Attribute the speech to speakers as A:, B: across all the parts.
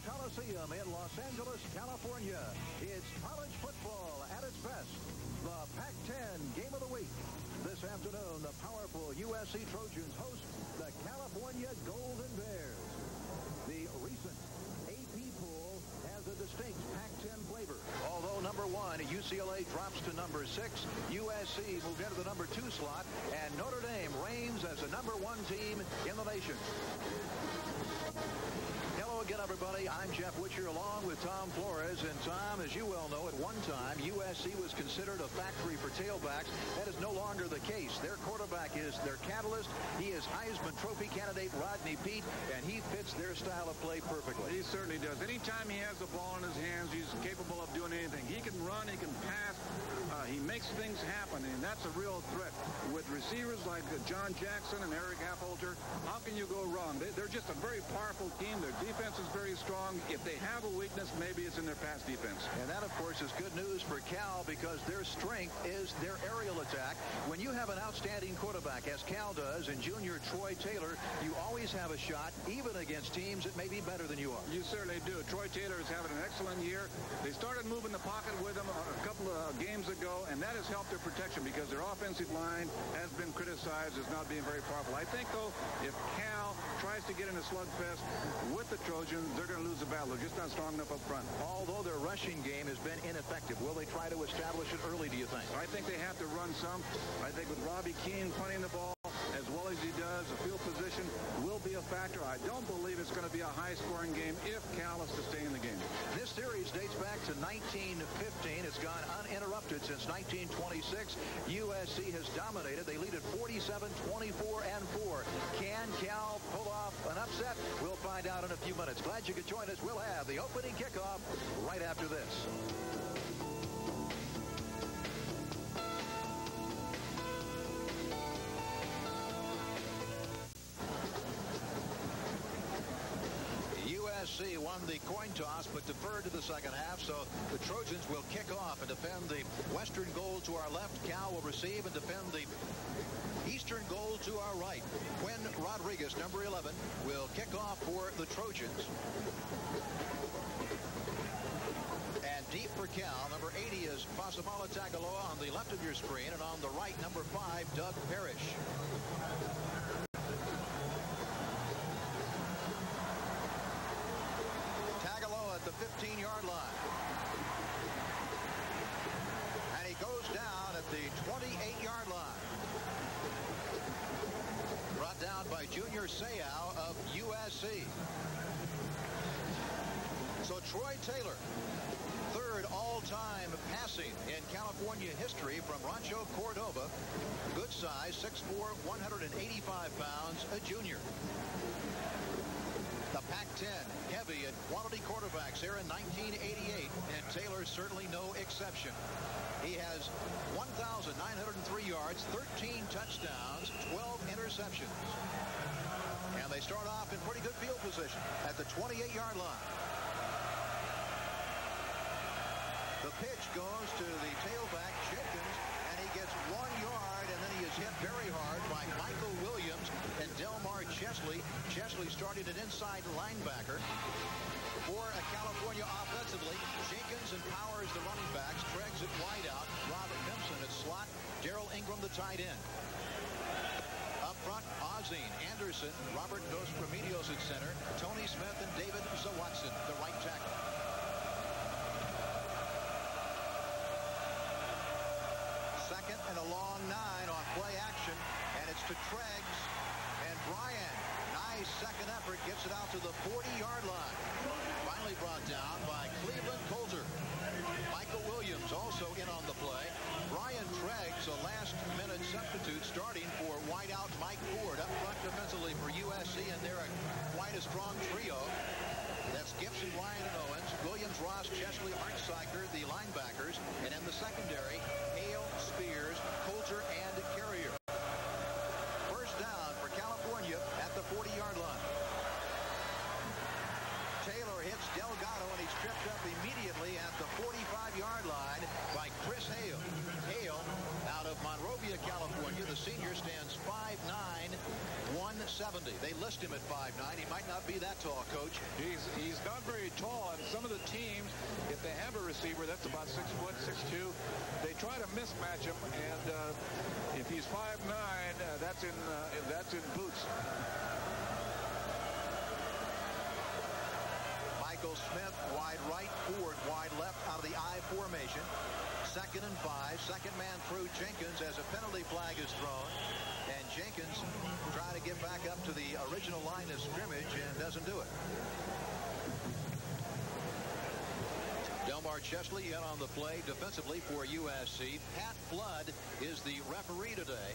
A: Coliseum in Los Angeles, California. It's college football at its best. The Pac-10 Game of the Week. This afternoon, the powerful USC Trojans host the California Golden Bears. The recent AP poll has a distinct Pac-10 flavor. Although number 1, UCLA drops to number 6, USC moved into the number 2 slot, and Notre Dame reigns as the number 1 team in the nation. Hello again, everybody. I'm Jeff Witcher along with Tom Flores. And Tom, as you well know, at one time, USC was considered a factory for tailbacks. That is no longer the case. Their quarterback is their catalyst. He is Heisman Trophy candidate Rodney Peete, and he fits their style of play perfectly.
B: He certainly does. Anytime he has the ball in his hands, he's capable of doing anything. He can run, he can pass. He makes things happen, and that's a real threat. With receivers like John Jackson and Eric Affolter, how can you go wrong? They're just a very powerful team. Their defense is very strong. If they have a weakness, maybe it's in their pass defense.
A: And that, of course, is good news for Cal because their strength is their aerial attack. When you have an outstanding quarterback, as Cal does, and junior Troy Taylor, you always have a shot, even against teams that may be better than you are.
B: You certainly do. Troy Taylor is having an excellent year. They started moving the pocket with him a couple of games ago, and that has helped their protection because their offensive line has been criticized as not being very powerful. I think, though, if Cal tries to get in a slugfest with the Trojans, they're going to lose the battle. They're just not strong enough up front.
A: Although their rushing game has been ineffective, will they try to establish it early, do you think?
B: I think they have to run some. I think with Robbie Keane punting the ball as well as he does, the field position will be a factor. I don't believe it's going to be a high-scoring game if Cal is to stay in the game.
A: This series dates back to 1915. It's gone uninterrupted since 1926. USC has dominated. They lead at 47, 24, and 4. Can Cal pull off an upset? We'll find out in a few minutes. Glad you could join us. We'll have the opening kickoff right after this. USC won the coin toss but deferred to the second half, so the Trojans will kick off and defend the western goal to our left. Cal will receive and defend the eastern goal to our right. Quinn Rodriguez, number 11, will kick off for the Trojans. And deep for Cal, number 80 is Fasamala Tagaloa on the left of your screen, and on the right, number 5, Doug Parrish. At the 15-yard line. And he goes down at the 28-yard line. Brought down by Junior Seau of USC. So Troy Taylor, third all-time passing in California history from Rancho Cordova. Good size, 6'4", 185 pounds, a junior. The Pac-10, heavy and quality quarterbacks here in 1988, and Taylor certainly no exception. He has 1,903 yards, 13 touchdowns, 12 interceptions. And they start off in pretty good field position at the 28-yard line. The pitch goes to the tailback, Jenkins, and he gets 1 yard, and then he is hit very hard by Michael Williams and Delmar Chesley. Chesley started an inside linebacker. For California offensively, Jenkins empowers the running backs. Treggs at wideout. Robert Simpson at slot. Darrell Ingram the tight end. Up front, Ozzie, Anderson, Robert Dos Promedios at center. Tony Smith and David Zawatson, the right tackle. Second and a long 9 on play action, and it's to Treggs, and Brian, nice second effort, gets it out to the 40-yard line. Finally brought down by Cleveland Coulter. Michael Williams also in on the play. Brian Treggs, a last-minute substitute, starting for wideout Mike Ford up front defensively for USC, and they're quite a strong trio. That's Gibson, Ryan, and Owens, Williams, Ross, Chesley, Hartzyker, the linebackers, and in the secondary, Hale, Spears, Coulter, and Carrier. First down for California at the 40-yard line. Taylor hits Delgado, and he's tripped up immediately at the 45-yard line by Chris Hale. Hale, out of Monrovia, California, the senior stands 5'9", 160. 270. They list him at 5'9". He might not be that tall, Coach.
B: He's not very tall, and some of the teams, if they have a receiver that's about 6 foot, 6'2", they try to mismatch him, and if he's 5'9", that's in boots.
A: Michael Smith, wide right, Ford wide left out of the I formation. 2nd and 5. Second man through. Jenkins as a penalty flag is thrown. And Jenkins trying to get back up to the original line of scrimmage and doesn't do it. Delmar Chesley in on the play defensively for USC. Pat Flood is the referee today.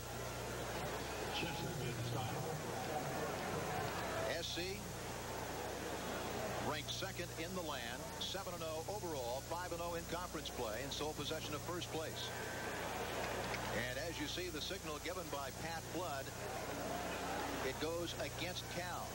A: SC ranked 2nd in the land, 7-0 overall, 5-0 in conference play, and sole possession of first place. And as you see the signal given by Pat Flood, it goes against Cal.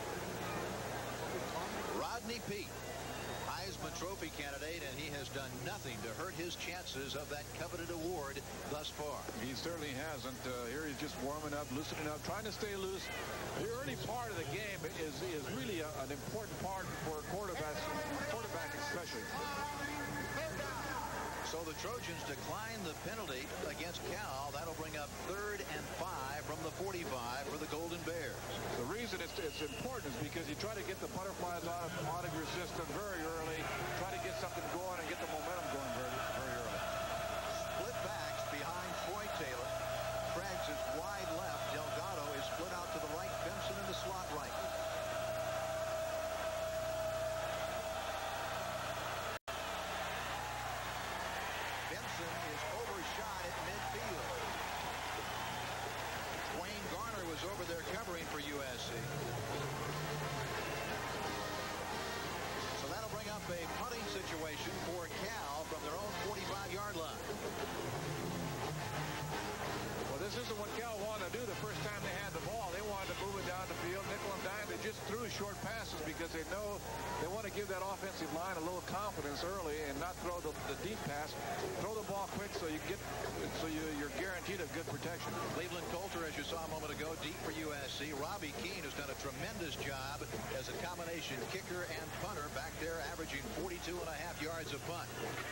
A: Rodney Peete, Heisman Trophy candidate, and he has done nothing to hurt his chances of that coveted award thus far.
B: He certainly hasn't. Here he's just warming up, loosening up, trying to stay loose. The early part of the game is really an important part for a quarterback especially.
A: So the Trojans decline the penalty against Cal. That'll bring up 3rd and 5 from the 45 for the Golden Bears.
B: The reason it's important is because you try to get the butterflies out of your system very early, try to get something going and get the momentum going very early.
A: Split backs behind Troy Taylor. Craig's is wide left. Delgado is split out to the right. Benson in the slot right. Benson is overshot at midfield. Wayne Garner was over there covering for USC. So that'll bring up a punting situation for Cal from their own 45-yard line.
B: Well, this isn't what Cal wanted to do the first time they had the ball. They wanted to move it down the field, nickel and dime. They just threw short passes because they know they want to give that offensive line a little confidence early and not throw the deep pass. Throw the ball quick so you're guaranteed a good protection.
A: Cleveland Coulter, as you saw a moment ago, deep for USC. Robbie Keane has done a tremendous job as a combination kicker and punter back there, averaging 42.5 yards a punt.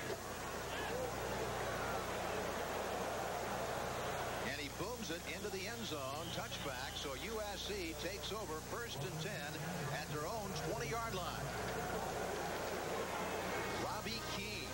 A: And he booms it into the end zone, touchback, so USC takes over 1st and 10 at their own 20-yard line. Robbie Keane.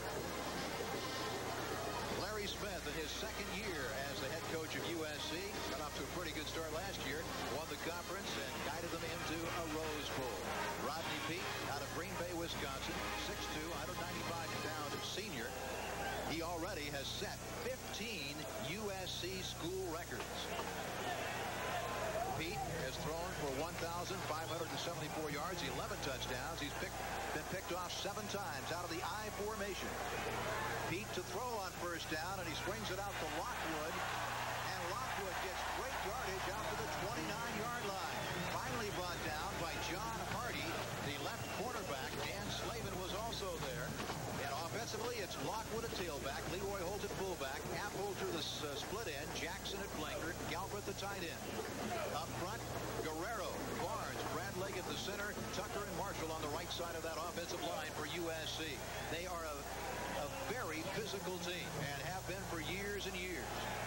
A: Larry Smith in his 2nd year as the head coach of USC. Got off to a pretty good start last year. Won the conference and guided them into a Rose Bowl. Rodney Peete out of Green Bay, Wisconsin. 6'2", 195-pound senior. He already has set 15 USC school records. Peete has thrown for 1,574 yards, 11 touchdowns. He's been picked off 7 times out of the I formation. Peete to throw on 1st down, and he swings it out to Lockwood. And Lockwood gets great yardage out to the 29-yard line. Finally brought down by John Hardy, the left cornerback. Dan Slavin was also there. And offensively, it's Lockwood at tailback, Leroy Holt at fullback, Apple through the split end, Jackson at flanker, Galbraith the tight end. Up front, Guerrero, Barnes, Brad Legg at the center, Tucker and Marshall on the right side of that offensive line for USC. They are a very physical team and have been for years and years.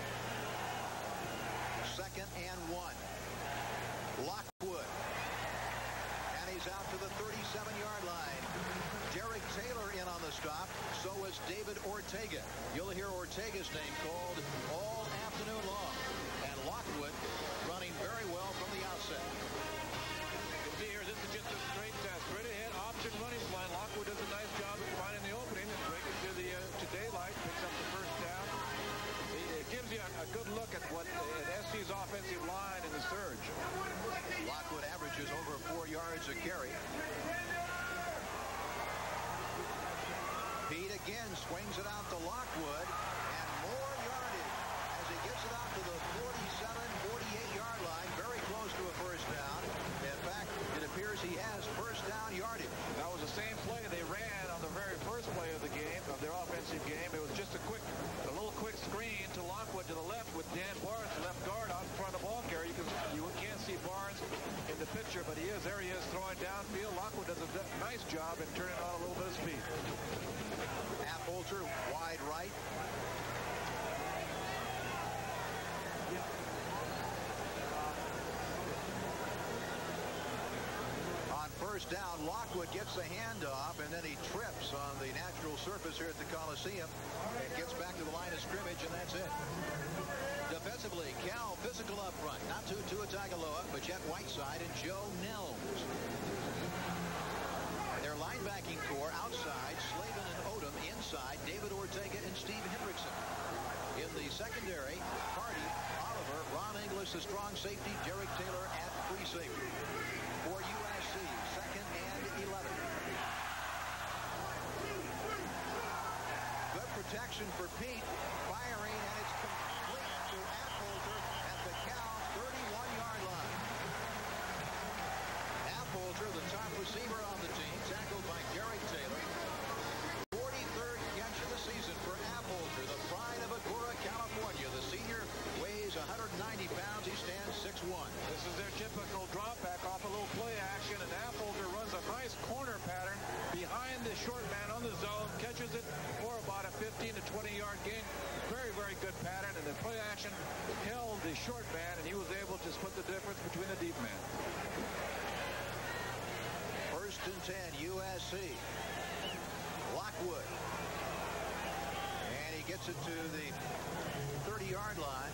A: 2nd and 1. Lockwood. And he's out to the 37-yard line. Derek Taylor in on the stop. So is David Ortega. You'll hear Ortega's name called all afternoon long. And Lockwood running very well from the outset.
B: You see here, this is just a straight ahead option running plan. Lockwood does a nice job of finding the opening and breaking to daylight, picks up the 1st down. It gives you a good look at what SC's offensive line in the surge.
A: Lockwood averages over 4 yards a carry. Peete again swings it out to Lockwood, and more yardage as he gets it out to the 47, 48-yard line, very close to a 1st down. In fact, it appears he has 1st down yardage.
B: That was the same play they ran on the very first play of the game, of their offensive game. It was just a little quick screen to Lockwood to the left with Dan Barnes, left guard, out in front of the ball carrier. You can't see Barnes
C: nice job in turning on a little bit of speed.
A: Affolter wide right. On first down, Lockwood gets the handoff, and then he trips on the natural surface here at the Coliseum and gets back to the line of scrimmage, and that's it. Defensively, Cal physical up front. Not Tua Tagovailoa, but Jet Whiteside and Joe Nelms. Their linebacking core outside, Slavin and Odom. Inside, David Ortega and Steve Hendrickson. In the secondary, Hardy, Oliver, Ron Inglis, the strong safety, Derek Taylor at free safety. For USC, 2nd and 11. Good protection for Pete. Firing, and it's complete to Affolter at the Cal 31-yard line. Affolter, the top receiver on the team, tackled by Derek Taylor. 43rd catch of the season for Affolter, the pride of Agoura, California. The senior weighs 190 pounds. He stands 6'1".
C: This is their typical drop back off a little play action, and Affolter runs a nice corner pattern behind the short man on the zone, catches it for about a 15 to 20-yard gain. Very, very good pattern, and the play action held the short man, and he was able to split the difference between the deep man.
A: 1st and 10, USC. Lockwood. And he gets it to the 30-yard line.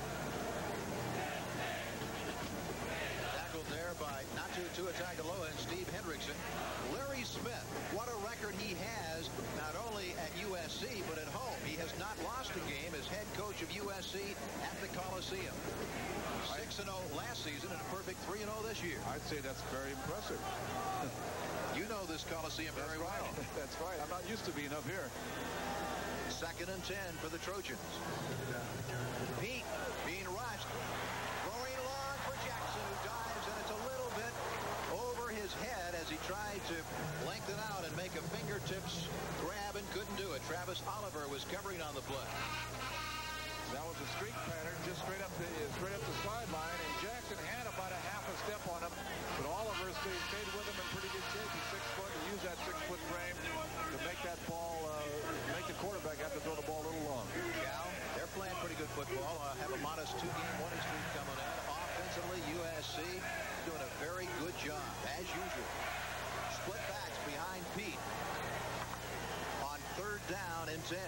A: Tackled there by Tua Tagovailoa and Steve Hendrickson. Larry Smith, what a record he has, not only at USC, but at home. He has not lost a game as head coach of USC at the Coliseum. 6-0 last season and a perfect 3-0 this year.
C: I'd say that's very impressive.
A: You know this Coliseum very well.
C: That's right. I'm not used to being up here.
A: 2nd and 10 for the Trojans. Pete being rushed. Throwing long for Jackson, who dives, and it's a little bit over his head as he tried to lengthen out and make a fingertips grab and couldn't do it. Travis Oliver was covering on the play.
C: That was a streak pattern just straight up the sideline, and Jackson had about a half a step on him, but Oliver stayed with him in pretty good shape. He's 6 foot, to use that 6-foot frame to make that ball, make the quarterback have to throw the ball a little long.
A: Cal, they're playing pretty good football. Have a modest 2-game winning streak coming in. Offensively, USC doing a very good job, as usual. Split backs behind Pete on 3rd down and 10.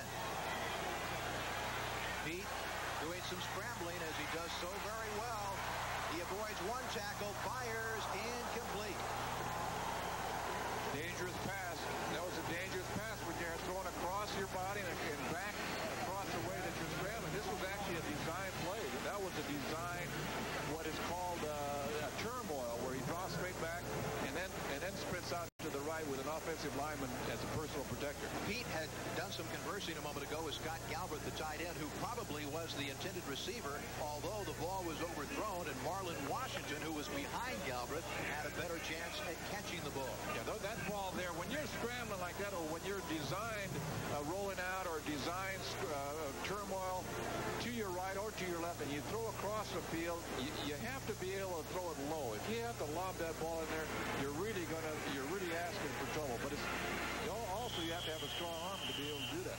A: Pete doing some scrambling as he does so very well. He avoids one tackle, fires, incomplete.
C: Dangerous pass. That was a dangerous pass when you're throwing across your body and back across the way that you're scrambling. This was actually a design play. That was a design, what is called a turmoil, where he draws straight back and then sprints out to the right with an offensive lineman as a personal protector.
A: Pete had done some conversing a moment ago with Scott Galbraith, the tight end, who probably was the intended receiver, although the ball was overthrown, and Marlon Washington, who was behind Galbraith, had a better chance at catching the ball.
C: Yeah, that ball there, when you're scrambling like that, or when you're designed rolling out or designed turmoil to your right or to your left, and you throw across the field, you have to be able to throw it low. If you have to lob that ball in there, you're really asking for trouble. But also you have to have a strong arm to be able to do that.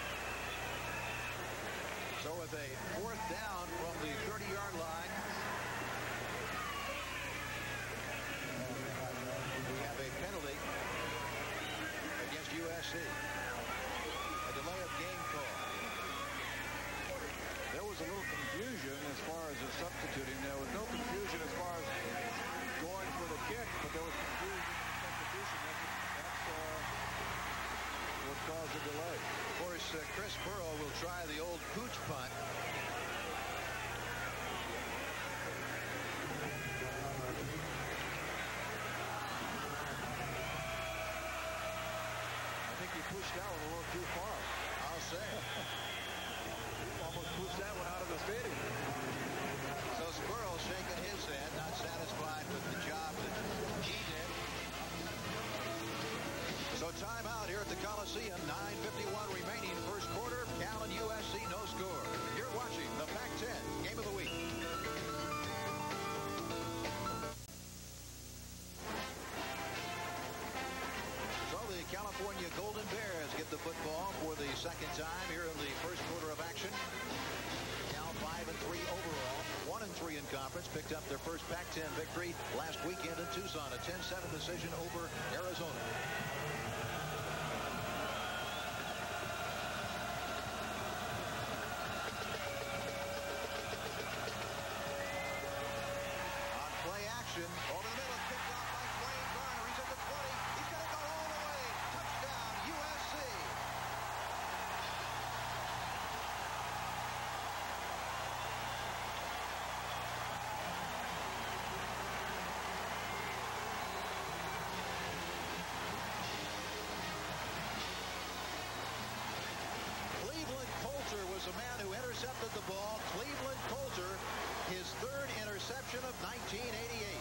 A: So with a 4th down from the 30-yard line, we have a penalty against USC. A delay of game call.
C: There was a little confusion as far as the substituting. There was no confusion as far as going for the kick, but there was confusion in substitution. That's what caused the delay.
A: Of course, Chris Burrow will try the old pooch punt.
C: I think he pushed that one a little too far.
A: I'll say.
C: Almost pushed that one out of the stadium.
A: So Burrow shaking his head, not satisfied with the job that he did. So timeout here at the Coliseum. 9:51 remaining first quarter. Cal and USC no score. You're watching the Pac-10 Game of the Week. get the football for the second time here in the first quarter of action. Cal 5-3 overall, 1-3 in conference. Picked up their first Pac-10 victory last weekend in Tucson, a 10-7 decision over Arizona. Over the middle, picked off by Blaine Garner. He's at the 20. He's going to go all the way. Touchdown, USC. Cleveland Coulter was a man who intercepted the ball. Cleveland Coulter, his third interception of 1988.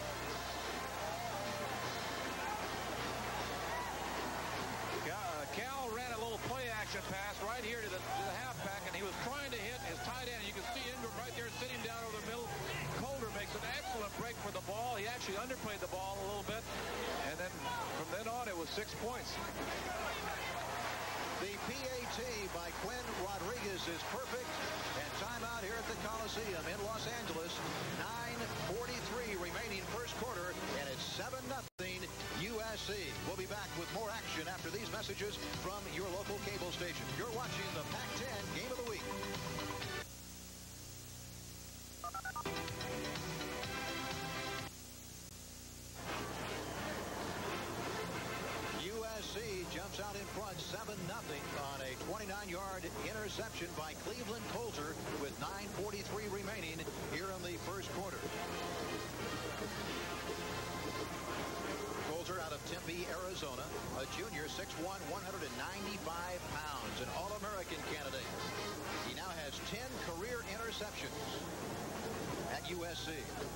C: Cal ran a little play action pass right here to the halfback, and he was trying to hit his tight end. You can see Ingram right there sitting down over the middle. Coulter makes an excellent break for the ball. He actually underplayed the ball a little bit, and then from then on it was 6 points.
A: The PAT by Quinn Rodriguez is perfect. And timeout here at the Coliseum in Los Angeles. 9:43 remaining first quarter, and it's 7-0 USC. We'll be back with more action after these messages from your local cable station. You're watching the Pac-10 Game of the Week. USC jumps out in front 7-0 on a 29-yard interception by Cleveland Coulter with 9:43 remaining here in the first quarter. Coulter out of Tempe, Arizona, a junior, 6'1", 195 pounds, an All-American candidate. He now has 10 career interceptions at USC.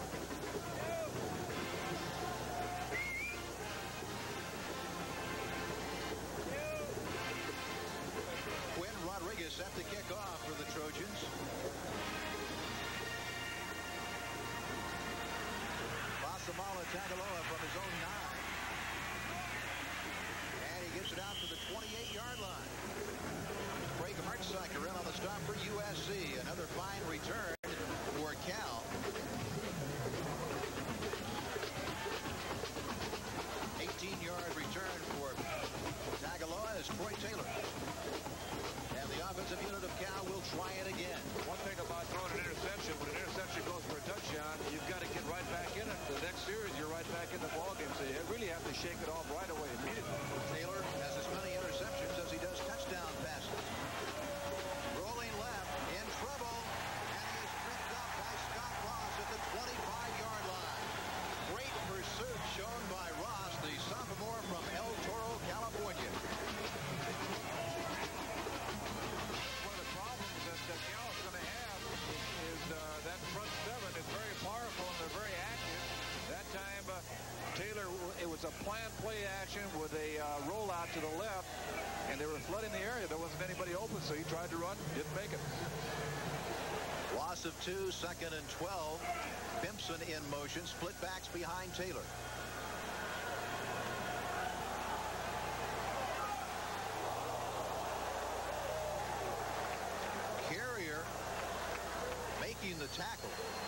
A: Rodriguez set to kick off for the Trojans. Basamala Tagaloa from his own 9. And he gets it out to the 28-yard line. Craig Hartzyker in on the stop for USC. Another fine return for Cal. 18-yard return for Tagaloa is Troy Taylor. And the offensive unit of Cal will try it again.
C: One thing about throwing an interception, when an interception goes for a touchdown, you've got to get right back in it. The next series, you're right back in the ballgame, so you really have to shake it off right away immediately.
A: Taylor has as many interceptions as he does touchdown passes. Rolling left, in trouble, and he is picked up by Scott Ross at the 25-yard line. Great pursuit shown by Ross, the sophomore from El Toro, California.
C: Cal is going to have is that front seven is very powerful and they're very active. That time Taylor, it was a planned play action with a rollout to the left, and they were flooding the area. There wasn't anybody open, so he tried to run, didn't make it.
A: Loss of 2, 2nd and 12. Bimpson in motion, split backs behind Taylor. Making the tackle.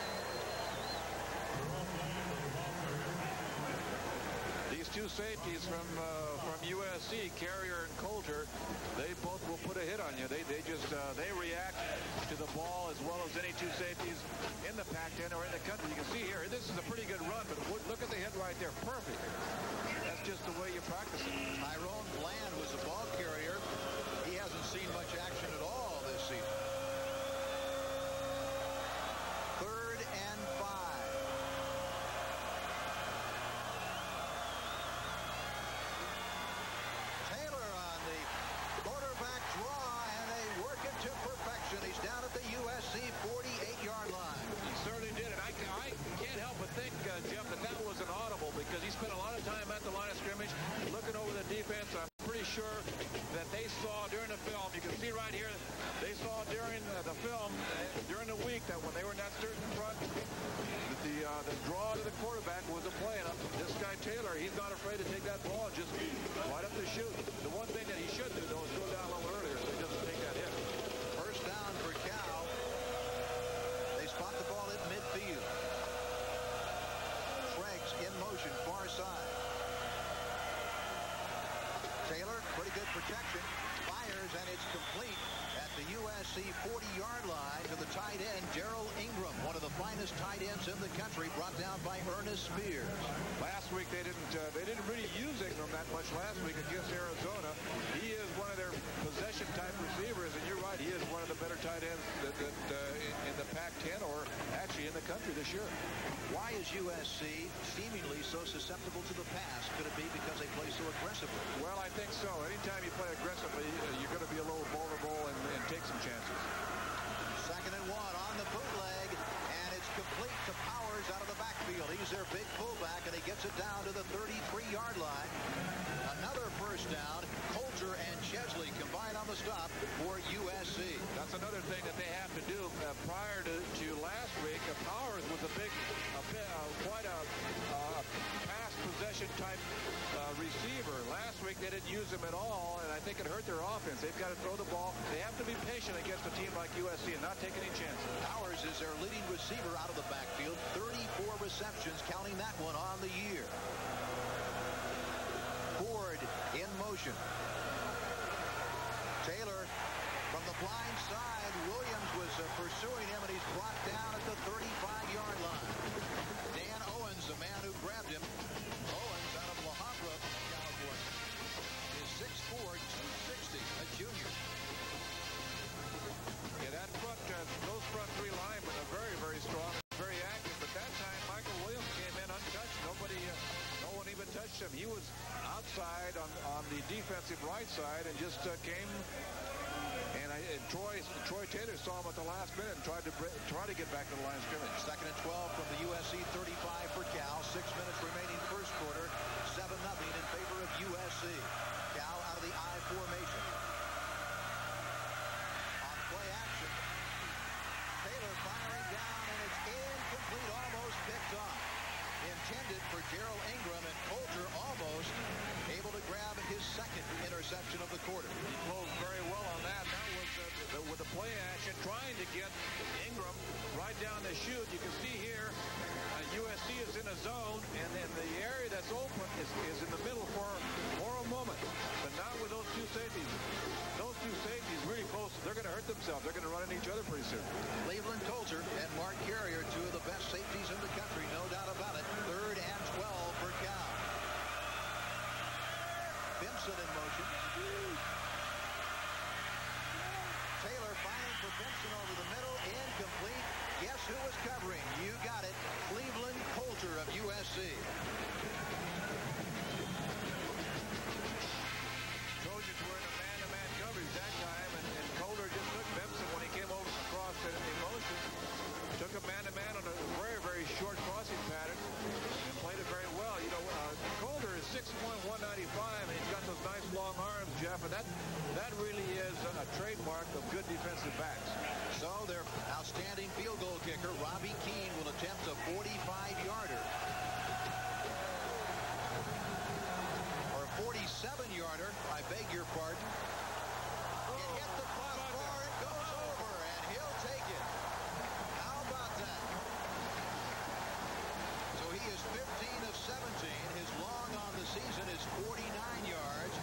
C: These two safeties from USC, Carrier and Coulter, they both will put a hit on you. They react to the ball as well as any two safeties in the Pac-10 or in the country. You can see here, this is a pretty good run, but look at the hit right there. Perfect. That's just the way you practice it.
A: Tyrone Bland was a ball carrier. He hasn't seen much action at all this season. 3rd and 5. Taylor on the quarterback draw, and they work it to perfection. He's down at the USC 48-yard line.
C: He certainly did, and I can't help but think, Jeff, that was an audible because he spent a lot of time at the line of scrimmage looking over the defense. I'm pretty sure that they saw during the film, you can see right here, they saw during the film, during the week, that when they were in that certain front, that the draw to the quarterback was a play. And this guy Taylor, he's not afraid to take that ball and just right up the chute. The one thing that he should do, though, is go down
A: Pretty good protection. Fires, and it's complete at the USC 40-yard line to the tight end, Darrell Ingram, one of the finest tight ends in the country, brought down by Ernest Spears.
C: Last week they didn't really use Ingram that much last week against Arizona. He is one of their possession-type receivers, and you're right, he is one of the better tight ends in the Pac-10 or actually in the country this year.
A: Why is USC seemingly so susceptible to the pass? Could it be because they play so aggressively?
C: Well, I think so. Anytime you play aggressively, you're going to be a little vulnerable and take some chances.
A: 2nd and 1 on the bootleg, and it's complete to Powers out of the backfield. He's their big fullback, and he gets it down to the 33-yard line. Another first down. Coulter and Chesley combine on the stop for USC.
C: That's another thing that they have to do. Prior to last week, Powers was quite a pass possession type receiver. Last week they didn't use him at all, and I think it hurt their offense. They've got to throw the ball. They have to be patient against a team like USC and not take any chances.
A: Powers is their leading receiver out of the backfield. 34 receptions, counting that one on the year. Ford in motion. Taylor from the blind side. Williams was pursuing him, and he's brought down at the 35-yard line. Dan Owens, the man who grabbed him. Owens out of La Habra, California, is 6'4", 260, a junior.
C: Yeah, those front three linemen are very, very strong, very active. But that time, Michael Williams came in untouched. No one even touched him. He was outside on the defensive right side and just came. And Troy Taylor saw him at the last minute and tried to get back to the line of scrimmage.
A: 2nd and 12 from the USC 35 for Cal. 6 minutes remaining first quarter. 7-0 in favor of USC. Cal out of the I formation. On play action. Taylor firing down, and it's incomplete, almost picked off. Intended for Darrell Ingram, and Coulter almost able to grab his second interception of the quarter.
C: He closed very well on that. That was with the play action, trying to get Ingram right down the chute. You can see here, USC is in a zone, and then the area that's open is in the middle for a moment. But not with those two safeties. Those two safeties really close. They're going to hurt themselves. They're going to run into each other pretty soon.
A: Cleveland Coulter and Mark Carrier, two of the best safeties in the country, no doubt about it. 3rd and 12 for Cal. Benson in motion. Taylor firing for Benson over the middle. Incomplete. Guess who was covering? You got it. Cleveland Coulter of USC.
C: Trojans were in a man-to-man coverage that time, and Coulter just took Benson when he came over across in motion. Took a man-to-man on a very, very short crossing pattern and played it very well. You know, Coulter is 6'1", 195, and he's got those nice long arms, Jeff, and that really is a trademark of good defensive backs.
A: So their outstanding field goal kicker, Robbie Keane, will attempt a 45-yarder. Or a 47-yarder, I beg your pardon. It hit the crossbar, it goes over, and he'll take it. How about that? So he is 15 of 17. His long on the season is 49 yards.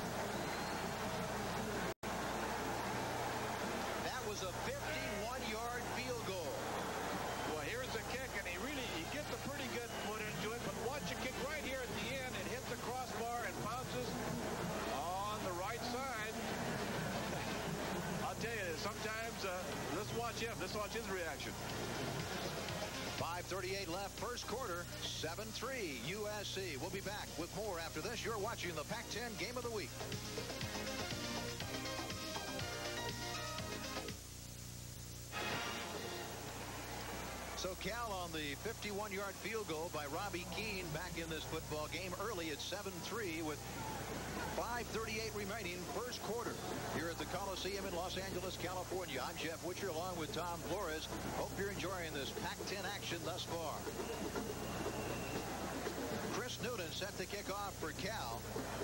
A: That was a 51-yard field goal.
C: Well, here's the kick, and he gets a pretty good foot into it, but watch it kick right here at the end. It hits the crossbar and bounces on the right side. I'll tell you, sometimes, let's watch him. Let's watch his reaction.
A: 5:38 left, first quarter, 7-3 USC. We'll be back with more after this. You're watching the Pac-10 Game of the Week. So Cal on the 51-yard field goal by Robbie Keane back in this football game early at 7-3 with 5:38 remaining first quarter here at the Coliseum in Los Angeles, California. I'm Jeff Witcher along with Tom Flores. Hope you're enjoying this Pac-10 action thus far. Chris Newton set to kick off for Cal.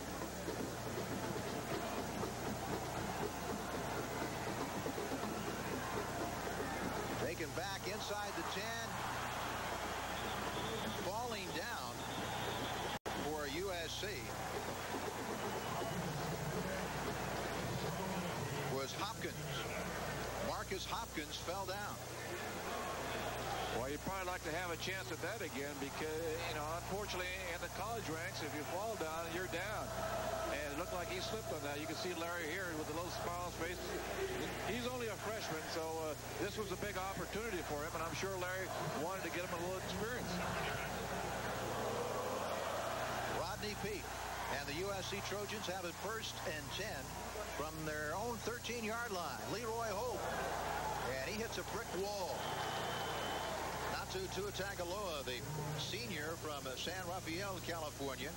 A: Taken back inside the 10. Falling down for USC. Hopkins fell down.
C: Well, you'd probably like to have a chance at that again because, unfortunately, in the college ranks, if you fall down, you're down. And it looked like he slipped on that. You can see Larry here with a little smile on his face. He's only a freshman, so this was a big opportunity for him, and I'm sure Larry wanted to get him a little experience.
A: Rodney Peete and the USC Trojans have it 1st and 10 from their own 13-yard line. Leroy Hope, and he hits a brick wall. Natu Tuatagaloa, the senior from San Rafael, California.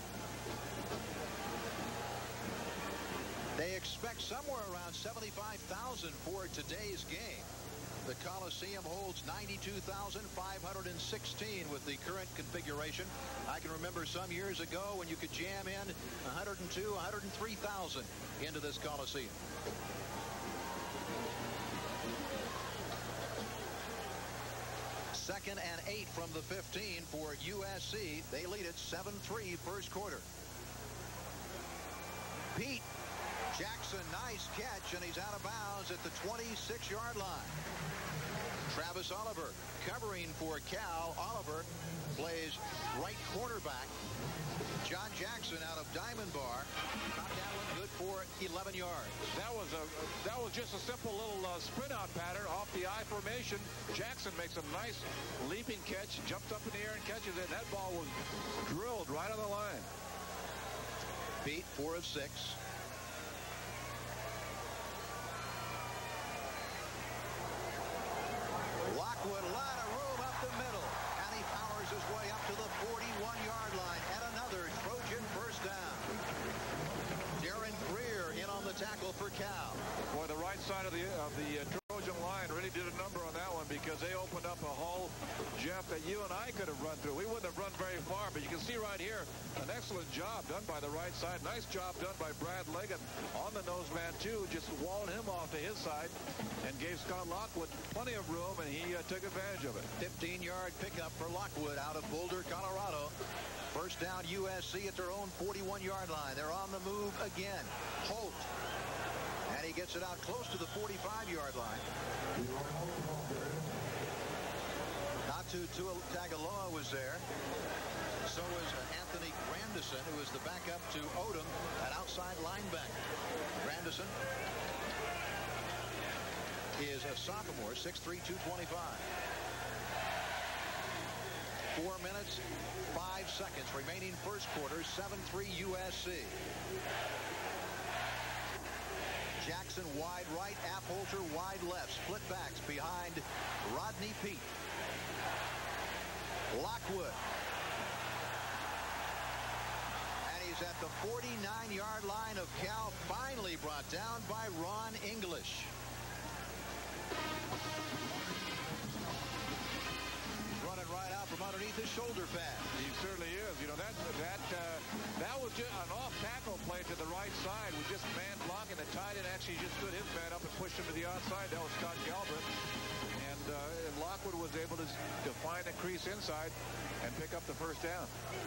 A: They expect somewhere around 75,000 for today's game. The Coliseum holds 92,516 with the current configuration. I can remember some years ago when you could jam in 102,000, 103,000 into this Coliseum. Second and 8 from the 15 for USC. They lead it 7-3 first quarter. Pete Jackson, nice catch, and he's out of bounds at the 26-yard line. Travis Oliver covering for Cal. Oliver plays right cornerback. John Jackson out of Diamond Bar. Caught that one good for 11 yards.
C: That was just a simple little sprint out pattern off the I formation. Jackson makes a nice leaping catch, jumped up in the air and catches it. And that ball was drilled right on the line.
A: Pete, 4 of 6. Lockwood, a lot of room up the middle, and he powers his way up to the 41-yard line, and another Trojan first down. Darren Greer in on the tackle for Cal.
C: Boy, the right side of the Trojan line really did a number on that one because they opened up a hole, Jeff, that you and I could have run through. We wouldn't have run very far, but you can see right here an excellent job done by the right side. Nice job done by Brad Ligon on the nose man, too, just walled him off to his side and gave Scott Lockwood plenty of room, and he took advantage of it.
A: 15-yard pickup for Lockwood out of Boulder, Colorado. First down USC at their own 41-yard line. They're on the move again. Holt. And he gets it out close to the 45-yard line. Natu Tuatagaloa was there. So was Anthony Grandison, who was the backup to Odom, an outside linebacker. Grandison is a sophomore, 6'3", 225. 4 minutes, 5 seconds remaining first quarter, 7-3 USC. Jackson wide right, Appholter wide left. Split backs behind Rodney Peete. Lockwood. And he's at the 49-yard line of Cal, finally brought down by Ron English. Running right out from underneath his shoulder pad.
C: He certainly is. You know, that was just an off tackle play to the right side with just man blocking. The tight end actually just stood his man up and pushed him to the outside. That was Scott Galbraith. And Lockwood was able to find a crease inside and pick up the first down.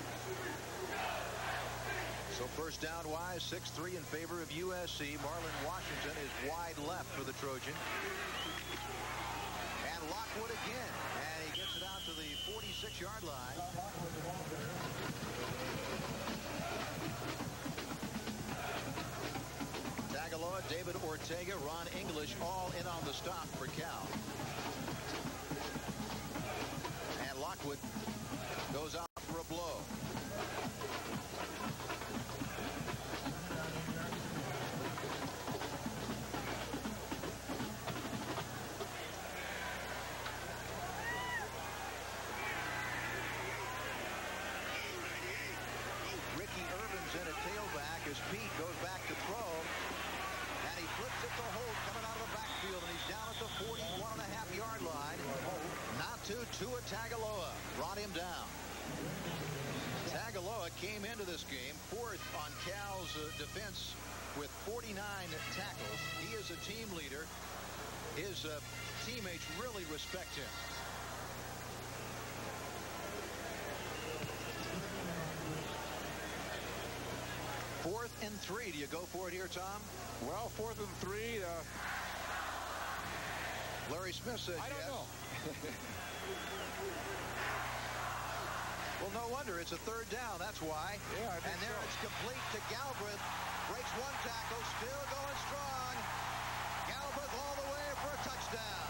A: So first down wise, 6-3 in favor of USC. Marlon Washington is wide left for the Trojan. And Lockwood again. And he gets it out to the 46-yard line. Tagaloa, David Ortega, Ron English all in on the stop for Cal. And Lockwood goes out for a blow. Pete goes back to throw, and he flips it to Holt coming out of the backfield, and he's down at the 41.5-yard line. Natu Tuatagaloa brought him down. Tagaloa came into this game fourth on Cal's defense with 49 tackles. He is a team leader. His teammates really respect him. Fourth and 3. Do you go for it here, Tom?
C: Well, 4th and 3.
A: Larry Smith says
C: I don't
A: yes.
C: know.
A: Well, no wonder. It's a third down. That's why.
C: Yeah, I think
A: and there
C: so.
A: it's complete to Galbraith. Breaks one tackle. Still going strong. Galbraith all the way for a touchdown.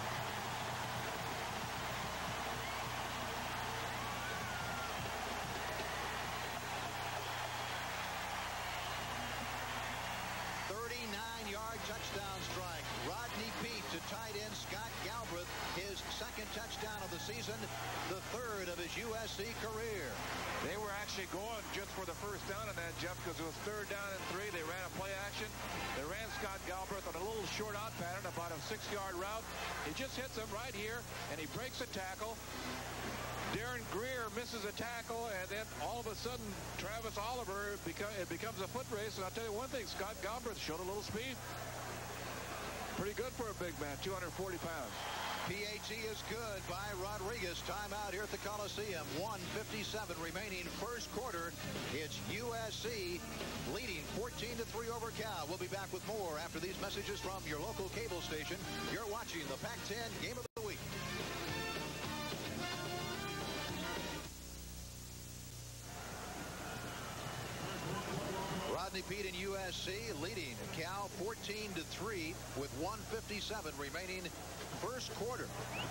A: Touchdown strike. Rodney Peete to tight end Scott Galbraith, his second touchdown of the season, the third of his USC career.
C: They were actually going just for the first down on that, Jeff, because it was third down and 3. They ran a play action. They ran Scott Galbraith on a little short out pattern, about a 6-yard route. He just hits him right here, and he breaks a tackle. Darren Greer misses a tackle, and then all of a sudden, Travis Oliver, it becomes a foot race. And I'll tell you one thing, Scott Galbraith showed a little speed. Pretty good for a big man, 240 pounds.
A: PAT is good by Rodriguez. Timeout here at the Coliseum. 1:57 remaining first quarter. It's USC leading 14-3 over Cal. We'll be back with more after these messages from your local cable station. You're watching the Pac-10 Game of the Week. Rodney Peete and USC leading Cal 14-3 with 1:57 remaining first quarter.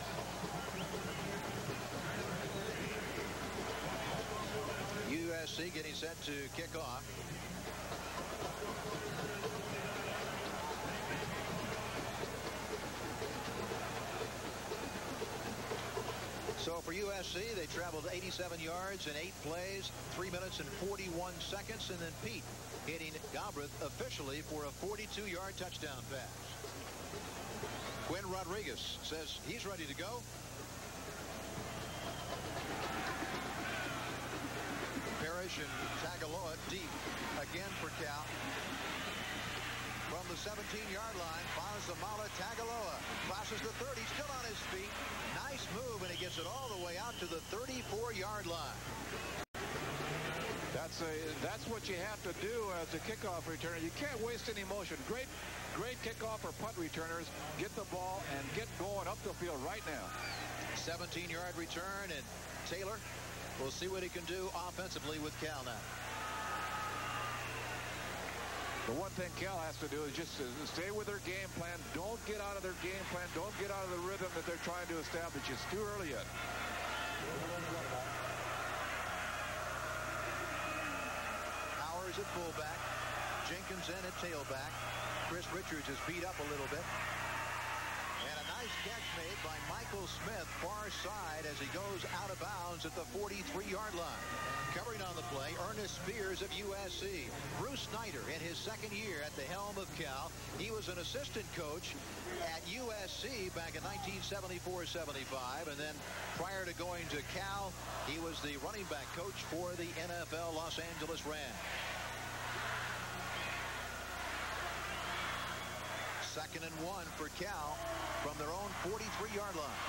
A: USC getting set to kick off. So for USC, they traveled 87 yards in 8 plays, 3 minutes and 41 seconds, and then Peete hitting Galbraith officially for a 42-yard touchdown pass. Quinn Rodriguez says he's ready to go. Parrish and Tagaloa deep again for Cal. From the 17-yard line, Fonsamala Tagaloa crosses the 30, still on his feet. Nice move, and he gets it all the way out to the 34-yard line.
C: That's what you have to do as a kickoff returner. You can't waste any motion. Great kickoff or punt returners. Get the ball and get going up the field right now.
A: 17-yard return, and Taylor will see what he can do offensively with Cal now.
C: The one thing Cal has to do is just stay with their game plan. Don't get out of their game plan. Don't get out of the rhythm that they're trying to establish. It's too early yet.
A: Powers at fullback. Jenkins in at tailback. Chris Richards is beat up a little bit. And a nice catch made by Michael Smith, far side, as he goes out of bounds at the 43-yard line. Covering on the play, Ernest Spears of USC. Bruce Snyder in his second year at the helm of Cal. He was an assistant coach at USC back in 1974-75. And then prior to going to Cal, he was the running back coach for the NFL Los Angeles Rams. Second and 1 for Cal from their own 43-yard line.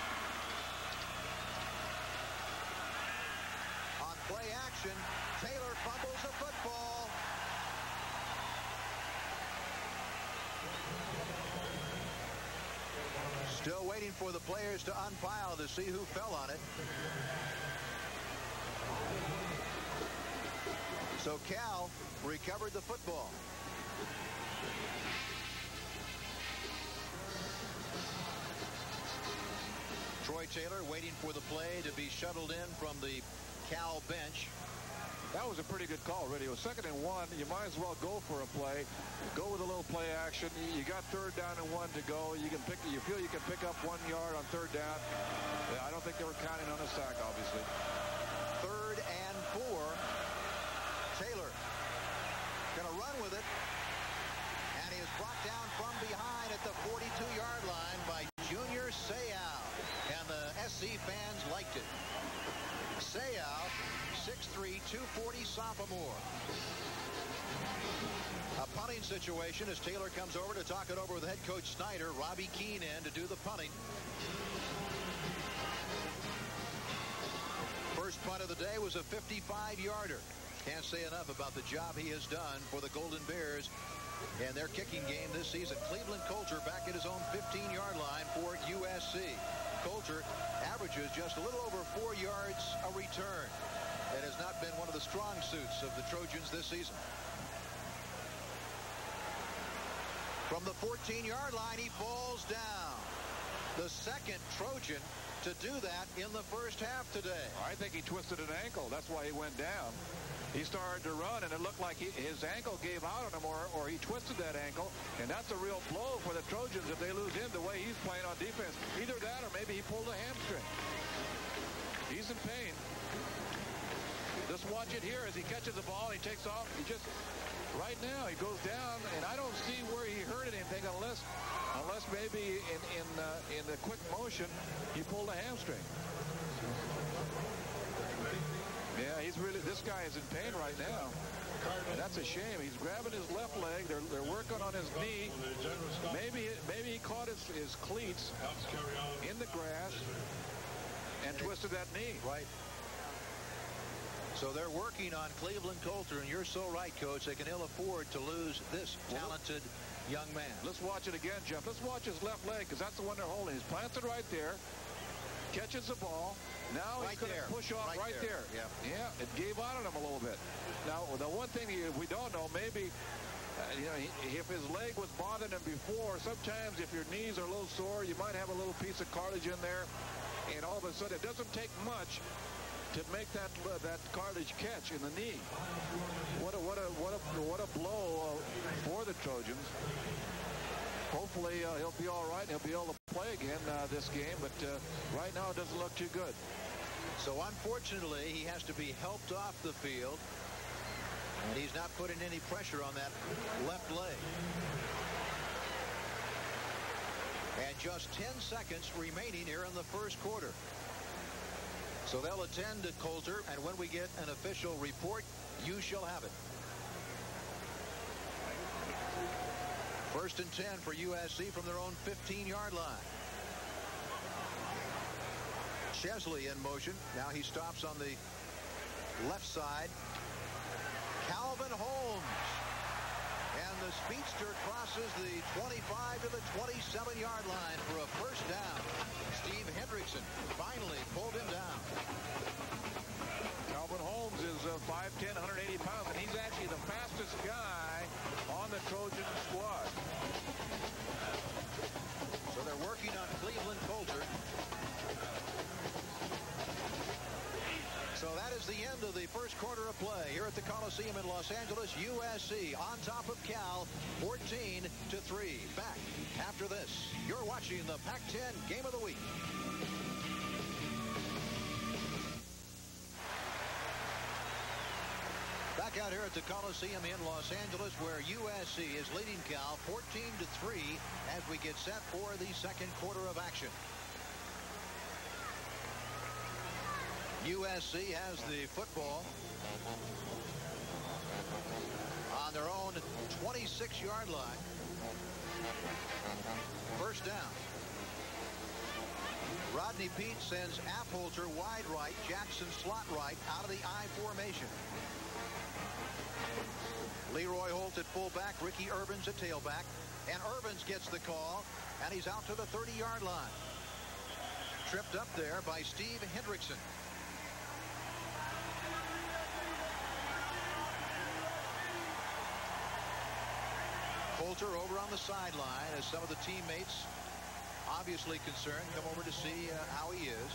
A: On play action, Taylor fumbles the football. Still waiting for the players to unpile to see who fell on it. So Cal recovered the football. Troy Taylor waiting for the play to be shuttled in from the Cal bench.
C: That was a pretty good call, really. It was second and 1. You might as well go for a play. Go with a little play action. You got third down and 1 to go. You feel you can pick up 1 yard on third down. I don't think they were counting on a sack, obviously.
A: Third and 4. Taylor gonna run with it. And he is brought down from behind at the 42-yard line by Junior Seau. And the SC fans liked it. Seau, 6'3", 240 sophomore. A punting situation as Taylor comes over to talk it over with head coach Snyder. Robbie Keane in to do the punting. First punt of the day was a 55-yarder. Can't say enough about the job he has done for the Golden Bears in their kicking game this season. Cleveland Coulter back at his own 15-yard line for USC. Coulter averages just a little over 4 yards a return. It has not been one of the strong suits of the Trojans this season. From the 14-yard line, he falls down. The second Trojan to do that in the first half today.
C: I think he twisted an ankle. That's why he went down. He started to run, and it looked like his ankle gave out on him, or he twisted that ankle, and that's a real blow for the Trojans if they lose him the way he's playing on defense. Either that or maybe he pulled a hamstring. He's in pain. Just watch it here as he catches the ball. He takes off. He just, right now, he goes down, and I don't see where he hurt anything unless maybe in the quick motion he pulled a hamstring. Yeah, this guy is in pain right now. And that's a shame. He's grabbing his left leg. They're working on his knee. Maybe he caught his cleats in the grass and twisted that knee.
A: Right. So they're working on Cleveland Coulter, and you're so right, Coach. They can ill afford to lose this talented young man.
C: Let's watch it again, Jeff. Let's watch his left leg, because that's the one they're holding. He's planted right there, catches the ball. Now he's going to push off right there. Yeah, it gave out on him a little bit. Now, the one thing we don't know, maybe, if his leg was bothering him before, sometimes if your knees are a little sore, you might have a little piece of cartilage in there, and all of a sudden, it doesn't take much to make that cartilage catch in the knee. What a blow for the Trojans. Hopefully he'll be all right and he'll be able to play again this game, but right now it doesn't look too good.
A: So unfortunately he has to be helped off the field, and he's not putting any pressure on that left leg. And just 10 seconds remaining here in the first quarter. So they'll attend to Coulter, and when we get an official report, you shall have it. First and 10 for USC from their own 15-yard line. Chesley in motion. Now he stops on the left side. Calvin Holmes. And the speedster crosses the 25 to the 27-yard line for a first down. Steve Hendrickson finally pulled him down.
C: Calvin Holmes is 5'10", 180 pounds, and he's actually the fastest guy on the Trojan squad.
A: So they're working on Cleveland Coulter. So that is the end of the first quarter of play here at the Coliseum in Los Angeles. USC on top of Cal, 14-3. Back after this. You're watching the Pac-10 Game of the Week. Back out here at the Coliseum in Los Angeles, where USC is leading Cal 14-3 as we get set for the second quarter of action. USC has the football on their own 26-yard line. First down. Rodney Peete sends Affolter wide right, Jackson slot right out of the I formation. Leroy Holt at fullback, Ricky Irvins at tailback, and Irvins gets the call, and he's out to the 30-yard line. Tripped up there by Steve Hendrickson. Coulter over on the sideline as some of the teammates, obviously concerned, come over to see how he is.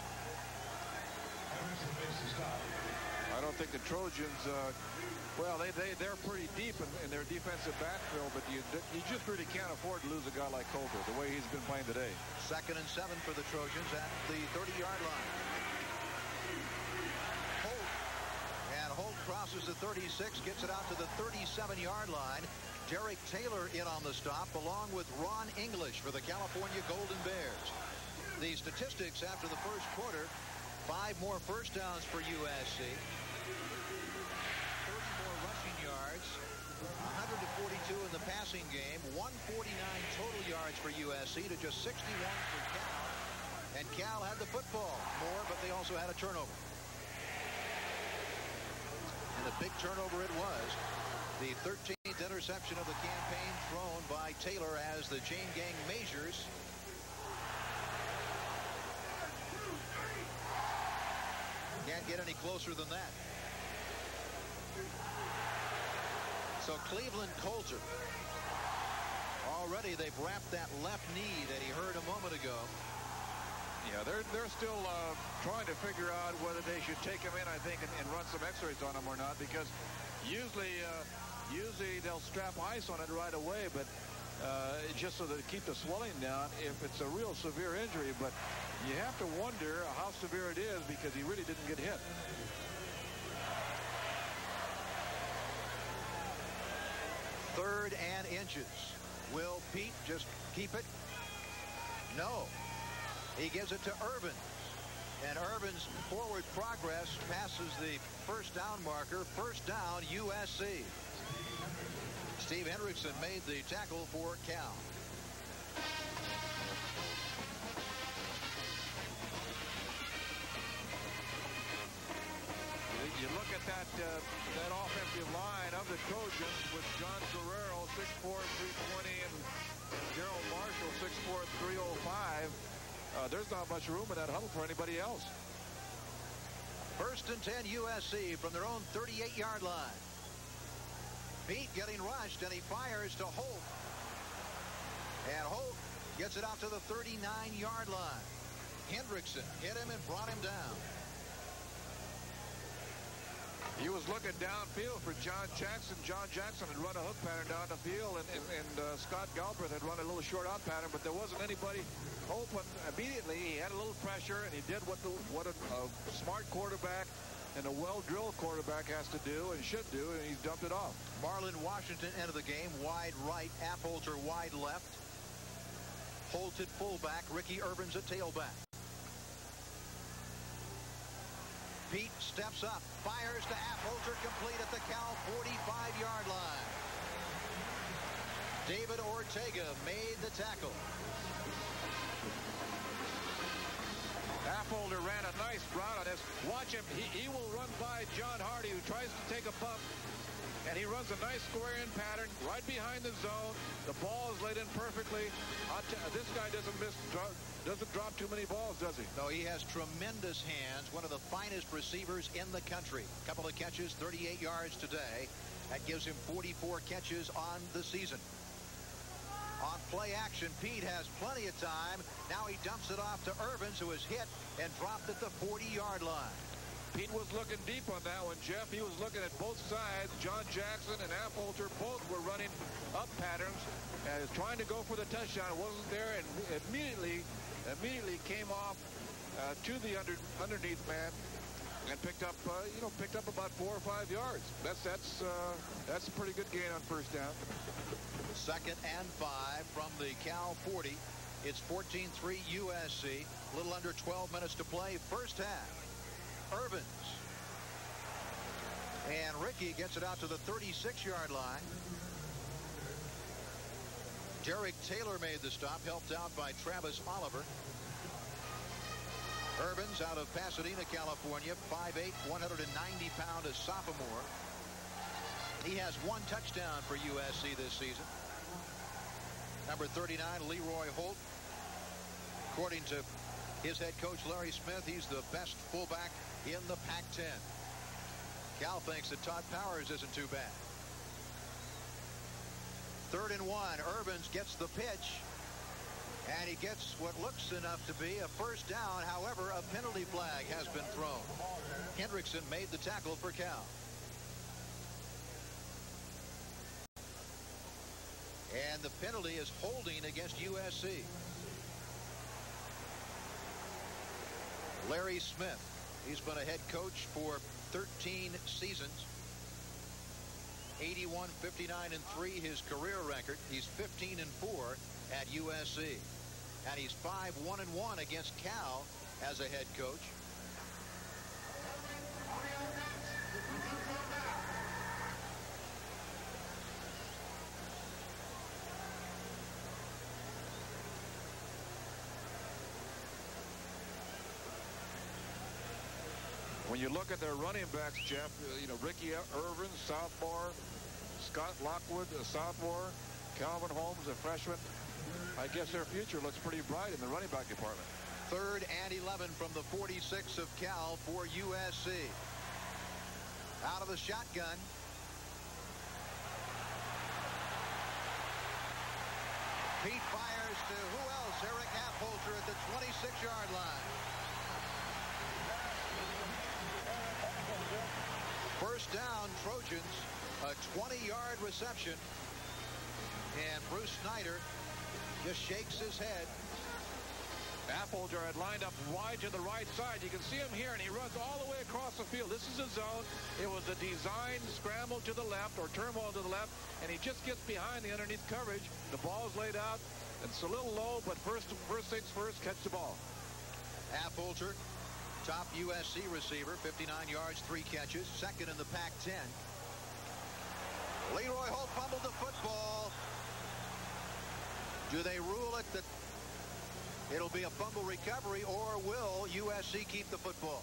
C: I don't think the Trojans, well, they're pretty deep in their defensive backfield, but you just really can't afford to lose a guy like Coulter the way he's been playing today.
A: 2nd and 7 for the Trojans at the 30-yard line. Holt crosses the 36, gets it out to the 37-yard line. Derek Taylor in on the stop, along with Ron English for the California Golden Bears. The statistics after the first quarter: 5 more first downs for USC, 30 more rushing yards, 142 in the passing game, 149 total yards for USC to just 61 for Cal. And Cal had the football more, but they also had a turnover. And a big turnover it was. The 13th interception of the campaign thrown by Taylor as the chain gang measures. Can't get any closer than that. So Cleveland Coulter. Already they've wrapped that left knee that he heard a moment ago.
C: Yeah, they're still trying to figure out whether they should take him in, I think, and run some x-rays on him or not, because usually they'll strap ice on it right away, but just so that to keep the swelling down if it's a real severe injury. But you have to wonder how severe it is because he really didn't get hit.
A: Third and inches. Will Pete just keep it? No. He gives it to Irvins. And Irvins' forward progress passes the first down marker. First down, USC. Steve Hendrickson made the tackle for Cal.
C: You look at that offensive line of the Trojans with John Guerrero, 6'4", 320, and Gerald Marshall, 6'4", 305. There's not much room in that huddle for anybody else.
A: First and 10 USC from their own 38-yard line. Pete getting rushed, and he fires to Holt. And Holt gets it out to the 39-yard line. Hendrickson hit him and brought him down.
C: He was looking downfield for John Jackson. John Jackson had run a hook pattern down the field, and Scott Galbraith had run a little short out pattern, but there wasn't anybody open. Immediately, he had a little pressure, and he did what a smart quarterback and a well-drilled quarterback has to do and should do, and he dumped it off.
A: Marlon Washington into the game, wide right, Appholter wide left. Holt at fullback, Ricky Irvins at tailback. Pete steps up, fires to Appholter, complete at the Cal 45-yard line. David Ortega made the tackle.
C: Appholter ran a nice route on this. Watch him. He will run by John Hardy, who tries to take a bump. And he runs a nice square in pattern right behind the zone. The ball is laid in perfectly. This guy doesn't drop too many balls, does he?
A: No, he has tremendous hands. One of the finest receivers in the country. Couple of catches, 38 yards today. That gives him 44 catches on the season. On play action, Pete has plenty of time. Now he dumps it off to Irvins, who is hit and dropped at the 40-yard line.
C: Pete was looking deep on that one, Jeff. He was looking at both sides. John Jackson and Appholter both were running up patterns and is trying to go for the touchdown. It wasn't there, and immediately came off to the underneath man and picked up about 4 or 5 yards. That's a pretty good gain on first down.
A: Second and 5 from the Cal 40. It's 14-3 USC. A little under 12 minutes to play. First half. Irvins. And Ricky gets it out to the 36-yard line. Derek Taylor made the stop, helped out by Travis Oliver. Irvins out of Pasadena, California, 5'8", 190-pound, a sophomore. He has 1 touchdown for USC this season. Number 39, Leroy Holt. According to his head coach, Larry Smith, he's the best fullback in the Pac-10. Cal thinks that Todd Powers isn't too bad. 3rd and 1. Irvins gets the pitch, and he gets what looks enough to be a first down. However, a penalty flag has been thrown. Hendrickson made the tackle for Cal. And the penalty is holding against USC. Larry Smith, he's been a head coach for 13 seasons. 81, 59-3 his career record. He's 15-4 at USC. And he's 5-1-1 against Cal as a head coach.
C: When you look at their running backs, Jeff, Ricky Irvins, sophomore, Scott Lockwood, a sophomore, Calvin Holmes, a freshman. I guess their future looks pretty bright in the running back department.
A: 3rd and 11 from the 46 of Cal for USC. Out of the shotgun. Pete fires to who else? Eric Apholter at the 26-yard line. First down, Trojans. A 20-yard reception. And Bruce Snyder just shakes his head.
C: Apholter had lined up wide to the right side. You can see him here, and he runs all the way across the field. This is a zone. It was a design scramble to the left or turmoil to the left, and he just gets behind the underneath coverage. The ball is laid out. It's a little low, but first things first, catch the ball.
A: Apholter, top USC receiver, 59 yards, 3 catches, second in the Pac-10. Leroy Holt fumbled the football. Do they rule it that it'll be a fumble recovery, or will USC keep the football?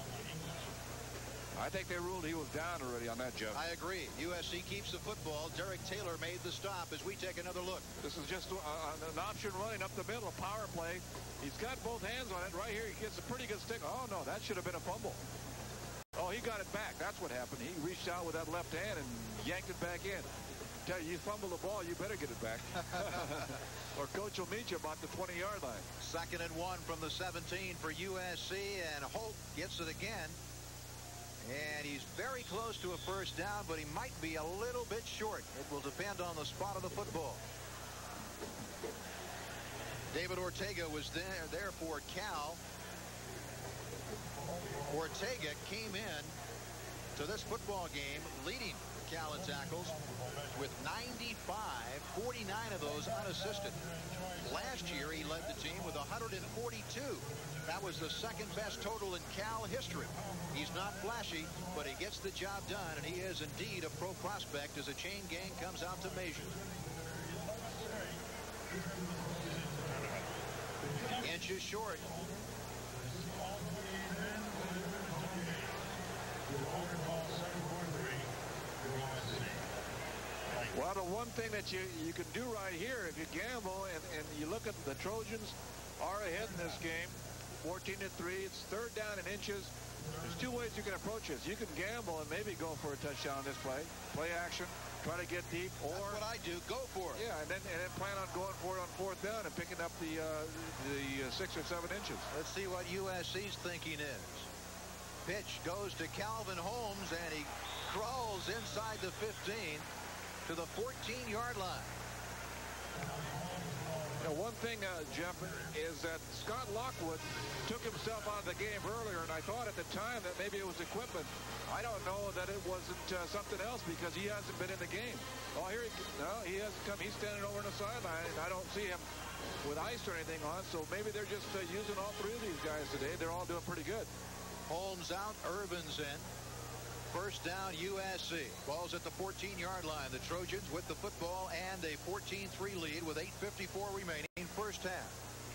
C: I think they ruled he was down already on that, Jeff.
A: I agree. USC keeps the football. Derek Taylor made the stop as we take another look.
C: This is just an option running up the middle, a power play. He's got both hands on it. Right here, he gets a pretty good stick. Oh, no, that should have been a fumble. Oh, he got it back. That's what happened. He reached out with that left hand and yanked it back in. Tell you, fumble the ball, you better get it back. Or coach will meet you about the 20-yard line.
A: 2nd and 1 from the 17 for USC, and Holt gets it again. And he's very close to a first down, but he might be a little bit short. It will depend on the spot of the football. David Ortega was there for Cal. Ortega came in to this football game leading Cal in tackles with 95, 49 of those unassisted. Last year he led the team with 142. That was the second best total in Cal history. He's not flashy, but he gets the job done, and he is indeed a pro prospect as a chain gang comes out to measure. Inches short.
C: Well, the one thing that you can do right here, if you gamble and you look at the Trojans are ahead in this game, 14-3. It's 3rd down and inches. There's 2 ways you can approach this. You can gamble and maybe go for a touchdown on this play action, try to get deep, or
A: that's what I do. Go for it.
C: Yeah, and then plan on going for it on 4th down and picking up the 6 or 7 inches.
A: Let's see what USC's thinking is. Pitch goes to Calvin Holmes, and he crawls inside the 15 to the 14-yard line.
C: You know, one thing, Jeff, is that Scott Lockwood took himself out of the game earlier, and I thought at the time that maybe it was equipment. I don't know that it wasn't something else because he hasn't been in the game. Oh, here he hasn't come. He's standing over on the sideline, and I don't see him with ice or anything on, so maybe they're just using all 3 of these guys today. They're all doing pretty good.
A: Holmes out, Irvin's in. First down, USC. Ball's at the 14-yard line. The Trojans with the football and a 14-3 lead with 8:54 remaining first half.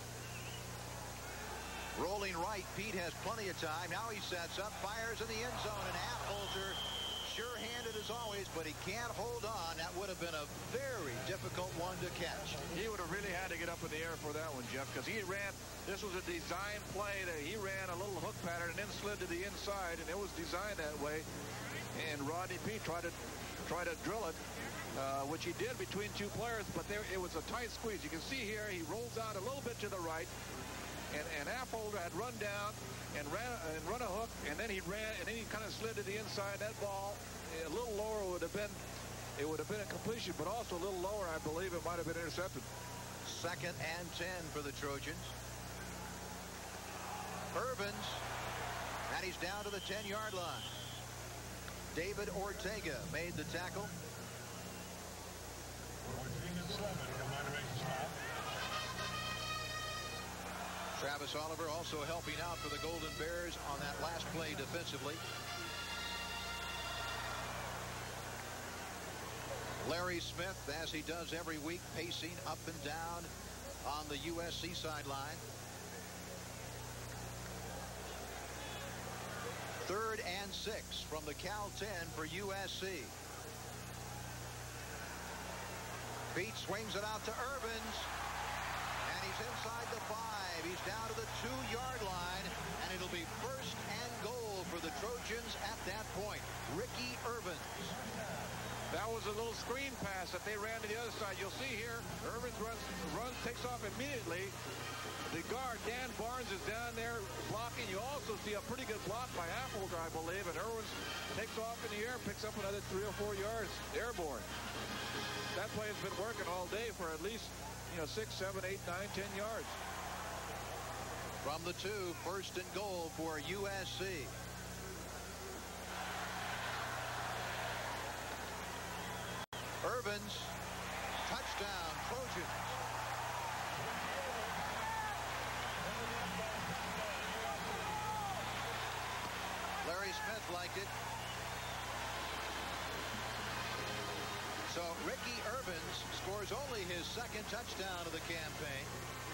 A: Rolling right, Pete has plenty of time. Now he sets up, fires in the end zone, and Apholter sure-handed as always, but he can't hold on. That would have been a very difficult one to catch.
C: He would have really had to get up in the air for that one, Jeff, because he ran. This was a design play that he ran a little hook pattern and then slid to the inside, and it was designed that way. And Rodney Peete tried to drill it, which he did between 2 players, but it was a tight squeeze. You can see here he rolls out a little bit to the right, and Apholter had run down and run a hook, and then he kind of slid to the inside. That ball a little lower would have been a completion, but also a little lower, I believe it might have been intercepted.
A: 2nd and 10 for the Trojans. Irvins, and he's down to the 10-yard line. David Ortega made the tackle. Travis Oliver also helping out for the Golden Bears on that last play defensively. Larry Smith, as he does every week, pacing up and down on the USC sideline. 3rd and 6 from the Cal 10 for USC. Beat swings it out to Irvins. And he's inside the 5. He's down to the 2-yard line. And it'll be first and goal for the Trojans at that point. Ricky Irvins.
C: That was a little screen pass that they ran to the other side. You'll see here, Irvins runs, takes off immediately. The guard, Dan Barnes, is down there blocking. You also see a pretty good block by Apholder, I believe. And Irvins takes off in the air, picks up another 3 or 4 yards airborne. That play has been working all day for at least, 6, 7, 8, 9, 10 yards.
A: From the 2, first and goal for USC. Irvins, touchdown, Trojans. Larry Smith liked it. So Ricky Irvins scores only his second touchdown of the campaign.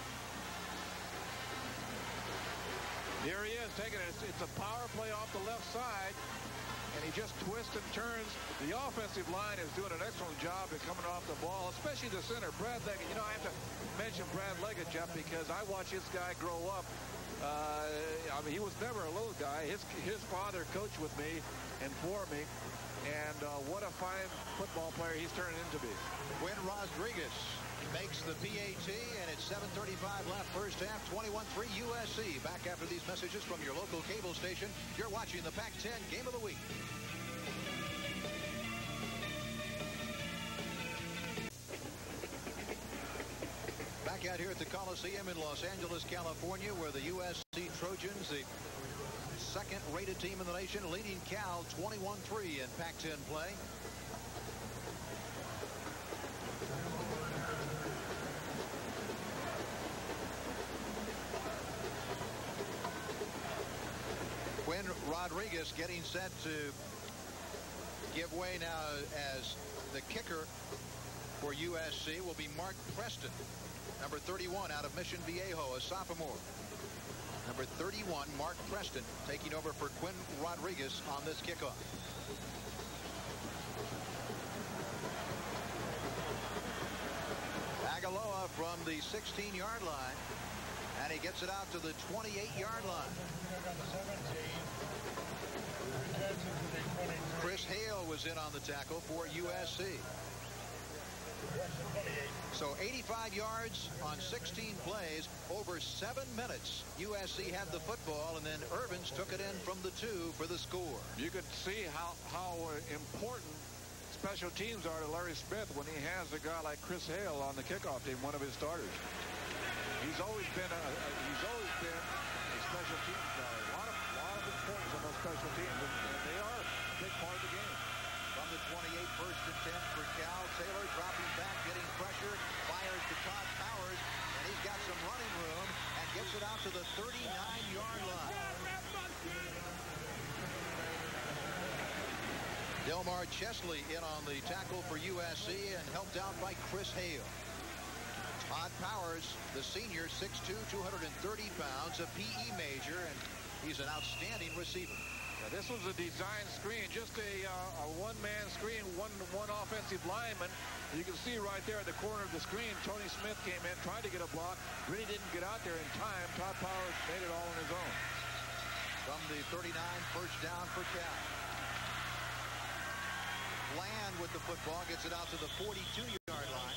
C: Here he is taking it. It's a power play off the left side. And he just twists and turns. The offensive line is doing an excellent job at coming off the ball, especially the center, Brad Leggett. I have to mention Brad Leggett, Jeff, because I watched this guy grow up. He was never a little guy. His father coached with me and for me. And what a fine football player he's turning into be.
A: Quinn Rodriguez makes the PAT, and it's 7:35 left first half, 21-3 USC. Back after these messages from your local cable station. You're watching the Pac-10 Game of the Week. Back out here at the Coliseum in Los Angeles, California, where the USC Trojans, the second-rated team in the nation, leading Cal 21-3 in Pac-10 play. Quinn Rodriguez getting set to give way now as the kicker for USC will be Mark Preston, number 31 out of Mission Viejo, a sophomore. Number 31, Mark Preston, taking over for Quinn Rodriguez on this kickoff. Agaloa from the 16-yard line, and he gets it out to the 28-yard line. Chris Hale was in on the tackle for USC. So 85 yards on 16 plays, over 7 minutes. USC had the football, and then Irvins took it in from the 2 for the score.
C: You can see how important special teams are to Larry Smith when he has a guy like Chris Hale on the kickoff team, one of his starters. He's always been a special teams guy. A lot of importance on those special teams, and they are a big part of the game.
A: From the 28, first and 10 for Cal. Taylor dropping back, getting pressure, fires to Todd Powers, and he's got some running room and gets it out to the 39-yard line. Delmar Chesley in on the tackle for USC and helped out by Chris Hale. Todd Powers, the senior, 6'2", 230 pounds, a PE major, and he's an outstanding receiver.
C: Now, this was a design screen, just a one-man screen, one offensive lineman. You can see right there at the corner of the screen, Tony Smith came in, tried to get a block, really didn't get out there in time. Todd Powers made it all on his own.
A: From the 39, first down for Cal. Land with the football, gets it out to the 42-yard line.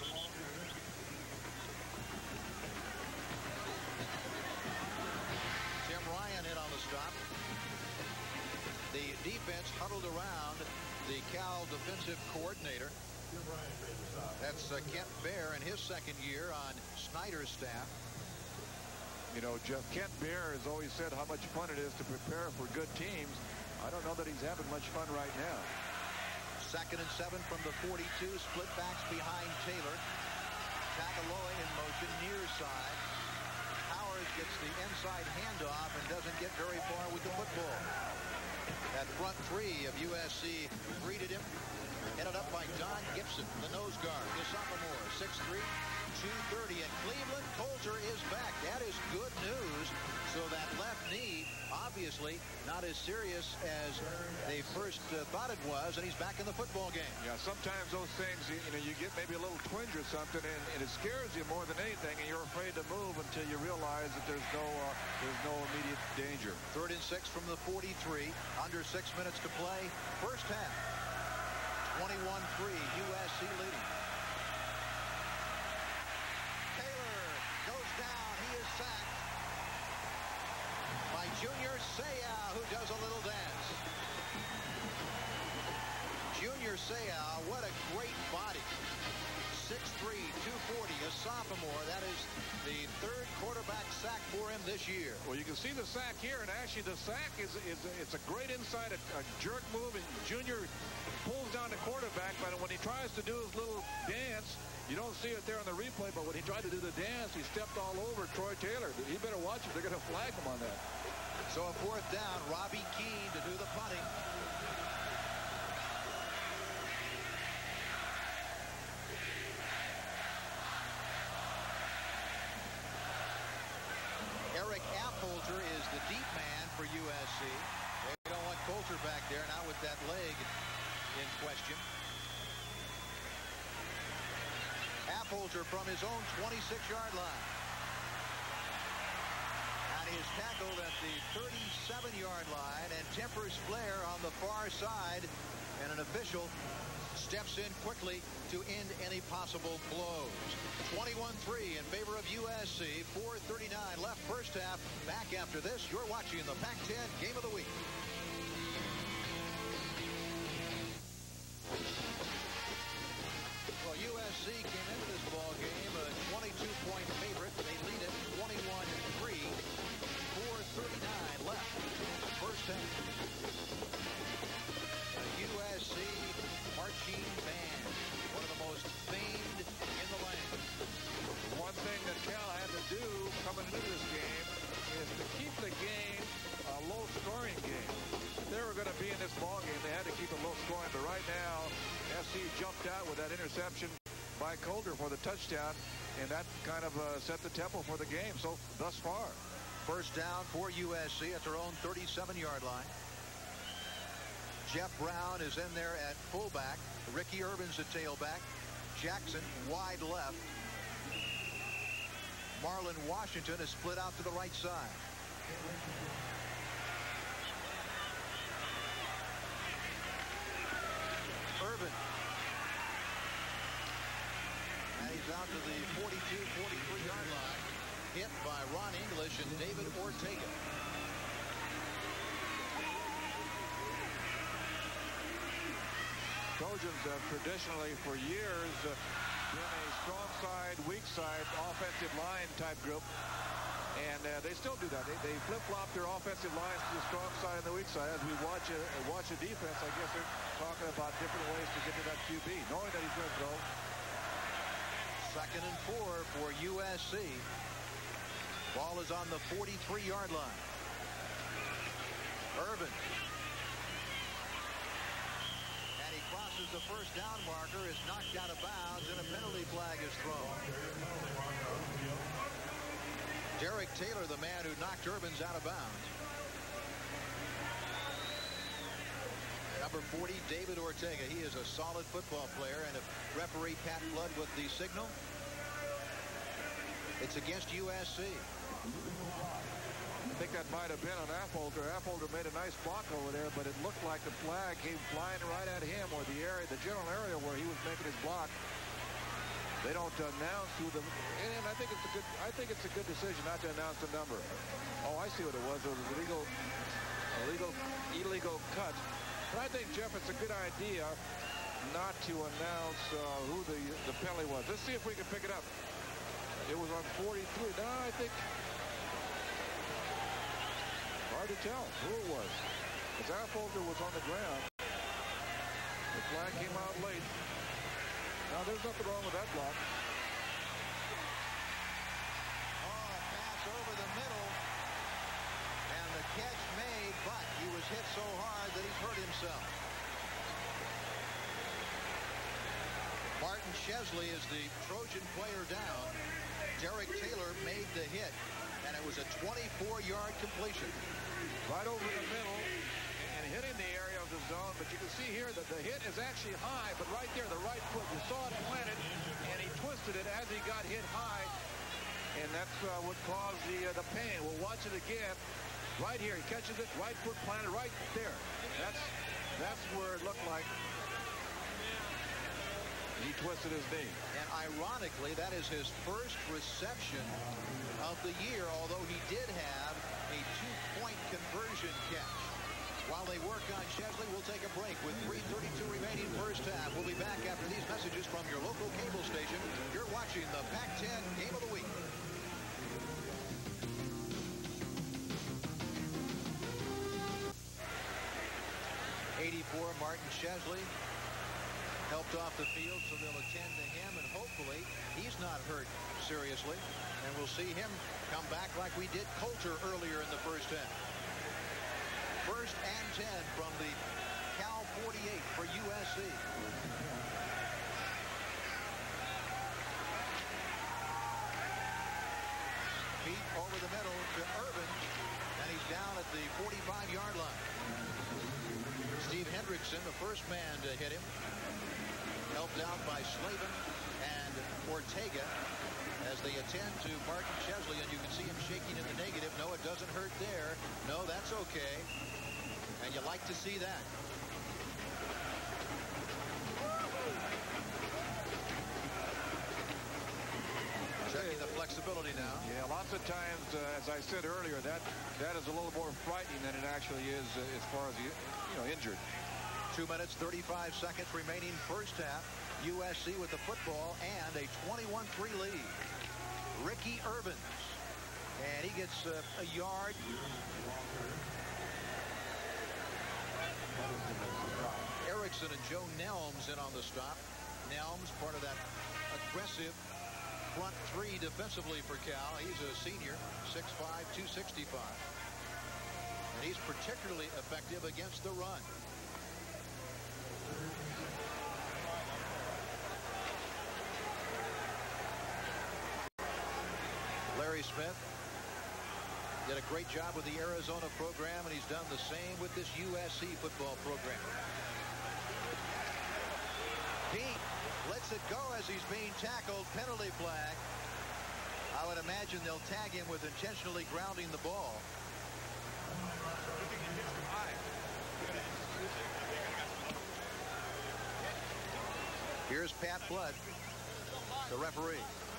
A: Tim Ryan hit on the stop. The defense huddled around the Cal defensive coordinator. That's Kent Baer in his second year on Snyder's staff.
C: Jeff, Kent Baer has always said how much fun it is to prepare for good teams. I don't know that he's having much fun right now.
A: Second and 7 from the 42. Split backs behind Taylor. Tagaloa in motion near side. Powers gets the inside handoff and doesn't get very far with the football. That front three of USC greeted him. Headed up by Don Gibson, the nose guard, the sophomore, 6'3", 230 in Cleveland. Coulter is back. That is good news. So that left knee, obviously, not as serious as they first thought it was, and he's back in the football game.
C: Yeah, sometimes those things, you know, you get maybe a little twinge or something, and it scares you more than anything, and you're afraid to move until you realize that there's no immediate danger.
A: 3rd and 6 from the 43. Under 6 minutes to play. First half. 21-3, USC leading. Taylor goes down. He is sacked by Junior Seau, who does a little dance. Junior Seau, what a great body. 6'3", 240, a sophomore. That is the 3rd quarterback sack for him this year.
C: Well, you can see the sack here, and actually the sack it's a great inside, a jerk move, and Junior pulls down the quarterback, but when he tries to do his little dance, you don't see it there on the replay, but when he tried to do the dance, he stepped all over Troy Taylor. He better watch it. They're going to flag him on that.
A: So a 4th down, Robbie Keane to do the punting. Eric Affolter is the deep man for USC. They don't want Coulter back there now with that leg in question. Affolter from his own 26-yard line. And he is tackled at the 37-yard line and tempers Flair on the far side. And an official steps in quickly to end any possible blows. 21-3 in favor of USC. 4:39 left first half. Back after this. You're watching the Pac-10 Game of the Week. Well, USC came into this ball game a 22-point favorite. They lead it 21-3. 4:39 left first half. USC marching band, one of the most famed in the land.
C: One thing that Cal had to do coming into this game is to keep the game a low-scoring game. If they were going to be in this ball game, they had to keep it low-scoring. But right now, SC jumped out with that interception by Coulter for the touchdown, and that kind of set the tempo for the game. So thus far,
A: first down for USC at their own 37-yard line. Jeff Brown is in there at fullback. Ricky Urban's at tailback. Jackson wide left. Marlon Washington is split out to the right side. Urban. And he's out to the 42, 43-yard line. Hit by Ron English and David Ortega.
C: Trojans have traditionally for years been a strong side, weak side, offensive line type group. And they still do that. They flip-flop their offensive lines to the strong side and the weak side. As we watch a defense, I guess they're talking about different ways to get to that QB, knowing that he's going to throw.
A: 2nd and 4 for USC. Ball is on the 43-yard line. Urban. And he crosses the first down marker, is knocked out of bounds, and a penalty flag is thrown. Derek Taylor, the man who knocked Urban's out of bounds. Number 40, David Ortega. He is a solid football player, and if referee Pat Flood with the signal, it's against USC.
C: I think that might have been on Affolter. Affolter made a nice block over there, but it looked like the flag came flying right at him, or the general area where he was making his block. They don't announce who the, and I think it's a good decision not to announce the number. Oh, I see what it was. It was illegal cut. But I think, Jeff, it's a good idea not to announce who the penalty was. Let's see if we can pick it up. It was on 43. No, I think hard to tell who it was. Because Affolter was on the ground. The flag came out late. Now, there's nothing wrong with that block.
A: Oh, a pass over the middle. And the catch made, but he was hit so hard that he's hurt himself. Martin Martin Chesley is the Trojan player down. Derek Taylor made the hit, and it was a 24-yard completion.
C: Right over the middle and hitting the area of the zone. But you can see here that the hit is actually high, but right there, the right foot, you saw it planted, and he twisted it as he got hit high, and that's what caused the pain. We'll watch it again. Right here, he catches it, right foot planted right there. That's where it looked like he twisted his knee.
A: And ironically, that is his first reception of the year, although he did have a 2-point conversion catch. While they work on Chesley, we'll take a break with 3:32 remaining first half. We'll be back after these messages from your local cable station. You're watching the Pac-10 Game of the Week. 84, Martin Chesley helped off the field, so they'll attend to him, and hopefully he's not hurt seriously, and we'll see him come back like we did Coulter earlier in the first half. First and 10 from the Cal 48 for USC. Feet over the middle to Irvin, and he's down at the 45-yard line. Steve Hendrickson, the first man to hit him, helped out by Slavin and Ortega as they attend to Martin Chesley, and you can see him shaking in the negative. No, it doesn't hurt there. No, that's okay. And you like to see that. Checking the flexibility now.
C: Yeah, lots of times, as I said earlier, that is a little more frightening than it actually is as far as injured.
A: 2 minutes, 35 seconds remaining first half. USC with the football and a 21-3 lead. Ricky Irvins. And he gets a yard. Erickson and Joe Nelms in on the stop. Nelms, part of that aggressive front three defensively for Cal. He's a senior, 6'5", 265. And he's particularly effective against the run. Larry Smith did a great job with the Arizona program, and he's done the same with this USC football program. Pete lets it go as he's being tackled. Penalty flag. I would imagine they'll tag him with intentionally grounding the ball. Here's Pat Flood, the referee.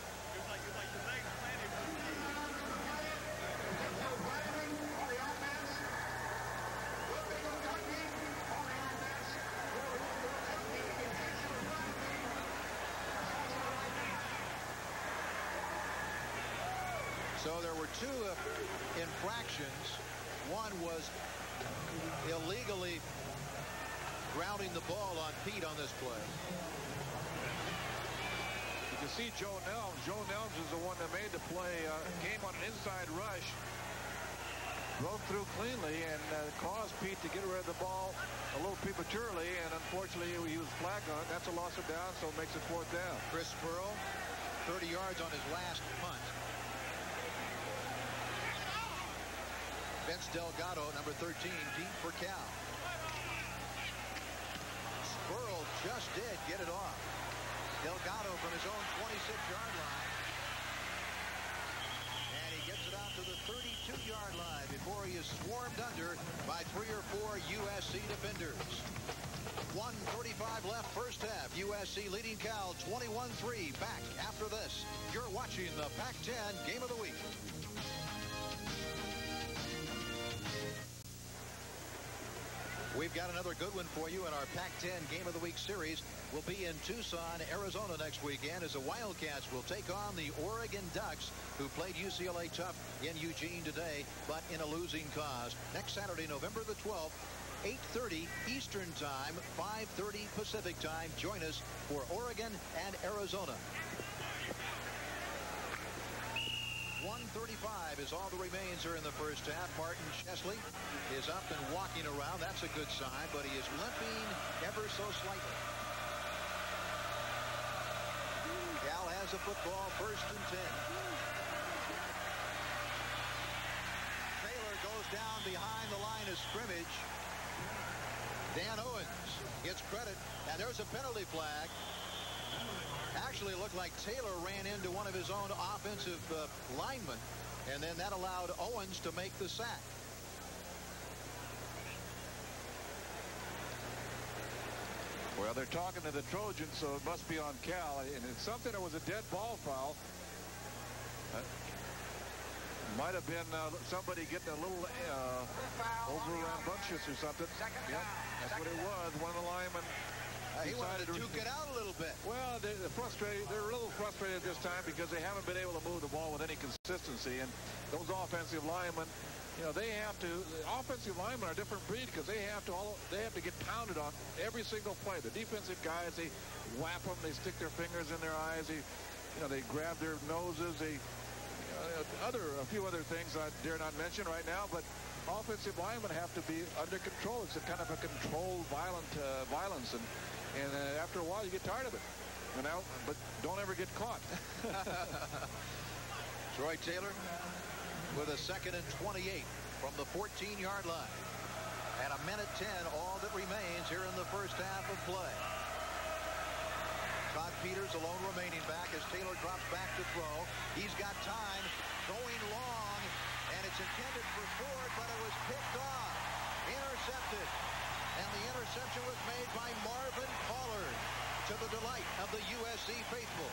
A: So there were two infractions. One was illegally grounding the ball on Pete on this play.
C: You can see Joe Nelms. Joe Nelms is the one that made the play. Came on an inside rush. Broke through cleanly and caused Pete to get rid of the ball a little prematurely. And unfortunately, he was flagged on it. That's a loss of down, so it makes it fourth down.
A: Chris Pearl, 30 yards on his last punt. Vince Delgado, number 13, deep for Cal. Spurl just did get it off. Delgado from his own 26-yard line. And he gets it out to the 32-yard line before he is swarmed under by 3 or 4 USC defenders. 1:35 left first half. USC leading Cal 21-3. Back after this. You're watching the Pac-10 Game of the Week. We've got another good one for you in our Pac-10 Game of the Week series. We'll be in Tucson, Arizona next weekend as the Wildcats will take on the Oregon Ducks, who played UCLA tough in Eugene today, but in a losing cause. Next Saturday, November the 12th, 8:30 Eastern Time, 5:30 Pacific Time. Join us for Oregon and Arizona. 1:35 is all that remains here in the first half. Martin Chesley is up and walking around. That's a good sign, but he is limping ever so slightly. the football, 1st and 10. Taylor goes down behind the line of scrimmage. Dan Owens gets credit, and there's a penalty flag. Actually, it looked like Taylor ran into one of his own offensive linemen, and then that allowed Owens to make the sack.
C: Well, they're talking to the Trojans, so it must be on Cal, and it's something that was a dead ball foul. Might have been somebody getting a little over rambunctious or something. Yep, that's what it was. One of the linemen
A: he wanted to duke it out a little bit. Well,
C: they're frustrated. They're a little frustrated this time because they haven't been able to move the ball with any consistency. And those offensive linemen, you know, they have to. The offensive linemen are a different breed because they have to get pounded on every single play. The defensive guys, they whap them. They stick their fingers in their eyes. They grab their noses. A few other things I dare not mention right now, but offensive linemen have to be under control. It's a kind of a controlled violence, and after a while you get tired of it. But don't ever get caught.
A: Troy Taylor with a 2nd and 28 from the 14-yard line, and 1:10 all that remains here in the first half of play. Todd Peters alone remaining back as Taylor drops back to throw. He's got time, going long, and it's intended for Ford, but it was picked off. Intercepted. And the interception was made by Marvin Pollard, to the delight of the USC faithful.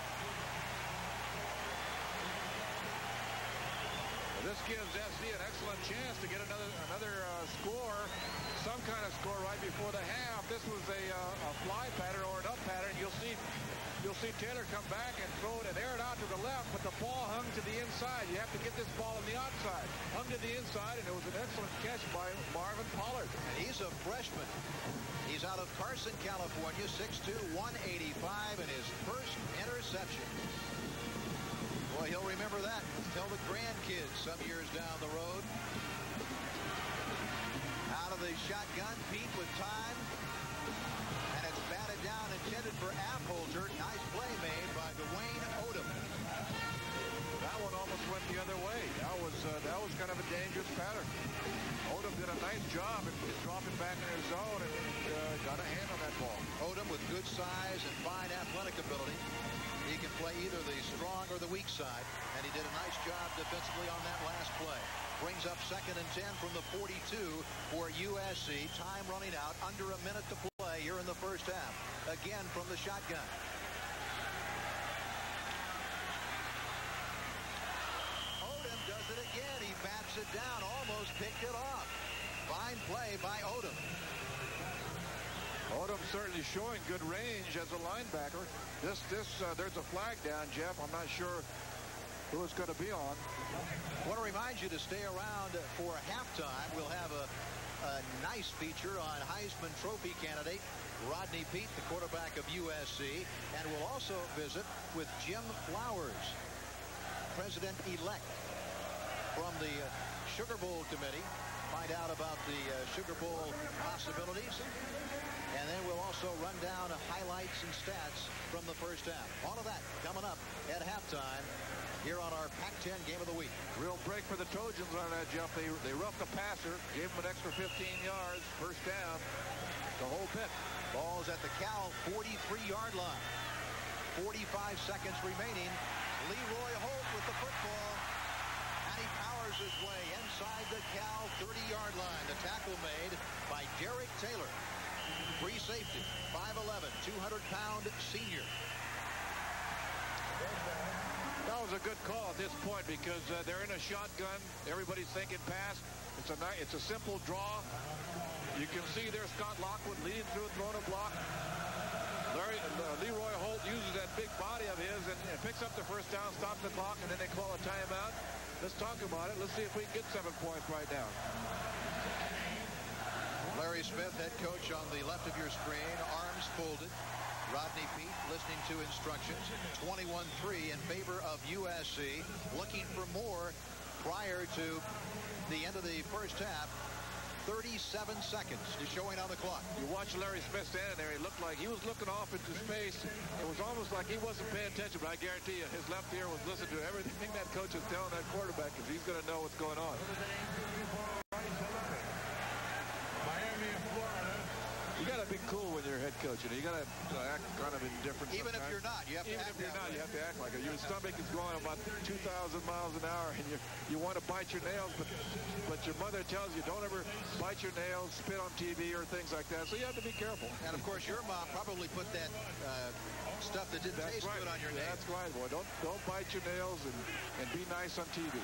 C: This gives SC an excellent chance to get another score, some kind of score right before the half. This was a fly pattern or an up pattern. You'll see Taylor come back and throw it and air it out to the left, but the ball hung to the inside. You have to get this ball on the outside. Hung to the inside, and it was an excellent catch by Marvin Pollard.
A: And he's a freshman. He's out of Carson, California, 6'2", 185, and his first interception. Boy, he'll remember that. Tell the grandkids some years down the road. Out of the shotgun, Pete with time. And it's batted down, intended for Appholter. Nice play made by Dwayne Odom.
C: That one almost went the other way. That was kind of a dangerous pattern. Odom did a nice job in dropping back in his zone and got a hand on that ball.
A: Odom with good size and fine athletic ability. He can play either the strong or the weak side, and he did a nice job defensively on that last play. Brings up 2nd and 10 from the 42 for USC. Time running out, under a minute to play here in the first half. Again from the shotgun. Odom does it again. He bats it down, almost picked it off. Fine play by Odom.
C: Odom certainly showing good range as a linebacker. There's a flag down, Jeff. I'm not sure who it's going to be on.
A: I want to remind you to stay around for halftime. We'll have a nice feature on Heisman Trophy candidate Rodney Peete, the quarterback of USC, and we'll also visit with Jim Flowers, president-elect, from the Sugar Bowl committee. Find out about the Sugar Bowl possibilities. And then we'll also run down highlights and stats from the first half. All of that coming up at halftime here on our Pac-10 Game of the Week.
C: Real break for the Trojans on that, Jeff. They roughed the passer, gave him an extra 15 yards, first down, the whole pit.
A: Ball's at the Cal 43-yard line. 45 seconds remaining. Leroy Holt with the football. And he powers his way inside the Cal 30-yard line. The tackle made by Derek Taylor. Free safety, 5'11", 200-pound senior.
C: That was a good call at this point because they're in a shotgun. Everybody's thinking pass. It's a simple draw. You can see there's Scott Lockwood leading through, throwing a block. Leroy Holt uses that big body of his and picks up the first down, stops the clock, and then they call a timeout. Let's talk about it. Let's see if we can get 7 points right now.
A: Larry Smith, head coach, on the left of your screen, arms folded. Rodney Peete listening to instructions. 21-3 in favor of USC. Looking for more prior to the end of the first half. 37 seconds is showing on the clock.
C: You watch Larry Smith standing there. He looked like he was looking off into space. It was almost like he wasn't paying attention, but I guarantee you his left ear was listening to everything that coach is telling that quarterback because he's going to know what's going on.
D: Miami and Florida.
C: You got to be cool when you're head coach. You got to act kind of indifferent.
A: Even if you're not, you have to act
C: you have to act like it. Your stomach is going about 2,000 miles an hour, and you want to bite your nails, but your mother tells you don't ever bite your nails, spit on TV, or things like that. So you have to be careful.
A: And of course, your mom probably put that stuff that didn't taste good on your nails.
C: That's right, boy. Don't bite your nails and be nice on TV.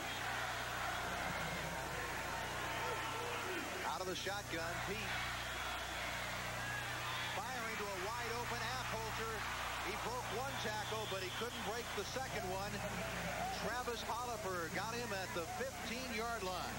A: Out of the shotgun, Pete. Firing to a wide open Affolter. He broke one tackle, but he couldn't break the second one. Travis Oliver got him at the 15-yard line.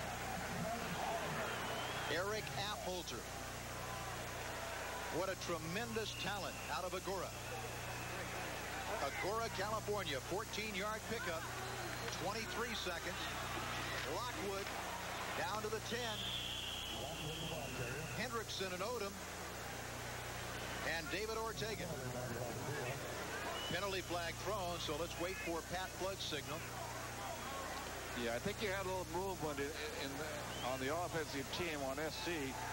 A: Eric Affolter. What a tremendous talent out of Agoura. Agoura, California, 14-yard pickup, 23 seconds. Lockwood down to the 10. Hendrickson and Odom. And David Ortega. Penalty flag thrown, so let's wait for Pat Flood's signal.
C: Yeah, I think you had a little movement on the offensive team on SC.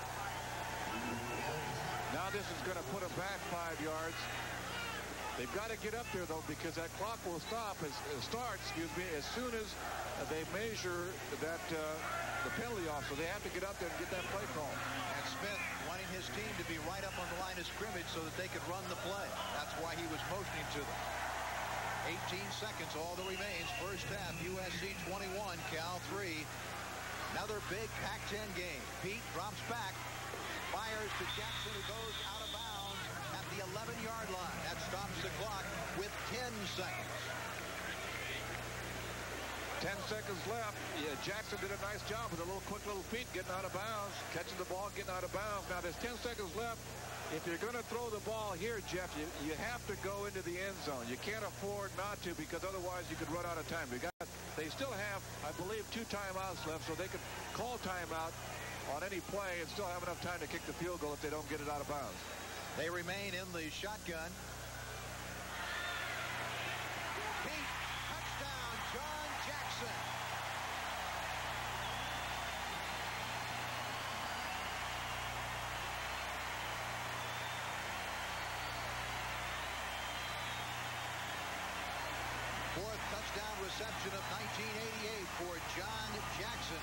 C: Now this is going to put them back 5 yards. They've got to get up there, though, because that clock will start as soon as they measure that the penalty off. So they have to get up there and get that play called.
A: And Smith wanting his team to be right up on the line of scrimmage so that they could run the play. That's why he was motioning to them. 18 seconds, all that remains. First half, USC 21, Cal 3. Another big Pac-10 game. Pete drops back, fires to Jackson, who goes out of bounds at the 11-yard line. That stops the clock with 10 seconds.
C: 10 seconds left. Yeah, Jackson did a nice job with a quick little feet getting out of bounds, catching the ball, getting out of bounds. Now there's 10 seconds left. If you're going to throw the ball here, Jeff, you have to go into the end zone. You can't afford not to, because otherwise you could run out of time. They still have, I believe, 2 timeouts left, so they could call timeout on any play and still have enough time to kick the field goal if they don't get it out of bounds.
A: They remain in the shotgun. Pete, touchdown, John Jackson. Fourth touchdown reception of 1988 for John Jackson.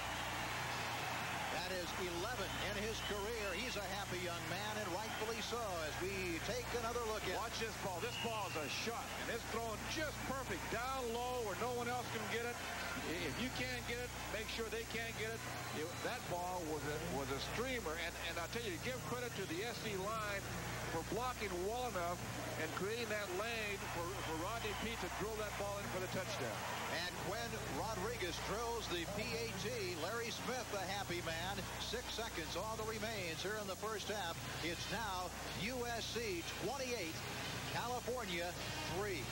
A: That is 11 in his career. He's a happy young man, and rightfully so, as we take another look at.
C: Watch this ball. This ball is a shot, and it's thrown just perfect down low where no one else can get it. If you can't get it, make sure they can't get it. That ball was a streamer, and I'll tell you, give credit to the SC line for blocking well enough and creating that lane for Rodney Peete to drill that ball in for the touchdown.
A: And Quinn Rodriguez drills the PAT. Larry Smith, the happy man. 6 seconds, all that remains here in the first half. It's now USC 28, California 3.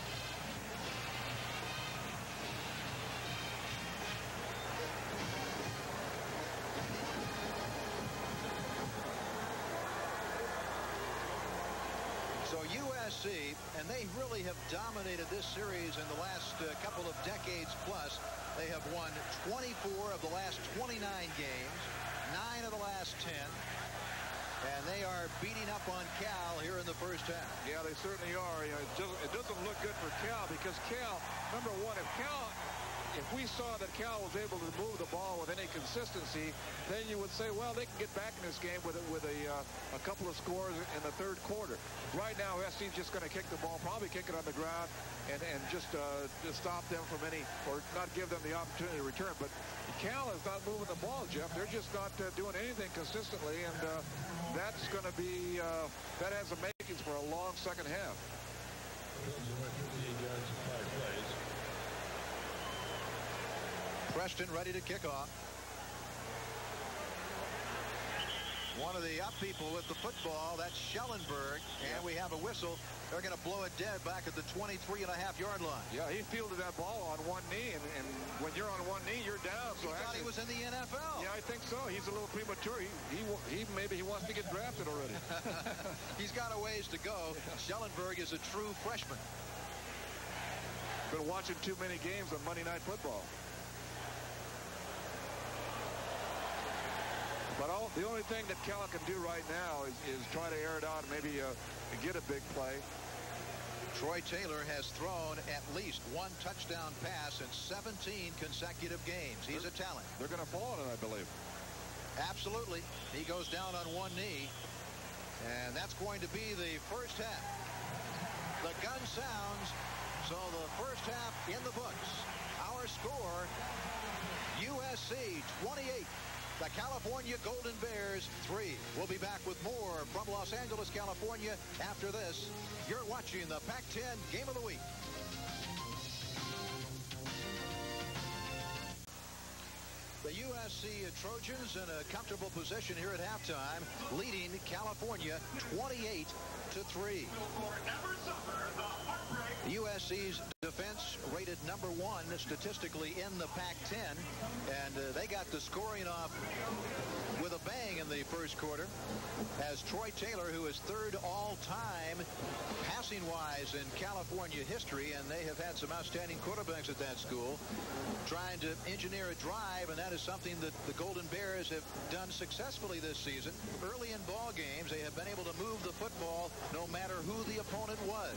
A: So USC, and they really have dominated this series in the last couple of decades plus. They have won 24 of the last 29 games, 9 of the last 10. And they are beating up on Cal here in the first half.
C: Yeah, they certainly are. You know, it doesn't look good for Cal, because Cal, number one, if we saw that Cal was able to move the ball with any consistency, then you would say, well, they can get back in this game with a couple of scores in the third quarter. Right now, SC's just going to kick the ball, probably kick it on the ground, and just stop them from or not give them the opportunity to return. But Cal is not moving the ball, Jeff. They're just not doing anything consistently, and that's going to be that has the makings for a long second half.
A: Preston ready to kick off. One of the up people with the football, that's Schellenberg, and we have a whistle They're going to blow it dead back at the 23.5-yard line.
C: Yeah, he fielded that ball on one knee, and when you're on one knee, you're down. So
A: he thought he was in the NFL.
C: Yeah, I think so. He's a little premature. Maybe he wants to get drafted already.
A: He's got a ways to go. Schellenberg is a true freshman.
C: Been watching too many games of Monday Night Football. But the only thing that Cal can do right now is try to air it out and maybe get a big play.
A: Troy Taylor has thrown at least one touchdown pass in 17 consecutive games. He's a talent.
C: They're going to fall on it, I believe.
A: Absolutely. He goes down on one knee. And that's going to be the first half. The gun sounds. So the first half in the books. Our score, USC 28. The California Golden Bears 3. We'll be back with more from Los Angeles, California after this. You're watching the Pac-10 Game of the Week. The USC Trojans in a comfortable position here at halftime, leading California 28-3. USC's defense rated #1 statistically in the Pac-10, and they got the scoring off with a bang in the first quarter as Troy Taylor, who is third all-time passing-wise in California history, and they have had some outstanding quarterbacks at that school, trying to engineer a drive, and that is something that the Golden Bears have done successfully this season. Early in ball games, they have been able to move the football no matter who the opponent was.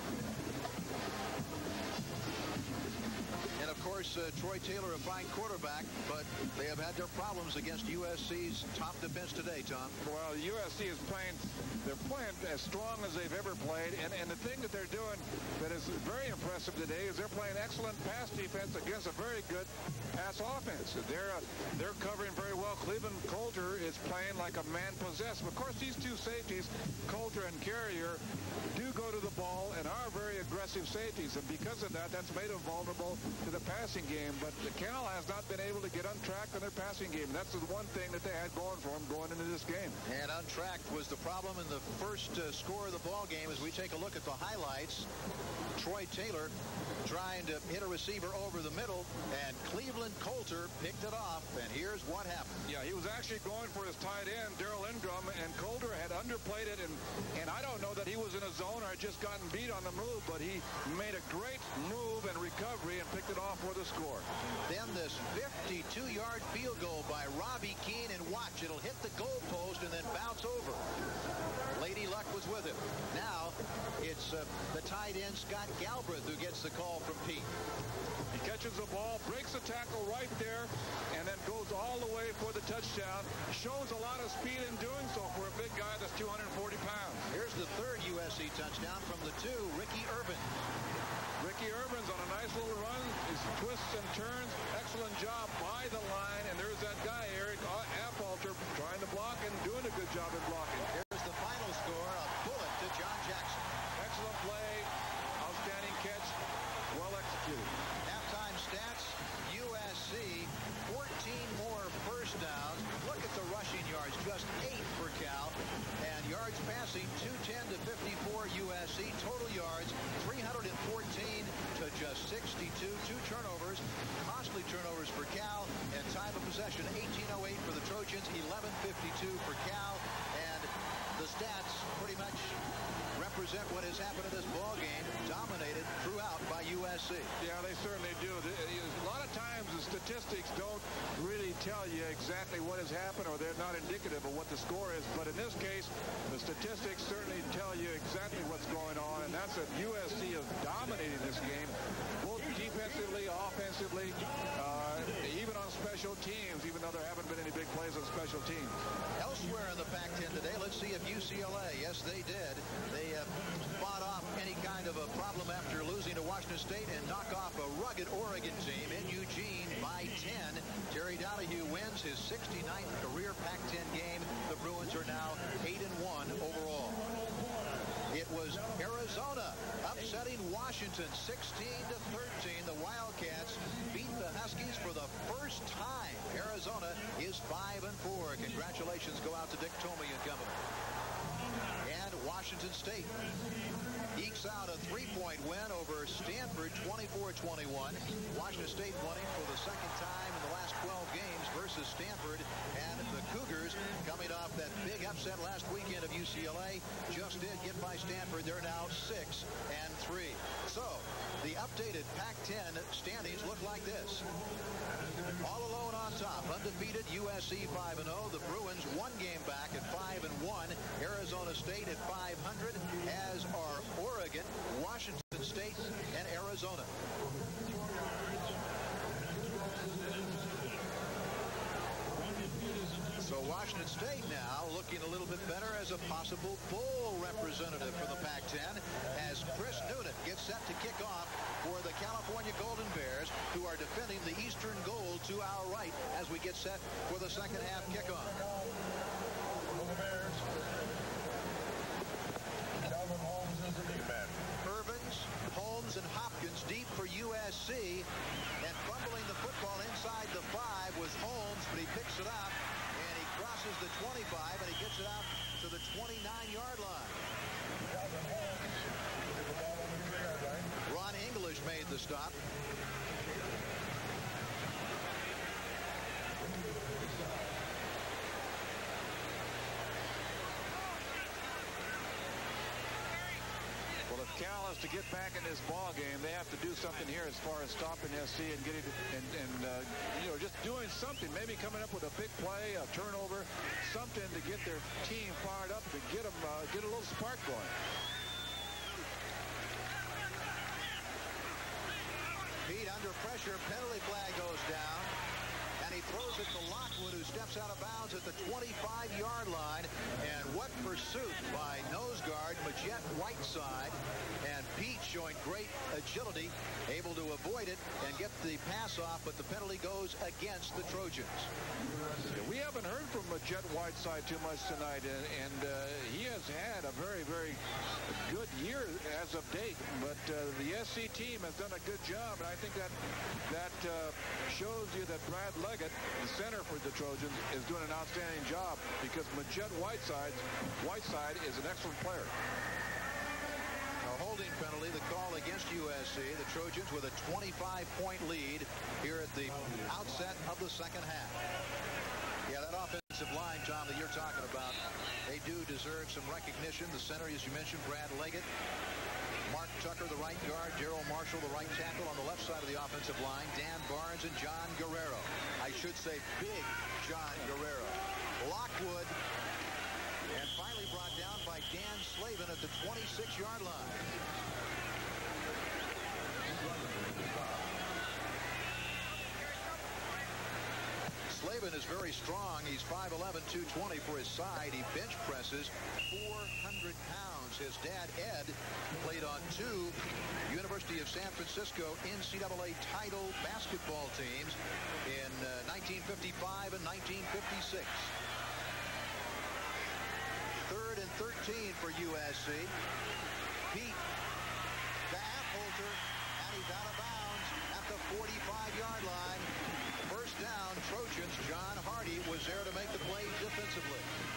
A: And, of course, Troy Taylor, a fine quarterback, but they have had their problems against USC's top defense today, Tom.
C: Well, USC is they're playing as strong as they've ever played, and the thing that they're doing that is very impressive today is they're playing excellent pass defense against a very good pass offense. They're covering very well. Cleveland Coulter is playing like a man possessed. Of course, these two safeties, Coulter and Carrier, do go to the ball and are very aggressive safeties, and because of that, that's made them vulnerable to the passing game. But Cal has not been able to get untracked on their passing game. That's the one thing that they had going for them going into this game.
A: And untracked was the problem in the first score of the ball game. As we take a look at the highlights, Troy Taylor trying to hit a receiver over the middle, and Cleveland Coulter picked it off, and here's what happened.
C: Yeah, he was actually going for his tight end, Darrell Ingram, and Coulter had underplayed it, and I don't know that he was in a zone or had just gotten beat on the move, but he made a great move and recovery and picked it off for the score.
A: Then this 52-yard field goal by Robbie Keane, and watch, it'll hit the goalpost and then bounce over. Lady Luck was with him. Now it's the tight end Scott Galbraith who gets the call from Pete.
C: He catches the ball, breaks the tackle right there, and then goes all the way for the touchdown. Shows a lot of speed in doing so for a big guy that's 240 pounds.
A: Here's the third USC touchdown from the two, Ricky Urban.
C: Ricky Urban's on a nice little run. His twists and turns. Excellent job by the line. And there's that guy, Eric Affolter, trying to block and doing a good job at blocking.
A: Here's the final score, a bullet to John Jackson.
C: Excellent play. Outstanding catch. Well executed.
A: Halftime stats, USC, 14 more first downs. Look at the rushing yards, just 8 for Cal. And yards passing, 210 to 54 USC. Total yards, 314 to just 62. 2 turnovers, costly turnovers for Cal. And time of possession, 18:08 for the Trojans, 11:52 for Cal. And the stats pretty much represent what has happened in this ball game, dominated throughout by USC.
C: Yeah, they certainly do. A lot of times the statistics don't really tell you exactly what has happened, or they're not indicative of what the score is. But in this case, the statistics certainly tell you exactly what's going on, and that's that USC is dominating this game, both defensively, offensively, even on special teams, even though there haven't been any big plays on special teams.
A: Elsewhere in the Pac-10 today, let's see if UCLA, yes, they did. They fought off any kind of a problem after losing to Washington State and knock off a rugged Oregon team in Eugene by 10. Terry Donahue wins his 69th career Pac-10 game. The Bruins are now 8-1 overall. It was Arizona upsetting Washington 16-13. The Wildcats beat the Huskies for the first time. Arizona is 5-4. Congratulations go out to Dick Tomey and company. And Washington State ekes out a 3-point win over Stanford, 24-21. Washington State winning for the second time in the last 12 games versus Stanford, and the Cougars, coming off that big upset last weekend of UCLA, just did get by Stanford. They're now 6-3. So the updated Pac-10 standings look like this. All alone on top, undefeated USC 5-0. The Bruins 1 game back at 5-1. Arizona State at 500, as are Oregon, Washington State, and Arizona. So Washington State now looking a little bit better as a possible bowl representative for the Pac-10, as Chris Noonan gets set to kick off for the California Golden Bears, who are defending the Eastern Gold to our right as we get set for the second half kickoff. Irvins, Holmes, and Hopkins deep for USC, and fumbling the football inside the 5 was Holmes, but he picks it up. Crosses the 25, and he gets it out to the 29-yard line. Ron English made the stop.
C: Well, if Cal has to get back in this ball game, they have to do something here as far as stopping SC and getting you know, just doing something. Maybe coming up with a big play, a turnover, something to get their team fired up, to get them get a little spark going.
A: Pete under pressure, penalty flag goes down, and he throws it to Lockwood, who steps out of bounds at the 25-yard line. And what pursuit by nose guard Majette Whiteside, and Pete showing great agility, able to avoid it and get the pass off, but the penalty goes against the Trojans.
C: Yeah, we haven't heard from Majette Whiteside too much tonight, and he has had a very, very good year as of date, but the SC team has done a good job, and I think that shows you that Brad Leggett, the center for the Trojans, is doing an outstanding job, because Majette Whiteside is an excellent player.
A: A holding penalty, the call against USC. The Trojans with a 25-point lead here at the outset of the second half. Yeah, that offensive line, Tom, that you're talking about, they do deserve some recognition. The center, as you mentioned, Brad Leggett. Mark Tucker, the right guard. Darryl Marshall, the right tackle. On the left side of the offensive line, Dan Barnes and John Guerrero. I should say big John Guerrero. Lockwood, and finally brought down by Dan Slavin at the 26-yard line. Slavin is very strong. He's 5'11", 220 for his side. He bench presses 400 pounds. His dad, Ed, played on 2 University of San Francisco NCAA title basketball teams in 1955 and 1956. 3rd and 13 for USC. Pete to Affolter, and he's out of bounds at the 45-yard line. First down, Trojans. John Hardy was there to make the play defensively.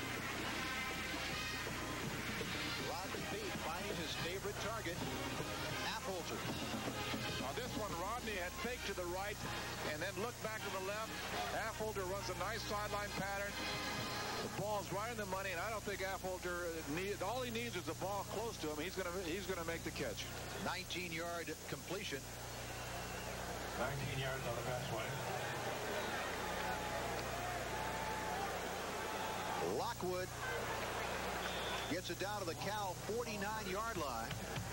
A: Rodney Pete finding his favorite target, Affolter.
C: Now this one, Rodney had faked to the right and then looked back to the left. Affolter runs a nice sideline pattern. The ball's right in the money, and I don't think Affolter all he needs is a ball close to him. He's gonna make the catch.
A: 19-yard completion.
D: 19 yards on the pass way.
A: Lockwood gets it down to the Cal 49-yard line.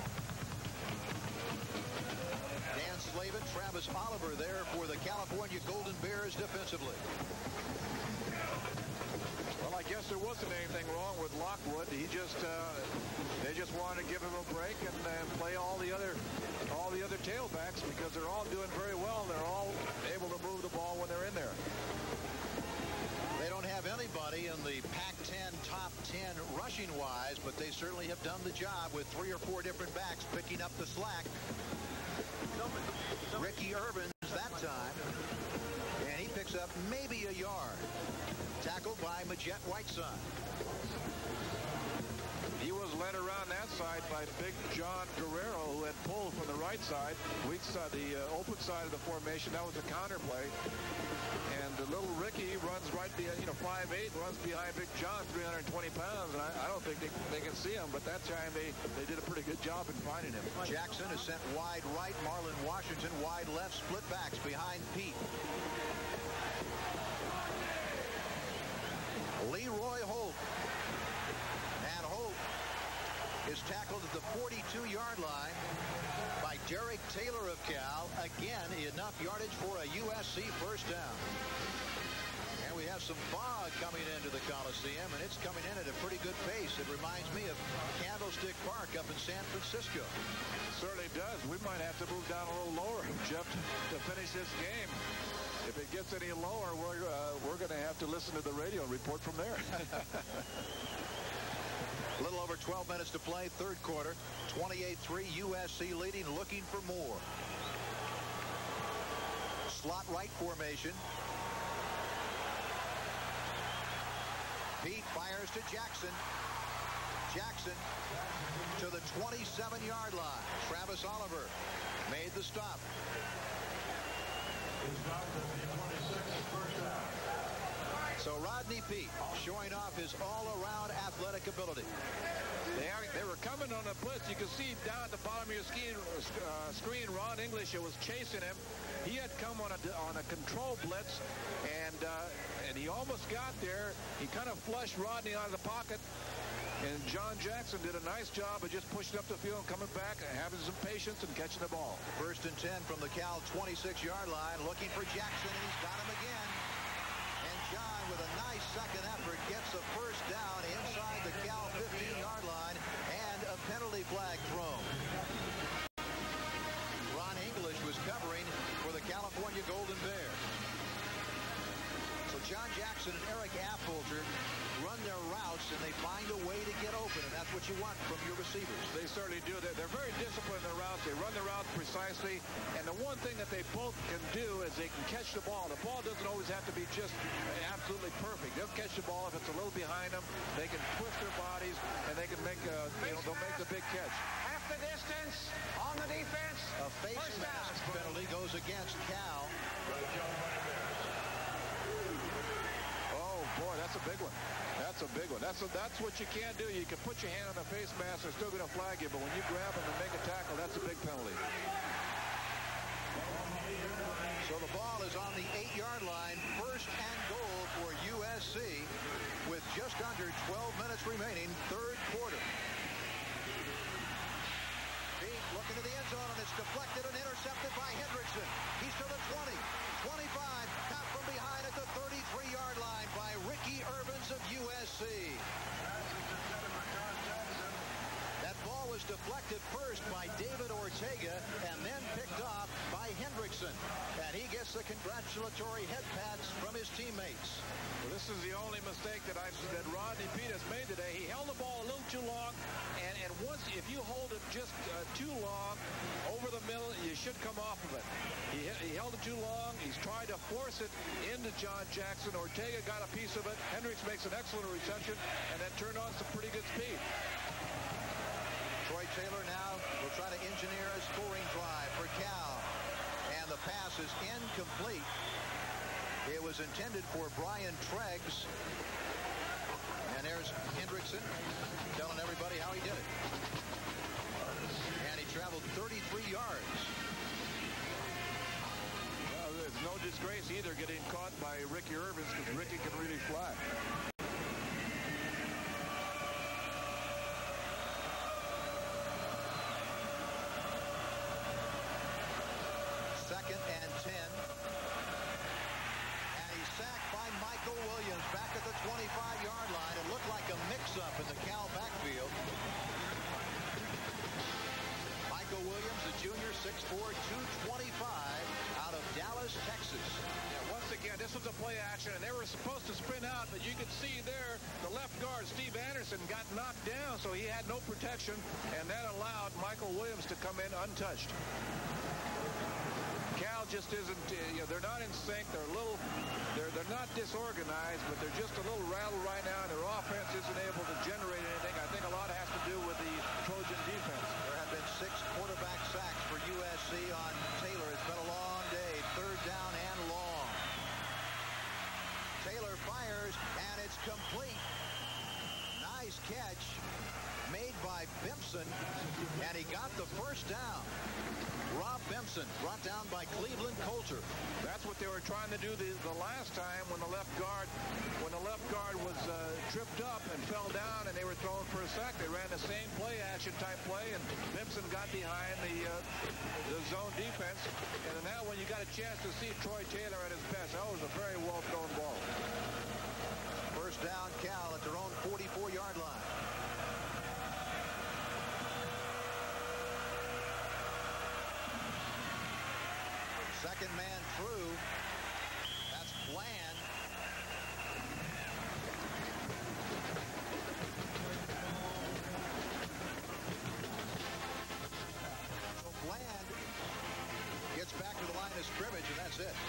A: Dan Slavin, Travis Oliver there for the California Golden Bears defensively.
C: Well, I guess there wasn't anything wrong with Lockwood. They just wanted to give him a break and play all the other tailbacks, because they're all doing very well. They're all able to move the ball when they're in there.
A: They don't have anybody in the Pac-10 top 10 rushing wise, but they certainly have done the job with 3 or 4 different backs picking up the slack. Ricky Irvins that time, and he picks up maybe a yard. Tackled by Majette Whiteside.
C: He was led around that side by big John Guerrero, who had pulled from the right side, weak side, the open side of the formation. That was a counter play. And little Ricky runs right behind, 5'8", runs behind big John, 320 pounds. And I don't think they can see him, but that time they did a pretty good job in finding him.
A: Jackson is sent wide right. Marlon Washington wide left. Split backs behind Pete. Leroy Holt. And Holt is tackled at the 42-yard line by Derek Taylor of Cal. Again, enough yardage for a USC first down. And we have some fog coming into the Coliseum, and it's coming in at a pretty good pace. It reminds me of Candlestick Park up in San Francisco.
C: Certainly does. We might have to move down a little lower, Jeff, to finish this game. If it gets any lower, we're going to have to listen to the radio and report from there.
A: A little over 12 minutes to play, third quarter. 28-3, USC leading, looking for more. Slot right formation. Pete fires to Jackson. Jackson to the 27-yard line. Travis Oliver made the stop. So Rodney Pete showing off his all-around athletic ability.
C: They were coming on a blitz. You can see down at the bottom of your screen, Ron English was chasing him. He had come on a control blitz, and he almost got there. He kind of flushed Rodney out of the pocket. And John Jackson did a nice job of just pushing up the field and coming back and having some patience and catching the ball.
A: First and 10 from the Cal 26-yard line, looking for Jackson, and he's got him again. And John, with a nice second effort, gets a first down inside the Cal 15-yard line, and a penalty flag thrown. Ron English was covering for the California Golden Bears. So John Jackson and Eric Affolter run their routes, and they find a way to get open, and that's what you want from your receivers.
C: They certainly do. They're very disciplined in their routes. They run their routes precisely, and the one thing that they both can do is they can catch the ball. The ball doesn't always have to be just absolutely perfect. They'll catch the ball if it's a little behind them. They can twist their bodies, and they can make they'll make the big catch.
E: Half the distance on the defense.
A: A face mask penalty goes against Cal.
C: Oh boy, that's a big one. That's a big one. That's what you can't do. You can put your hand on the face mask, they're still going to flag you, but when you grab them and make a tackle, that's a big penalty.
A: So the ball is on the 8-yard line, first and goal for USC with just under 12 minutes remaining, third quarter. Pete looking to the end zone, and it's deflected and intercepted by Hendrickson. He's to the 20, 25, caught from behind at the 33-yard line by Ricky Irvins of USC. That ball was deflected first by David Ortega and then picked off by Hendrickson. And he gets the congratulatory head pats from his teammates.
C: Well, this is the only mistake that Rodney Pete has made today. He held the ball a little too long, and once if you hold it just too long over the middle, you should come off of it. He held it too long. He's tried to force it into John Jackson. Ortega got a piece of it. Hendricks makes an excellent reception and then turned on some pretty good speed.
A: Troy Taylor now will try to engineer a scoring drive for Cal. And the pass is incomplete. It was intended for Brian Treggs. And there's Hendrickson telling everybody how he did it. And he traveled 33 yards.
C: Well, there's no disgrace either getting caught by Ricky Irvins, because Ricky can really fly.
A: Second and 10. And he's sacked by Michael Williams back at the 25-yard line. It looked like a mix-up in the Cal backfield. Michael Williams, the junior, 6'4", 225, out of Dallas, Texas.
C: Yeah, once again, this was a play action, and they were supposed to sprint out, but you could see there the left guard, Steve Anderson, got knocked down, so he had no protection, and that allowed Michael Williams to come in untouched. Cal just just isn't, they're not in sync. They're not disorganized, but they're just a little rattled right now, and their offense isn't able to generate anything. I think a lot has to do with the Trojan defense.
A: There have been 6 quarterback sacks for USC on Taylor. It's been a long day. 3rd down and long. Taylor fires, and it's complete. Nice catch made by Bimson, and he got the first down. Rob Bimson brought down by Cleveland Coulter.
C: That's what they were trying to do the last time when the left guard was tripped up and fell down, and they were throwing for a sack. They ran the same play action type play, and Bimson got behind the zone defense. And now when you got a chance to see Troy Taylor at his best, that was a very well thrown ball.
A: First down, Cal at their own 44-yard line. Second man through. That's Bland. So Bland gets back to the line of scrimmage, and that's it.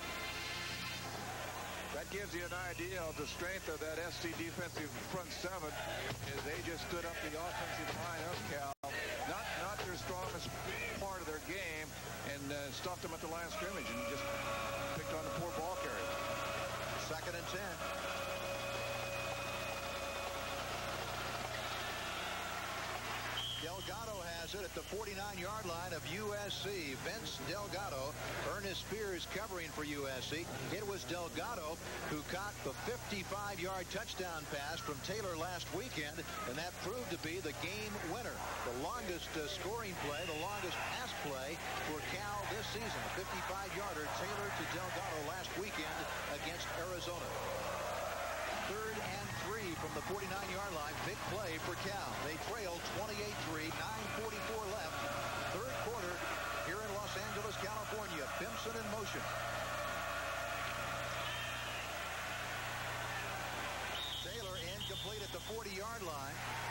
C: That gives you an idea of the strength of that SC defensive front 7 as they just stood up the offensive line of Cal. Not their strongest part of their game, and stuffed them at the line of scrimmage and just picked on the poor ball carrier.
A: 2nd and 10. Delgado has it at the 49-yard line of USC. Vince Delgado. Ernest Spears covering for USC. It was Delgado who caught the 55-yard touchdown pass from Taylor last weekend, and that proved to be the game winner. The longest scoring play, the longest pass play for Cal this season. A 55-yarder Taylor to Delgado last weekend against Arizona. 3rd and 3 from the 49-yard line. Big play for Cal. They trail 28-3, 9:44 left. 3rd quarter here in Los Angeles, California. Bimson in motion. Taylor incomplete at the 40-yard line.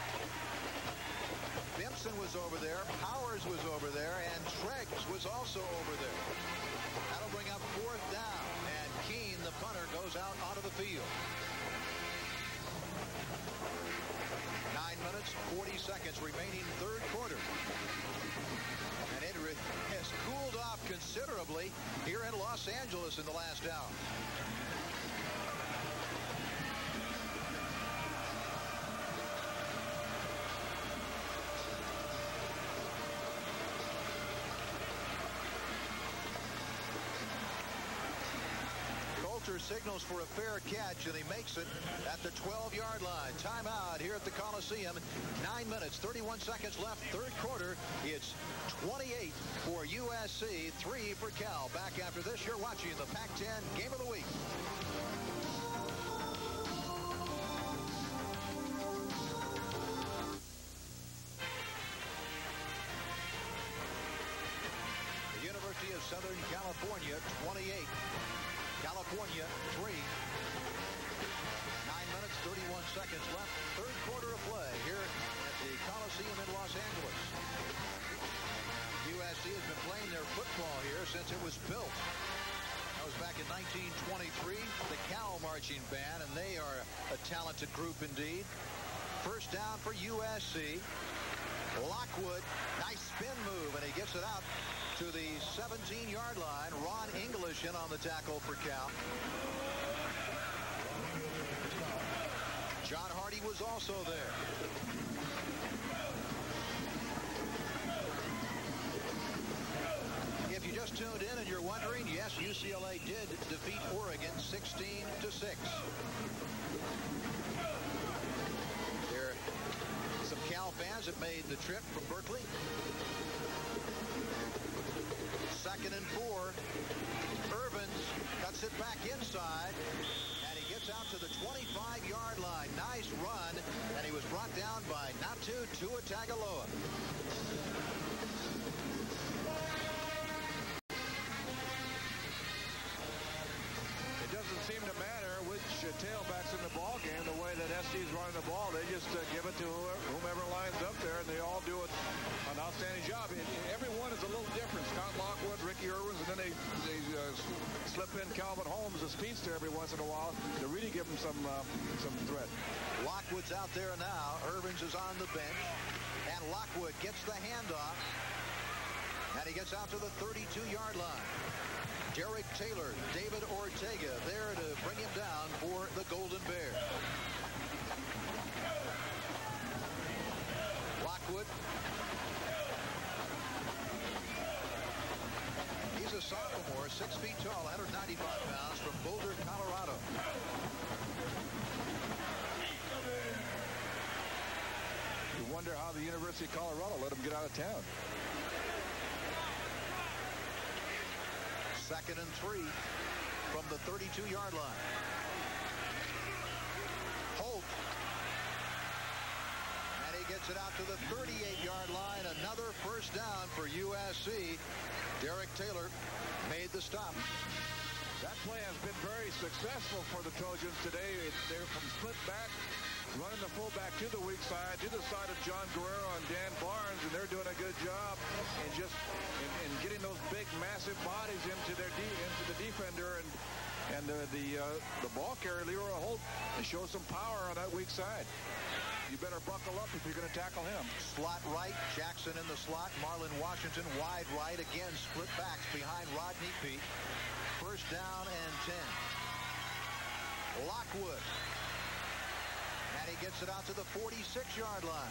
A: Bimson was over there. Powers was over there. And Treggs was also over there. That'll bring up 4th down. And Keene, the punter, goes out onto the field. 9 minutes, 40 seconds remaining 3rd quarter. And it has cooled off considerably here in Los Angeles in the last hour. Signals for a fair catch, and he makes it at the 12-yard line. Timeout here at the Coliseum. 9 minutes, 31 seconds left, 3rd quarter. It's 28 for USC, 3 for Cal. Back after this, you're watching the Pac-10 Game of the Week. The University of Southern California, 28. California 3. 9 minutes, 31 seconds left. 3rd quarter of play here at the Coliseum in Los Angeles. USC has been playing their football here since it was built. That was back in 1923. The Cal Marching Band, and they are a talented group indeed. First down for USC. Lockwood, nice spin move, and he gets it out to the 17-yard line. Ron English in on the tackle for Cal. John Hardy was also there. If you just tuned in and you're wondering, yes, UCLA did defeat Oregon 16-6. There are some Cal fans that made the trip from Berkeley. 2nd and 4. Irvins cuts it back inside, and he gets out to the 25-yard line. Nice run, and he was brought down by Natu Tuatagaloa.
C: It doesn't seem to matter which tailbacks in the ball game. The way that SC is running the ball, they just give it to whomever lines up there, and they all do an outstanding job. Everyone is a little different. Scott Lockwood, Ricky Irwins, and then they slip in Calvin Holmes, a speedster, every once in a while to really give him some threat.
A: Lockwood's out there now. Irvins is on the bench. And Lockwood gets the handoff. And he gets out to the 32-yard line. Derek Taylor, David Ortega there to bring him down for the Golden Bears. Lockwood. He's a sophomore, 6 feet tall, 195 pounds, from Boulder, Colorado.
C: You wonder how the University of Colorado let him get out of town.
A: 2nd and 3 from the 32-yard line. Holt. And he gets it out to the 38-yard line. Another first down for USC. Derek Taylor made the stop.
C: That play has been very successful for the Trojans today. They're from split back, running the fullback to the weak side, to the side of John Guerrero and Dan Barnes, and they're doing a good job in just in getting those big, massive bodies into the defender and the ball carrier Leroy Holt shows some power on that weak side. You better buckle up if you're going to tackle him.
A: Slot right, Jackson in the slot, Marlon Washington wide right, again split backs behind Rodney Peete. First down and 10. Lockwood. And he gets it out to the 46-yard line.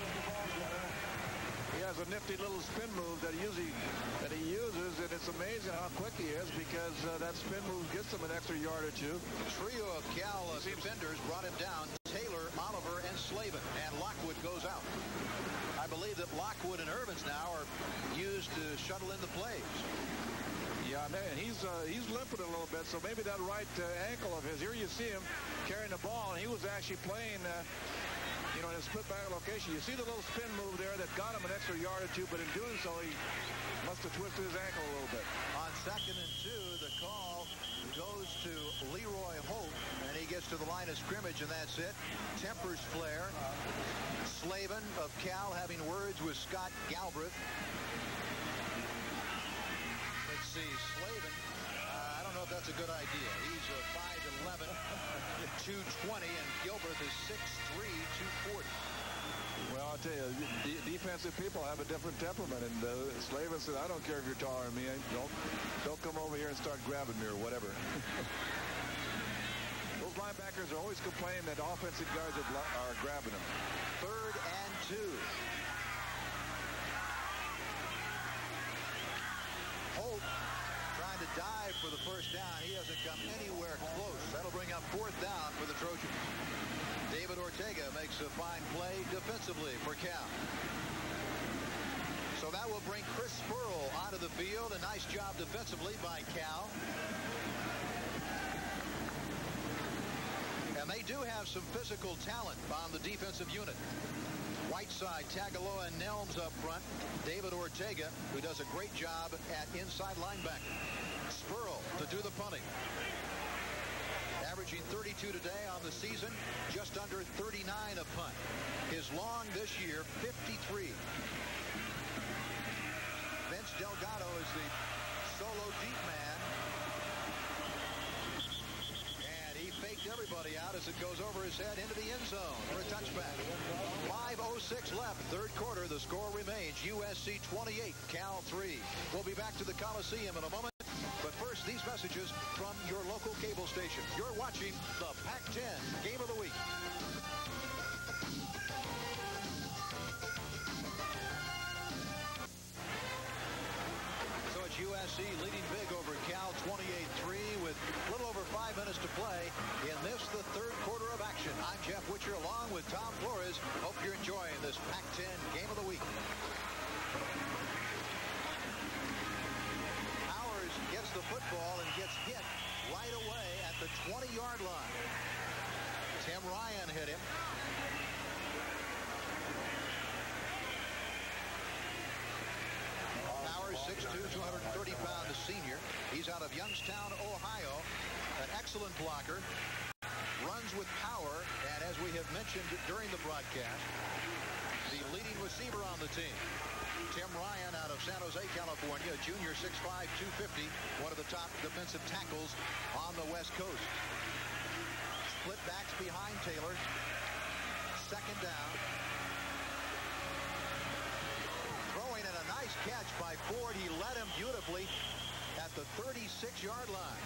C: He has a nifty little spin move that he uses, and it's amazing how quick he is because that spin move gets him an extra yard or two.
A: A trio of Cal defenders brought him down. Taylor, Oliver, and Slavin. And Lockwood goes out. I believe that Lockwood and Irvins now are used to shuttle in the plays.
C: Yeah, man, he's limping a little bit, so maybe that right ankle of his. Here you see him carrying the ball, and he was actually playing, in a split back location. You see the little spin move there that got him an extra yard or two, but in doing so, he must have twisted his ankle a little bit.
A: On 2nd and 2, the call goes to Leroy Holt, and he gets to the line of scrimmage, and that's it. Tempers flare. Slavin of Cal having words with Scott Galbraith. Let's see, Slavin, I don't know if that's a good idea. He's 5'11", 220, and Gilbreth is 6'3", 240.
C: Well, I'll tell you, defensive people have a different temperament, and Slavin said, I don't care if you're taller than me. Don't come over here and start grabbing me or whatever. Those linebackers are always complaining that offensive guards are grabbing them.
A: 3rd and 2. Holt trying to dive for the first down. He hasn't come anywhere close. That'll bring up 4th down for the Trojans. David Ortega makes a fine play defensively for Cal. So that will bring Chris Spurl onto the field. A nice job defensively by Cal. And they do have some physical talent on the defensive unit. Whiteside, Tagaloa, and Nelms up front. David Ortega, who does a great job at inside linebacker. Spurl to do the punting. Averaging 32 today on the season, just under 39 a punt. His long this year, 53. Vince Delgado is the solo deep man. And he faked everybody out as it goes over his head into the end zone for a touchback. 5:06 left, third quarter. The score remains USC 28, Cal 3. We'll be back to the Coliseum in a moment. But first, these messages from your local cable station. You're watching the Pac-10 Game of the Week. So it's USC leading big over Cal 28-3 with a little over 5 minutes to play in this, the third quarter of action. I'm Jeff Witcher along with Tom Flores. Hope you're enjoying this Pac-10 Game of the Week. Gets the football and gets hit right away at the 20-yard line. Tim Ryan hit him. Powers, 6'2", 230-pound senior. He's out of Youngstown, Ohio. An excellent blocker. Runs with power. And as we have mentioned during the broadcast, the leading receiver on the team. Tim Ryan out of San Jose, California, a junior, 6'5", 250, one of the top defensive tackles on the West Coast. Split backs behind Taylor. Second down. Throwing in a nice catch by Ford. He led him beautifully at the 36-yard line.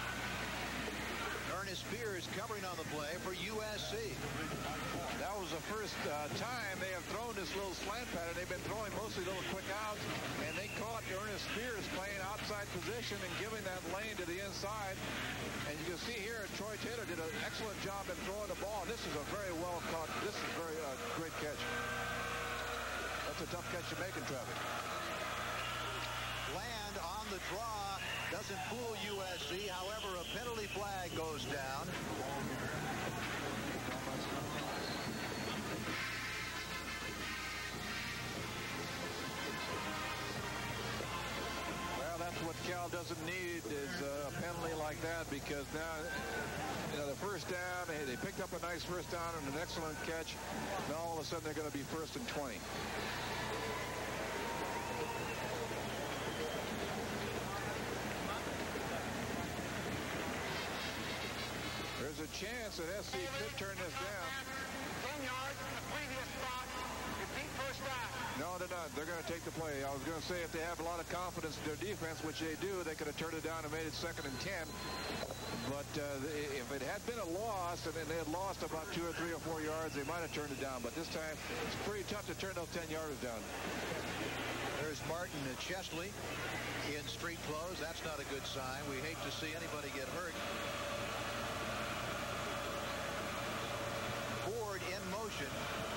A: Ernest Spears covering on the play for USC.
C: That was the first time they have thrown this little slant pattern. They've been throwing mostly little quick outs, and they caught Ernest Spears playing outside position and giving that lane to the inside. And you can see here, Troy Taylor did an excellent job in throwing the ball. This is a very well caught. This is a very great catch. That's a tough catch to make in traffic.
A: Land on the draw. Doesn't fool USC. However, a penalty flag goes down.
C: Well, that's what Cal doesn't need is a penalty like that, because now, you know, the first down, they picked up a nice first down and an excellent catch. Now all of a sudden they're going to be 1st and 20. There's a chance that SC could turn this down.
E: 10 yards from the previous spot. Repeat first down.
C: No, they're not. They're going to take the play. I was going to say if they have a lot of confidence in their defense, which they do, they could have turned it down and made it 2nd and 10. But if it had been a loss and they had lost about 2 or 3 or 4 yards, they might have turned it down. But this time, it's pretty tough to turn those 10-yarders down.
A: There's Martin Chesley in street clothes. That's not a good sign. We hate to see anybody get hurt. Ford in motion.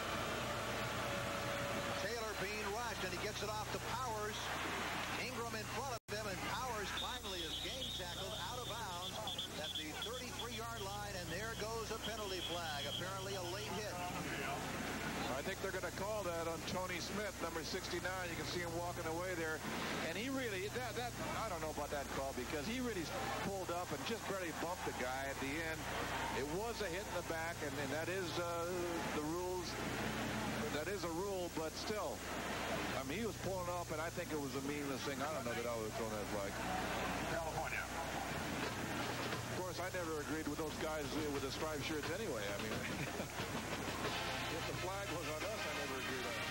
A: Taylor being rushed, and he gets it off to Powers. Ingram in front of him, and Powers finally is game tackled out of bounds at the 33-yard line, and there goes a penalty flag. Apparently a late hit.
C: I think they're going to call that on Tony Smith, number 69. You can see him walking away there. And he really, I don't know about that call, because he really pulled up and just barely bumped the guy at the end. It was a hit in the back, and that is the rules. That is a rule, but still. I mean, he was pulling up, and I think it was a meaningless thing. I don't know that I would have thrown that flag.
D: California.
C: Of course, I never agreed with those guys with the striped shirts anyway. I mean, if the flag was on us, I never agreed on it.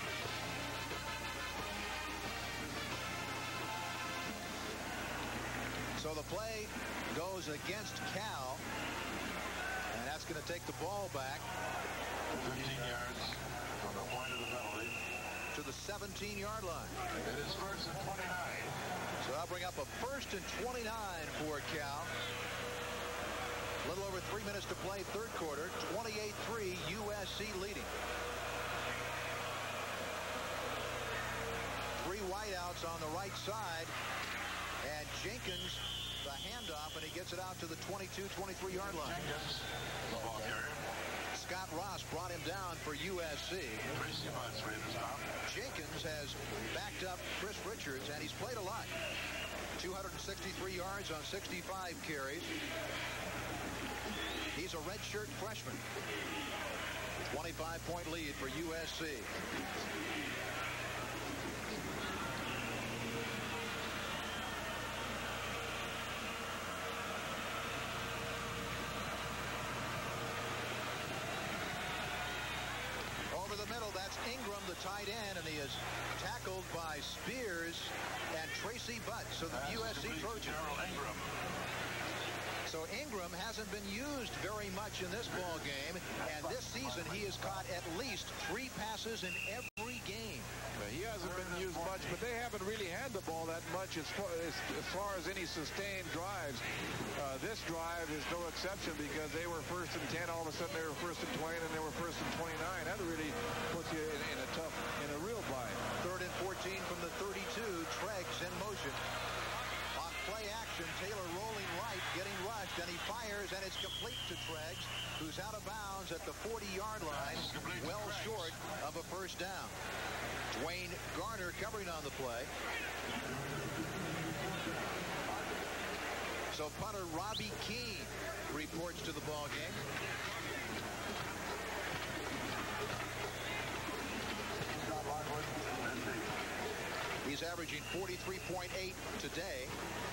A: So the play goes against Cal, and that's going to take the ball back
D: 15 yards from the point of the penalty.
A: to the 17-yard line.
D: It is 1st and 29.
A: So that'll bring up a 1st and 29 for Cal. A little over 3 minutes to play, third quarter. 28-3, USC leading. 3 wideouts on the right side. And Jenkins, the handoff, and he gets it out to the 22, 23-yard line.
D: Jenkins, the ball carrier.
A: Scott Ross brought him down for USC.
D: Tracy Butts ready to stop.
A: Jenkins has backed up Chris Richards, and he's played a lot. 263 yards on 65 carries. He's a redshirt freshman. 25-point lead for USC. Over the middle, that's Ingram, the tight end, and he is tackled by Spears and Tracy Butts. So the USC Trojans.
D: Ingram.
A: So Ingram hasn't been used very much in this ball game, and this season he has caught at least 3 passes in every game.
C: He hasn't been used much, but they haven't really had the ball that much as far as any sustained drives. This drive is no exception, because they were 1st and 10. All of a sudden they were 1st and 20, and then they were 1st and 29. That really puts you in a real bind.
A: 3rd and 14 from the 32. Treggs in motion. On play action, Taylor rolling right, getting rushed, and he fires, and it's complete to Treggs, who's out of bounds at the 40-yard line, well short of a first down. Dwayne Garner covering on the play. So punter Robbie Keane reports to the ball game. He's averaging 43.8 today.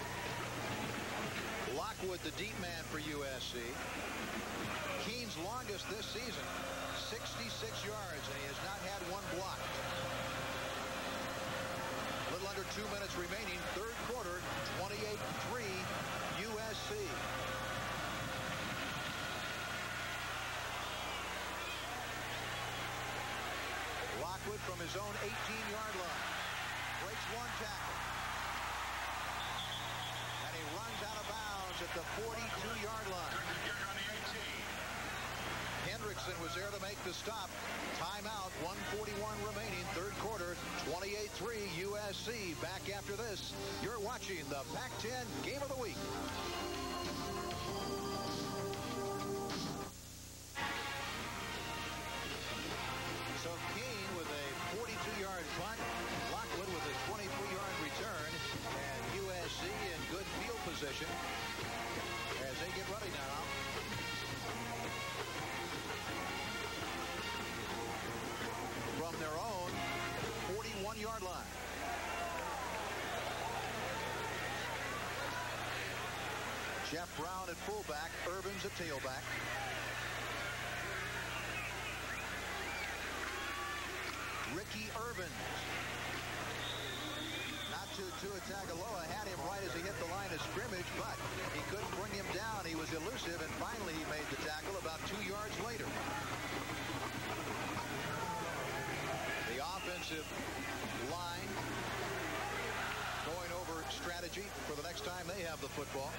A: Lockwood, the deep man for USC. Keene's longest this season, 66 yards, and he has not had one block. A little under 2 minutes remaining, third quarter, 28-3 USC. Lockwood from his own 18-yard line. Breaks one tackle. And he runs out of bounds at the 42-yard line. Hendrickson was there to make the stop. Timeout, 1:41 remaining, third quarter, 28-3 USC. Back after this. You're watching the Pac-10 Game of the Week. So Keene with a 42-yard punt, Lockwood with a 23-yard return, and USC in good field position as they get ready now. From their own 41-yard line. Jeff Brown at fullback, Irvin's at tailback. Ricky Irvin. Not to Tagovailoa had him right as he hit the line of scrimmage, but he couldn't bring him down. He was elusive, and finally he made the tackle about 2 yards later. The offensive line going over strategy for the next time they have the football.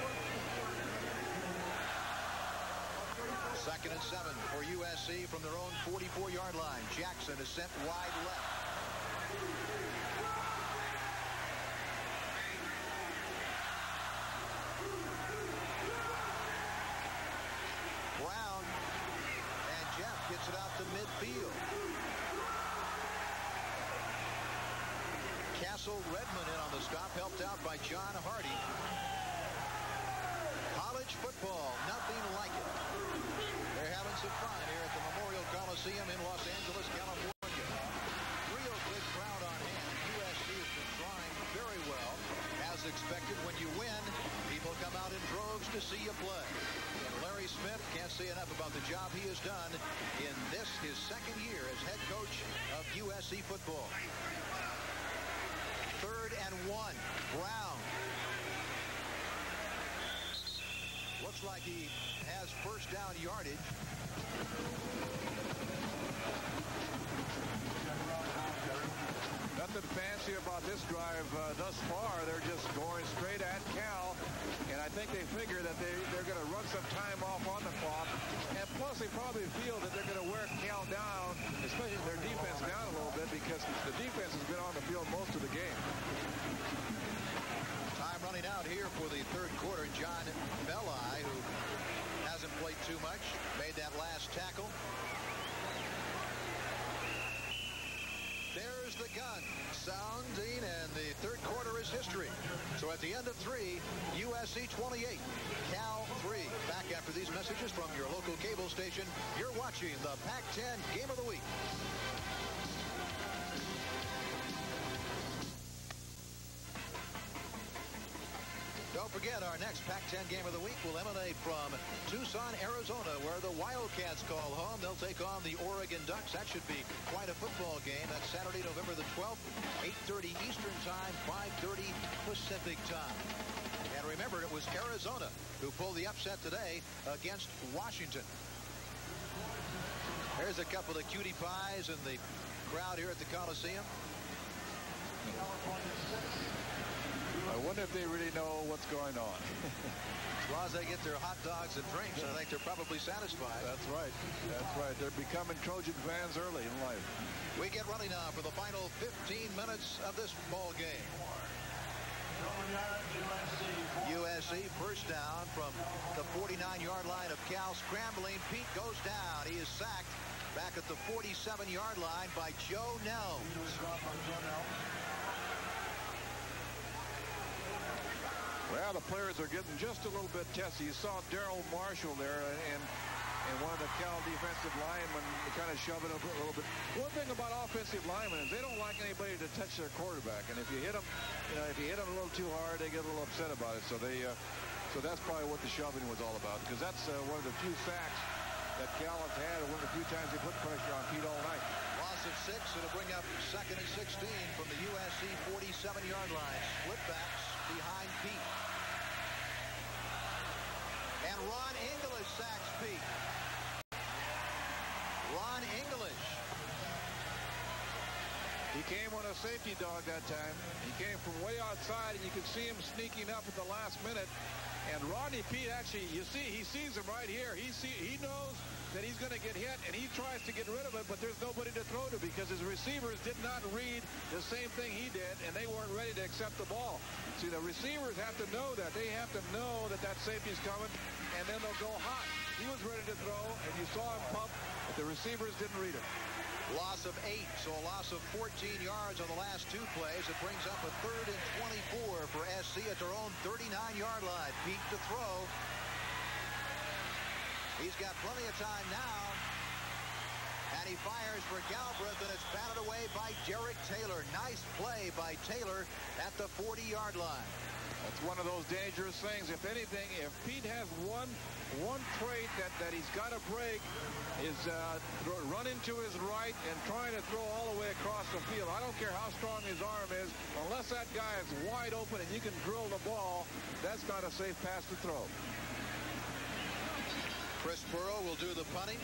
A: 2nd and 7 for USC from their own 44-yard line. Jackson is sent wide left. Brown and Jeff gets it out to midfield. Castle Redmond in on the stop, helped out by John Hardy. College football, nothing like it. They're having some fun here at the Memorial Coliseum in Los Angeles, California. Real good crowd on hand. USC has been trying very well. As expected, when you win, people come out in droves to see you play. And Larry Smith can't say enough about the job he has done in this, his second year as head coach of USC football. 3rd and 1. Brown. Looks like he has first down yardage.
C: Nothing fancy about this drive thus far. They're just going straight at Cal, and I think they figure that they're going to run some time off on the clock, and plus they probably feel that they're going to wear Cal down, especially their defense down a little bit, because the defense has been on the field most of the game.
A: Time running out here for the third quarter. John Belli, who hasn't played too much, made that last tackle. There's the gun sounding, and the third quarter is history. So at the end of 3, USC 28, Cal 3. Back after these messages from your local cable station. You're watching the Pac-10 Game of the Week. Don't forget, our next Pac-10 Game of the Week will emanate from Tucson, Arizona, where the Wildcats call home. They'll take on the Oregon Ducks. That should be quite a football game. That's Saturday, November the 12th, 8:30 Eastern Time, 5:30 Pacific Time. And remember, it was Arizona who pulled the upset today against Washington. There's a couple of cutie pies in the crowd here at the Coliseum.
C: I wonder if they really know what's going on.
A: As long as they get their hot dogs and drinks, I think they're probably satisfied.
C: That's right. That's right. They're becoming Trojan fans early in life.
A: We get running now for the final 15 minutes of this ball game. USC first down from the 49-yard line of Cal. Scrambling. Pete goes down. He is sacked back at the 47-yard line by Joe Nelms.
C: Well, the players are getting just a little bit testy. You saw Daryl Marshall there, and and one of the Cal defensive linemen kind of shoving a little bit. One thing about offensive linemen is they don't like anybody to touch their quarterback, and if you hit them, if you hit them a little too hard, they get a little upset about it. So that's probably what the shoving was all about, because that's one of the few sacks that Cal has had, and one of the few times they put pressure on Pete all night.
A: Loss of 6. It'll bring up 2nd and 16 from the USC 47-yard line. Split backs behind Pete. And Ron English sacks Pete. Ron English.
C: He came on a safety dog that time. He came from way outside, and you could see him sneaking up at the last minute. And Rodney Pete actually, you see, he sees him right here. He knows that he's going to get hit, and he tries to get rid of it, but there's nobody to throw to because his receivers did not read the same thing he did, and they weren't ready to accept the ball. See, the receivers have to know that. They have to know that safety's coming, and then they'll go hot. He was ready to throw, and you saw him pump, but the receivers didn't read it.
A: Loss of 8, so a loss of 14 yards on the last 2 plays. It brings up a 3rd and 24 for SC at their own 39-yard line. Pete to throw. He's got plenty of time now. And he fires for Galbraith, and it's batted away by Derek Taylor. Nice play by Taylor at the 40-yard line.
C: That's one of those dangerous things. If anything, if Pete has one trait that he's got to break is run into his right and trying to throw all the way across the field. I don't care how strong his arm is. Unless that guy is wide open and you can drill the ball, that's not a safe pass to throw.
A: Chris Burrow will do the punting.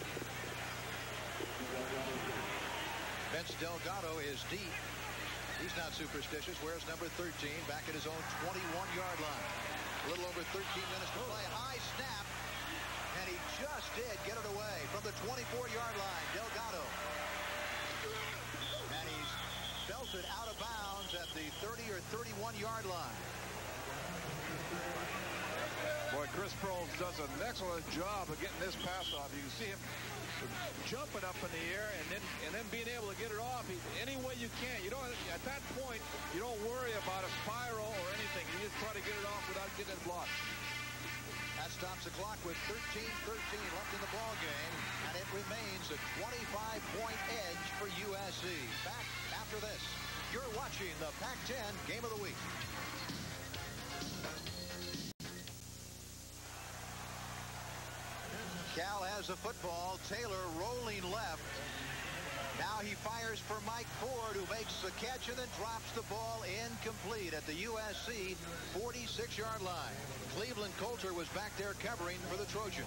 A: Vince Delgado is deep. He's not superstitious. Wears number 13 back at his own 21-yard line. A little over 13 minutes to play. High snap. And he just did get it away from the 24-yard line. Delgado. And he's belted out of bounds at the 30 or 31-yard line.
C: Boy, Chris Burrow does an excellent job of getting this pass off. You can see him jumping up in the air and then being able to get it off any way you can. You don't, at that point, you don't worry about a spiral or anything. You just try to get it off without getting it blocked.
A: That stops the clock with 13-13 left in the ball game, and it remains a 25-point edge for USC. Back after this, you're watching the Pac-10 Game of the Week. Cal has the football. Taylor rolling left. Now he fires for Mike Ford, who makes the catch and then drops the ball incomplete at the USC 46-yard line. Cleveland Coulter was back there covering for the Trojans.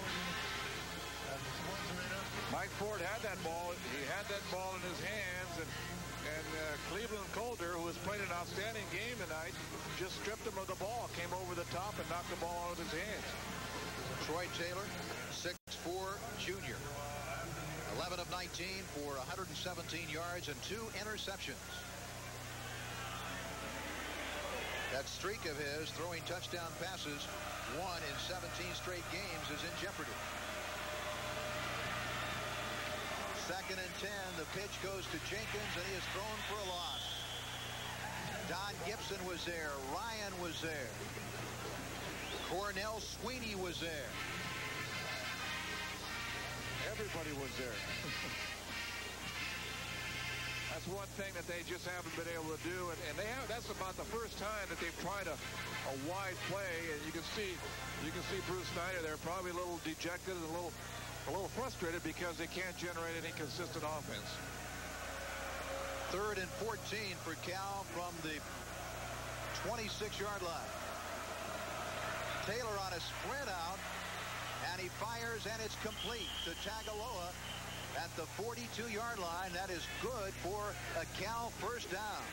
C: Mike Ford had that ball. He had that ball in his hands, and Cleveland Coulter, who has played an outstanding game tonight, just stripped him of the ball, came over the top, and knocked the ball out of his hands.
A: Troy Taylor, 6'4", junior. 11 of 19 for 117 yards and 2 interceptions. That streak of his, throwing touchdown passes, 1 in 17 straight games, is in jeopardy. 2nd and 10. The pitch goes to Jenkins, and he is thrown for a loss. Don Gibson was there. Ryan was there. Cornell Sweeney was there.
C: Everybody was there. That's one thing that they just haven't been able to do, and they have. That's about the first time that they've tried a wide play, and you can see Bruce Snyder there, probably a little dejected and a little frustrated because they can't generate any consistent offense.
A: 3rd and 14 for Cal from the 26-yard line. Taylor on a sprint out, and he fires, and it's complete to Tagaloa at the 42-yard line. That is good for a Cal first down.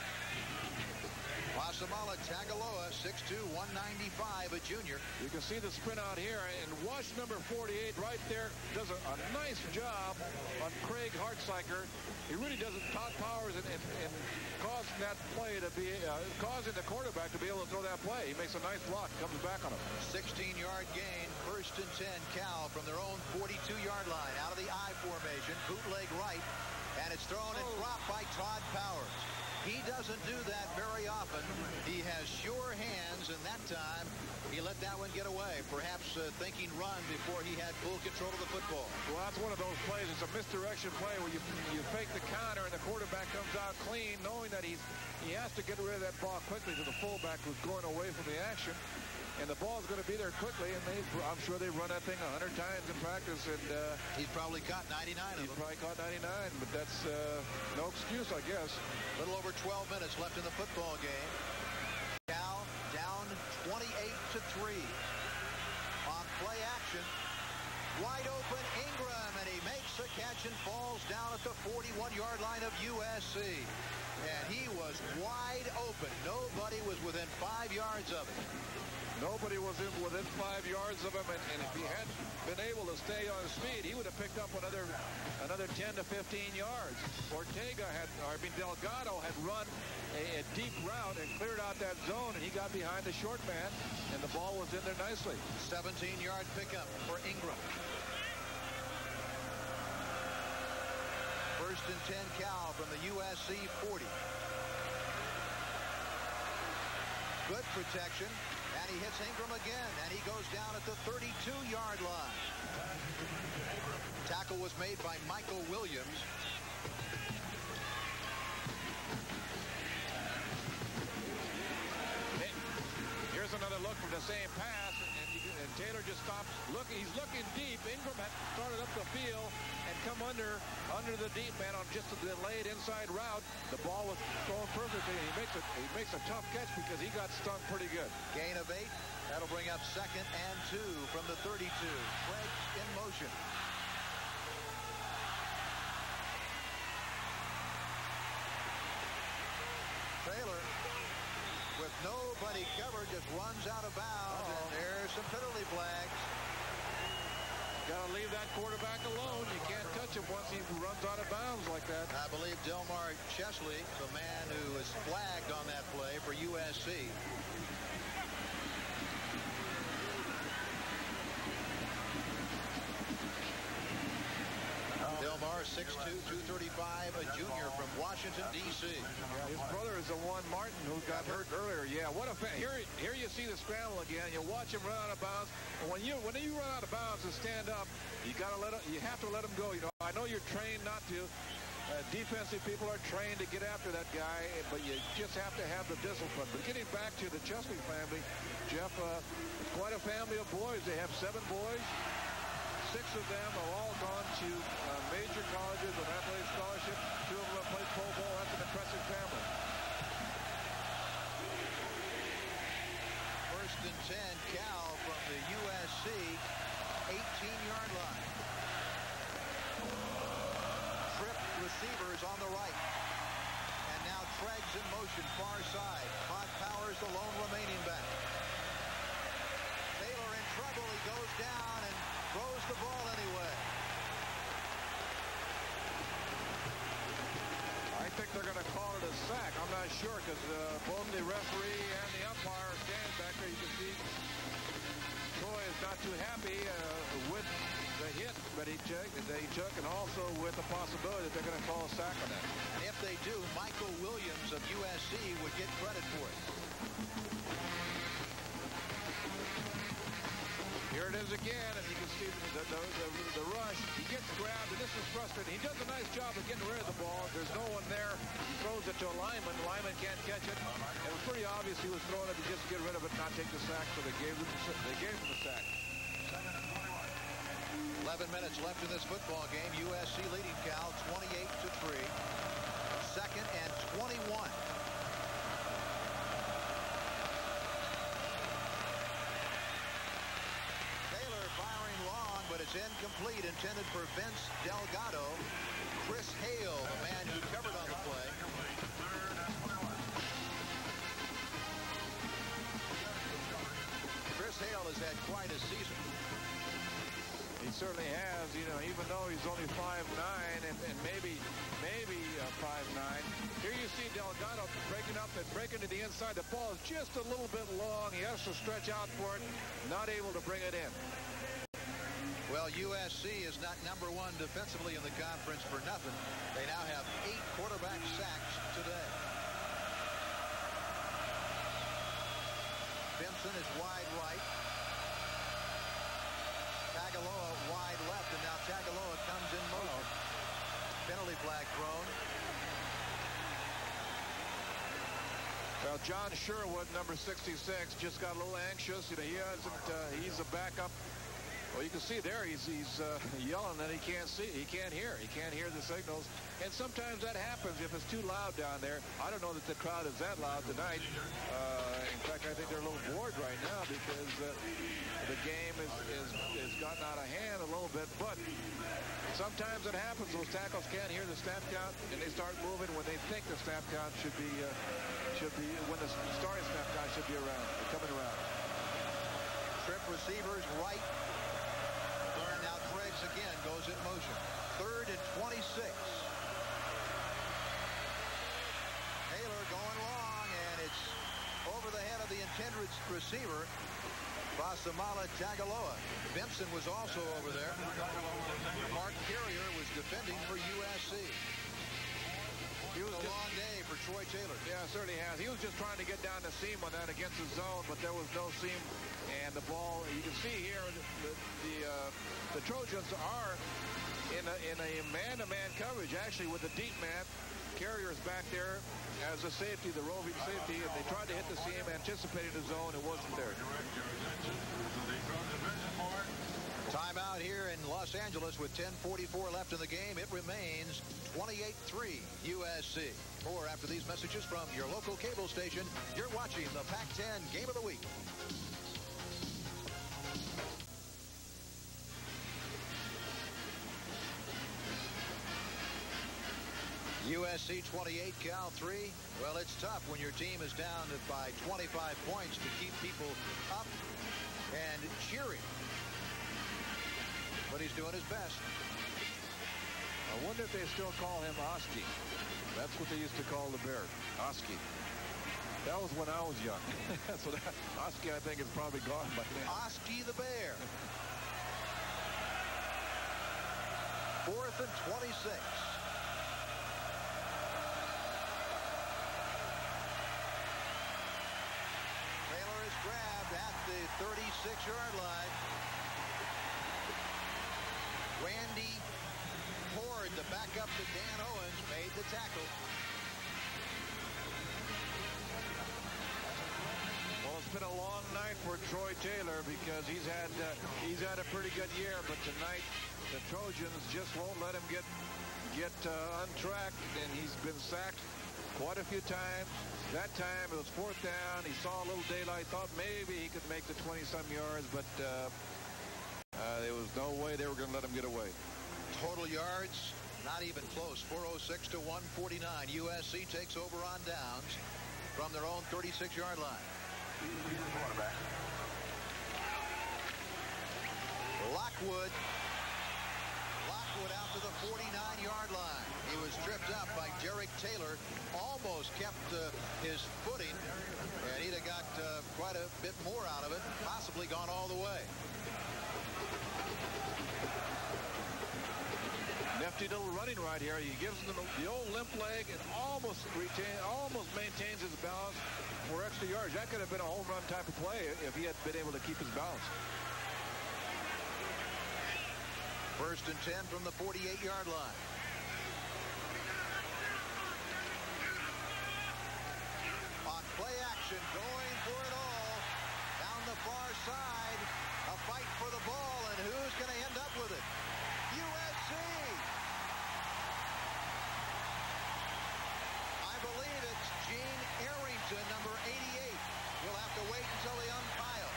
A: Wasamala Tagaloa, 6'2", 195, a junior.
C: You can see the sprint out here, and watch number 48 right there. Does a nice job on Craig Hartziker. He really does it. Todd Powers and causing that play to be, causing the quarterback to be able to throw that play. He makes a nice block, comes back on him.
A: 16-yard gain, 1st and 10, Cal from their own 42-yard line, out of the I formation, bootleg right, and it's thrown and dropped by Todd Powers. He doesn't do that very often. He has sure hands, and that time he let that one get away, perhaps thinking run before he had full control of the football.
C: Well, that's one of those plays. It's a misdirection play where you fake the counter and the quarterback comes out clean, knowing that he has to get rid of that ball quickly to the fullback who's going away from the action. And the ball's going to be there quickly, and I'm sure they've run that thing 100 times in practice. And
A: he's probably caught 99 of them.
C: He's probably caught 99, but that's no excuse, I guess.
A: A little over 12 minutes left in the football game. Cal down 28-3. On play action, wide open Ingram, and he makes the catch and falls down at the 41-yard line of USC. And he was wide open. Nobody was within 5 yards of it.
C: Nobody was within 5 yards of him, and if he had been able to stay on his feet, he would have picked up another 10 to 15 yards. Delgado had run a deep route and cleared out that zone, and he got behind the short man, and the ball was in there nicely.
A: 17-yard pickup for Ingram. First and 10 Cal from the USC 40. Good protection. And he hits Ingram again, and he goes down at the 32-yard line. Tackle was made by Michael Williams.
C: Here's another look from the same pass, and Taylor just stops looking. He's looking deep. Ingram had started up the field and come under the deep man on just a delayed inside route. The ball was thrown perfectly, and he makes a tough catch because he got stung pretty good.
A: Gain of 8. That'll bring up 2nd and 2 from the 32. Craig in motion. Taylor, with nobody covered, just runs out of bounds. And there's some penalty flags.
C: Got to leave that quarterback alone. You can't touch him once he runs out of bounds like that.
A: I believe Delmar Chesley, the man who was flagged on that play for USC. Delmar, 6'2", 235, a junior from Washington, D.C.
C: Yeah, his brother is the one, Martin, who got hurt earlier. Yeah, what a here you see the scramble again. You watch him run out of bounds. And when you run out of bounds and stand up, you have to let him go. You know, I know you're trained not to. Defensive people are trained to get after that guy, but you just have to have the discipline. But getting back to the Chesley family, Jeff, it's quite a family of boys. They have 7 boys. 6 of them have all gone to major colleges with athletic scholarship. 2 of them have played pro ball. That's an impressive family.
A: First and 10, Cal from the USC 18-yard line. Trip receivers on the right. And now Treggs in motion, far side. Todd Powers, the lone remaining back. Taylor in trouble. He goes down and throws the ball anyway.
C: I think they're going to call it a sack. I'm not sure because both the referee and the umpire stand back there. You can see Troy is not too happy with the hit that he took, and also with the possibility that they're going to call a sack on that.
A: And if they do, Michael Williams of USC would get credit for it.
C: Here it is again, and you can see the rush. He gets grabbed, and this is frustrating. He does a nice job of getting rid of the ball. There's no one there. He throws it to a lineman. The lineman can't catch it. It was pretty obvious he was throwing it to just get rid of it, not take the sack, so they gave him the sack.
A: 11 minutes left in this football game. USC leading Cal 28-3. 2nd and 21. But it's incomplete, intended for Vince Delgado. Chris Hale, the man who covered on the play. Chris Hale has had quite a season.
C: He certainly has, you know, even though he's only 5'9", and maybe 5'9". Here you see Delgado breaking up and breaking to the inside. The ball is just a little bit long. He has to stretch out for it, not able to bring it in.
A: Well, USC is not #1 defensively in the conference for nothing. They now have 8 quarterback sacks today. Vince Benson is wide right. Tagaloa wide left, and now Tagaloa comes in motion. Penalty flag thrown.
C: Well, John Sherwood, number 66, just got a little anxious. You know, he hasn't. He's a backup. Well, you can see there he's yelling that he can't see, he can't hear the signals, and sometimes that happens if it's too loud down there. I don't know that the crowd is that loud tonight. In fact, I think they're a little bored right now because the game is gotten out of hand a little bit. But sometimes it happens. Those tackles can't hear the snap count, and they start moving when they think the snap count should be when the starting snap count should be around, coming around.
A: Trip receivers right. And now Treggs again goes in motion. 3rd and 26. Taylor going long, and it's over the head of the intended receiver, Basamala Tagaloa. Benson was also over there. Mark Carrier was defending for USC. It was a long day for Troy Taylor.
C: Yeah, it certainly has. He was just trying to get down the seam on that against the zone, but there was no seam. And the ball, you can see here, the Trojans are in a man-to-man coverage, actually, with the deep man. Carrier's back there as a safety, the roving safety, and they tried to hit the seam, anticipating the zone. It wasn't there.
A: Timeout here in Los Angeles with 10:44 left in the game. It remains 28-3 USC. More after these messages from your local cable station. You're watching the Pac-10 Game of the Week. USC 28, Cal 3. Well, it's tough when your team is down by 25 points to keep people up and cheering. But he's doing his best.
C: I wonder if they still call him Oski. That's what they used to call the Bear, Oski. That was when I was young. So Oski, I think, is probably gone by now.
A: Oski the Bear. 4th and 26. Taylor is grabbed at the 36-yard line. Randy Ford, the backup to Dan Owens, made the tackle.
C: Well, it's been a long night for Troy Taylor because he's had a pretty good year, but tonight the Trojans just won't let him get untracked, and he's been sacked quite a few times. That time it was 4th down. He saw a little daylight, thought maybe he could make the 20-some yards, but there was no way they were going to let him get away.
A: Total yards, not even close. 406 to 149. USC takes over on downs from their own 36-yard line. Lockwood out to the 49-yard line. He was tripped up by Derek Taylor. Almost kept his footing, and he'd have got quite a bit more out of it. Possibly gone all the way.
C: Nifty little running right here. He gives them the old limp leg and almost maintains his balance for extra yards. That could have been a home run type of play if he had been able to keep his balance.
A: 1st and 10 from the 48-yard line. On play action, going for it all. Down the far side, a fight for the ball, and who's going to end up with it? USC! I believe it's Gene Arrington, number 88. We'll have to wait until they umpile.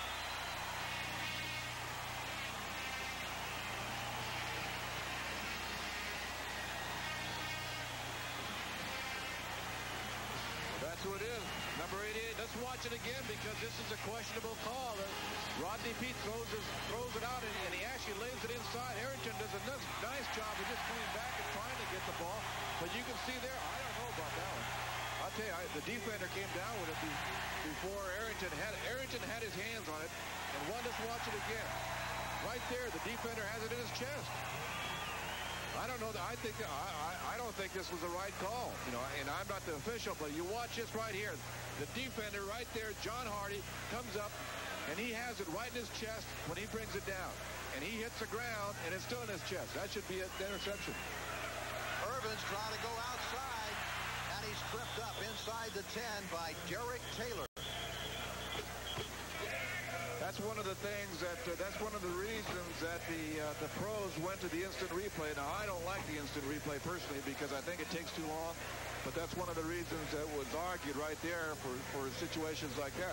C: That's who it is. Number 88. Let's watch it again because this is a questionable call. Rodney Peete throws it out, and he actually lays it inside. Arrington does a nice job of just coming back and trying to get the ball. But you can see there, I don't know about that one. I'll tell you, the defender came down with it before Arrington had his hands on it. And let's watch it again. Right there, the defender has it in his chest. I don't know. I don't think this was the right call. You know, and I'm not the official, but you watch this right here. The defender right there, John Hardy, comes up, and he has it right in his chest when he brings it down. And he hits the ground, and it's still in his chest. That should be an interception.
A: Irvin's trying to go outside, and he's tripped up inside the 10 by Derek Taylor.
C: That's one of the things that's one of the reasons that the pros went to the instant replay. Now, I don't like the instant replay personally because I think it takes too long, but that's one of the reasons that was argued right there for situations like that.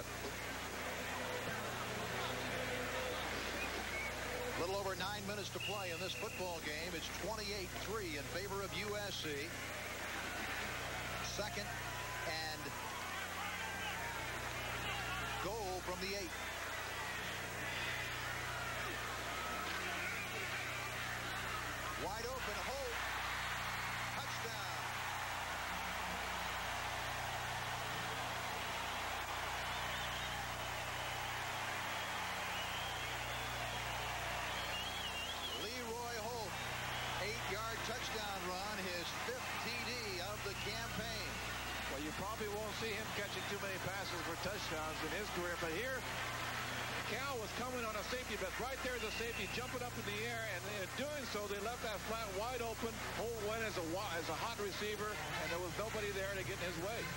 A: A little over 9 minutes to play in this football game. It's 28-3 in favor of USC. Second and goal from the 8. Wide open, Holt. Touchdown. Leroy Holt, 8-yard touchdown run, his 5th TD of the campaign.
C: Well, you probably won't see him catching too many passes for touchdowns in his career, but here Cal was coming on a safety, but right there's a safety jumping up in the air, and in doing so, they left that flat wide open. Holt went as a hot receiver, and there was nobody there to get in his way.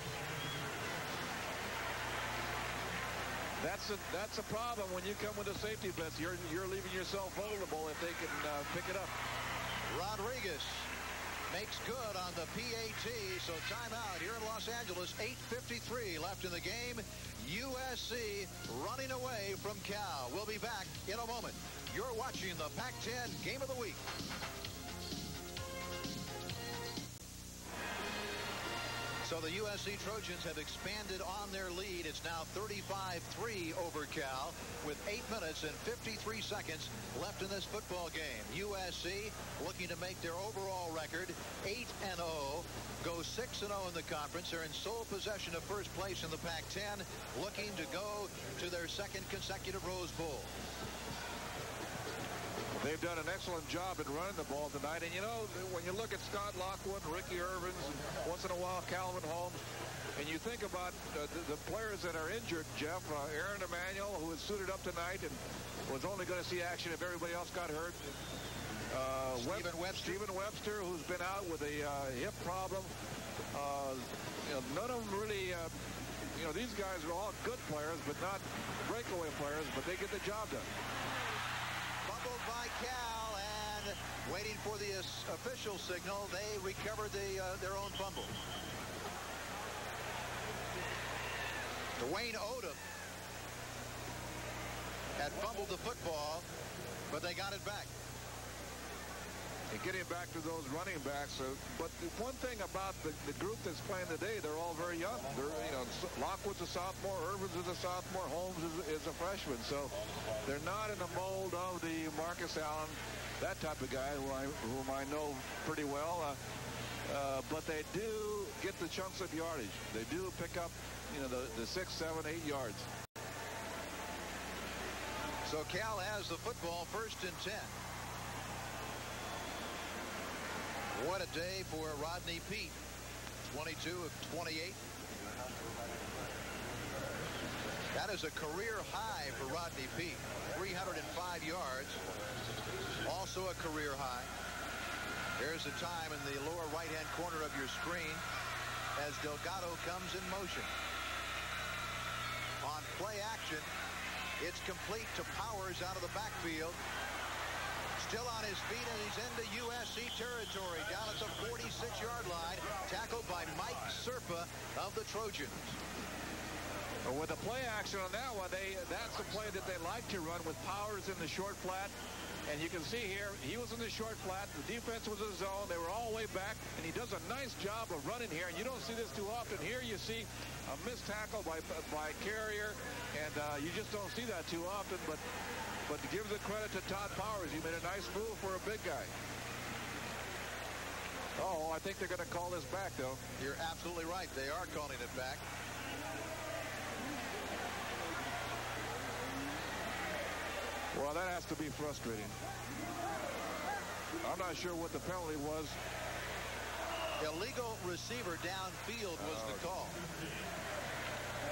C: That's a problem when you come with a safety blitz. You're leaving yourself vulnerable if they can pick it up.
A: Rodriguez makes good on the PAT, so timeout here in Los Angeles. 8:53 left in the game. USC running away from Cal. We'll be back in a moment. You're watching the Pac-10 Game of the Week. So the USC Trojans have expanded on their lead. It's now 35-3 over Cal with 8 minutes and 53 seconds left in this football game. USC looking to make their overall record 8-0, go 6-0 in the conference. They're in sole possession of first place in the Pac-10, looking to go to their second consecutive Rose Bowl.
C: They've done an excellent job in running the ball tonight. And, you know, when you look at Scott Lockwood, Ricky Irvins, and once in a while Calvin Holmes, and you think about the players that are injured, Jeff, Aaron Emanuel, who was suited up tonight and was only going to see action if everybody else got hurt. Stephen Webster, who's been out with a hip problem. You know, none of them really, you know, these guys are all good players, but not breakaway players, but they get the job done.
A: Fumbled by Cal, and waiting for the official signal, they recovered their own fumble. Dwayne Odom had fumbled the football, but they got it back.
C: And getting back to those running backs, but the one thing about the group that's playing today, they're all very young. They're, you know, Lockwood's a sophomore, Irvins is a sophomore, Holmes is a freshman. So they're not in the mold of the Marcus Allen, that type of guy whom I know pretty well. But they do get the chunks of yardage. They do pick up, you know, the 6, 7, 8 yards.
A: So Cal has the football, 1st and 10. What a day for Rodney Peete. 22 of 28. That is a career high for Rodney Peete. 305 yards. Also a career high. There's the time in the lower right-hand corner of your screen as Delgado comes in motion. On play action, it's complete to Powers out of the backfield. Still on his feet, and he's into USC territory, down at the 46-yard line, tackled by Mike Serpa of the Trojans.
C: With the play action on that one, that's the play that they like to run with Powers in the short flat. And you can see here, he was in the short flat. The defense was in zone. They were all the way back, and he does a nice job of running here. And you don't see this too often. Here you see a missed tackle by Carrier, and you just don't see that too often. But to give the credit to Todd Powers, he made a nice move for a big guy. Oh, I think they're going to call this back, though.
A: You're absolutely right. They are calling it back.
C: Well, that has to be frustrating. I'm not sure what the penalty was.
A: Illegal receiver downfield was the call.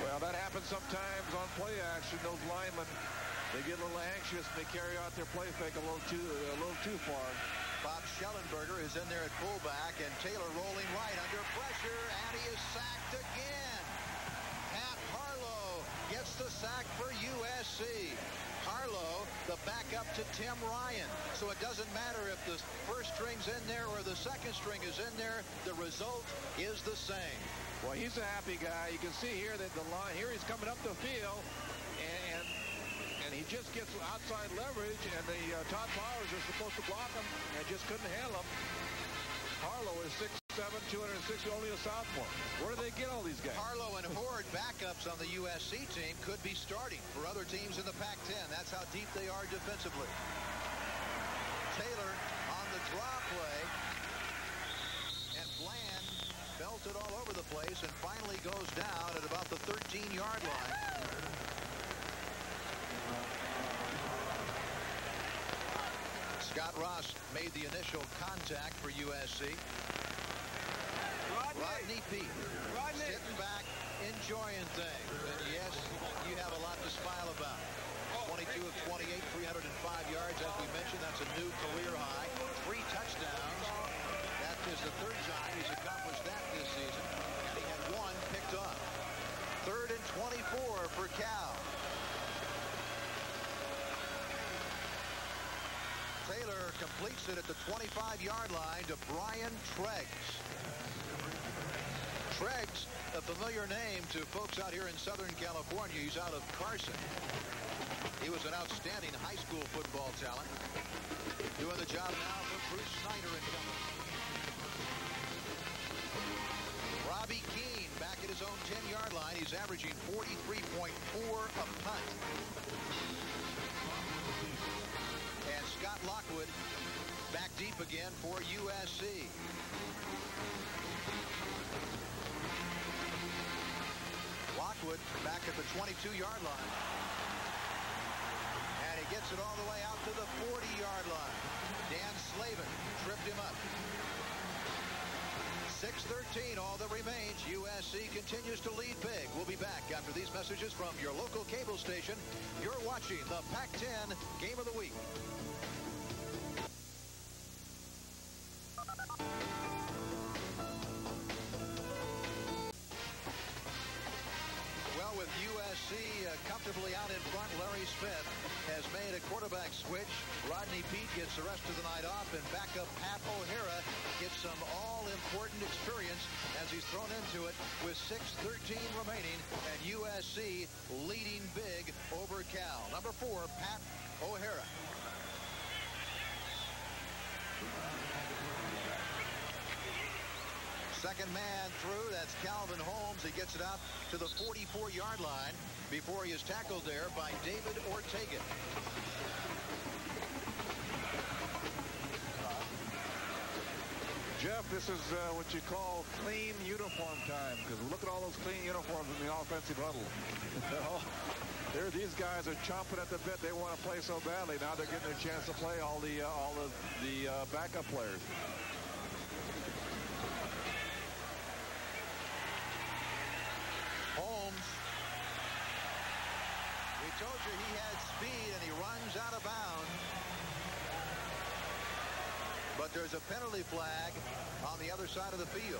C: Well, that happens sometimes on play action. Those linemen, they get a little anxious and they carry out their play fake a little too far.
A: Bob Schellenberger is in there at fullback, and Taylor rolling right under pressure, and he is sacked again. Pat Harlow gets the sack for USC. Harlow, the backup to Tim Ryan. So it doesn't matter if the first string's in there or the second string is in there. The result is the same.
C: Well, he's a happy guy. You can see here that the line here, he's coming up the field, and he just gets outside leverage, and the Todd Powers are supposed to block him and just couldn't handle him. Harlow is 6'7", 260, only a sophomore. Where do they get all these guys?
A: Harlow and Horde, backups on the USC team, could be starting for other teams in the Pac-10. That's how deep they are defensively. Taylor on the draw play, and Bland belted all over the place and finally goes down at about the 13-yard line. Scott Ross made the initial contact for USC. Rodney Peete sitting back, enjoying things. And yes, you have a lot to smile about. 22 of 28, 305 yards. As we mentioned, that's a new career high. 3 touchdowns. That is the third time he's accomplished that this season. And he had 1 picked up. 3rd and 24 for Cal. Taylor completes it at the 25-yard line to Brian Treggs. Treggs, a familiar name to folks out here in Southern California. He's out of Carson. He was an outstanding high school football talent. Doing the job now for Bruce Snyder and company. Robbie Keane back at his own 10-yard line. He's averaging 43.4 a punt. And Scott Lockwood back deep again for USC. Lockwood back at the 22-yard line. And he gets it all the way out to the 40-yard line. Dan Slavin tripped him up. 6:13 all that remains. USC continues to lead big. We'll be back after these messages from your local cable station. You're watching the Pac-10 Game of the Week. Well, with USC comfortably out in front, Larry Smith has made a quarterback switch. Rodney Peete gets the rest of the night off, and backup Pat O'Hara gets some all-important experience as he's thrown into it with 6:13 remaining, and USC leading big over Cal. Number 4, Pat O'Hara. Second man through, that's Calvin Holmes. He gets it out to the 44-yard line before he is tackled there by David Ortega.
C: Jeff, this is what you call clean uniform time, because look at all those clean uniforms in the offensive huddle. There, these guys are chomping at the bit. They want to play so badly. Now they're getting a chance to play all the backup players.
A: Holmes. We told you he had speed, and he runs out of bounds. But there's a penalty flag on the other side of the field.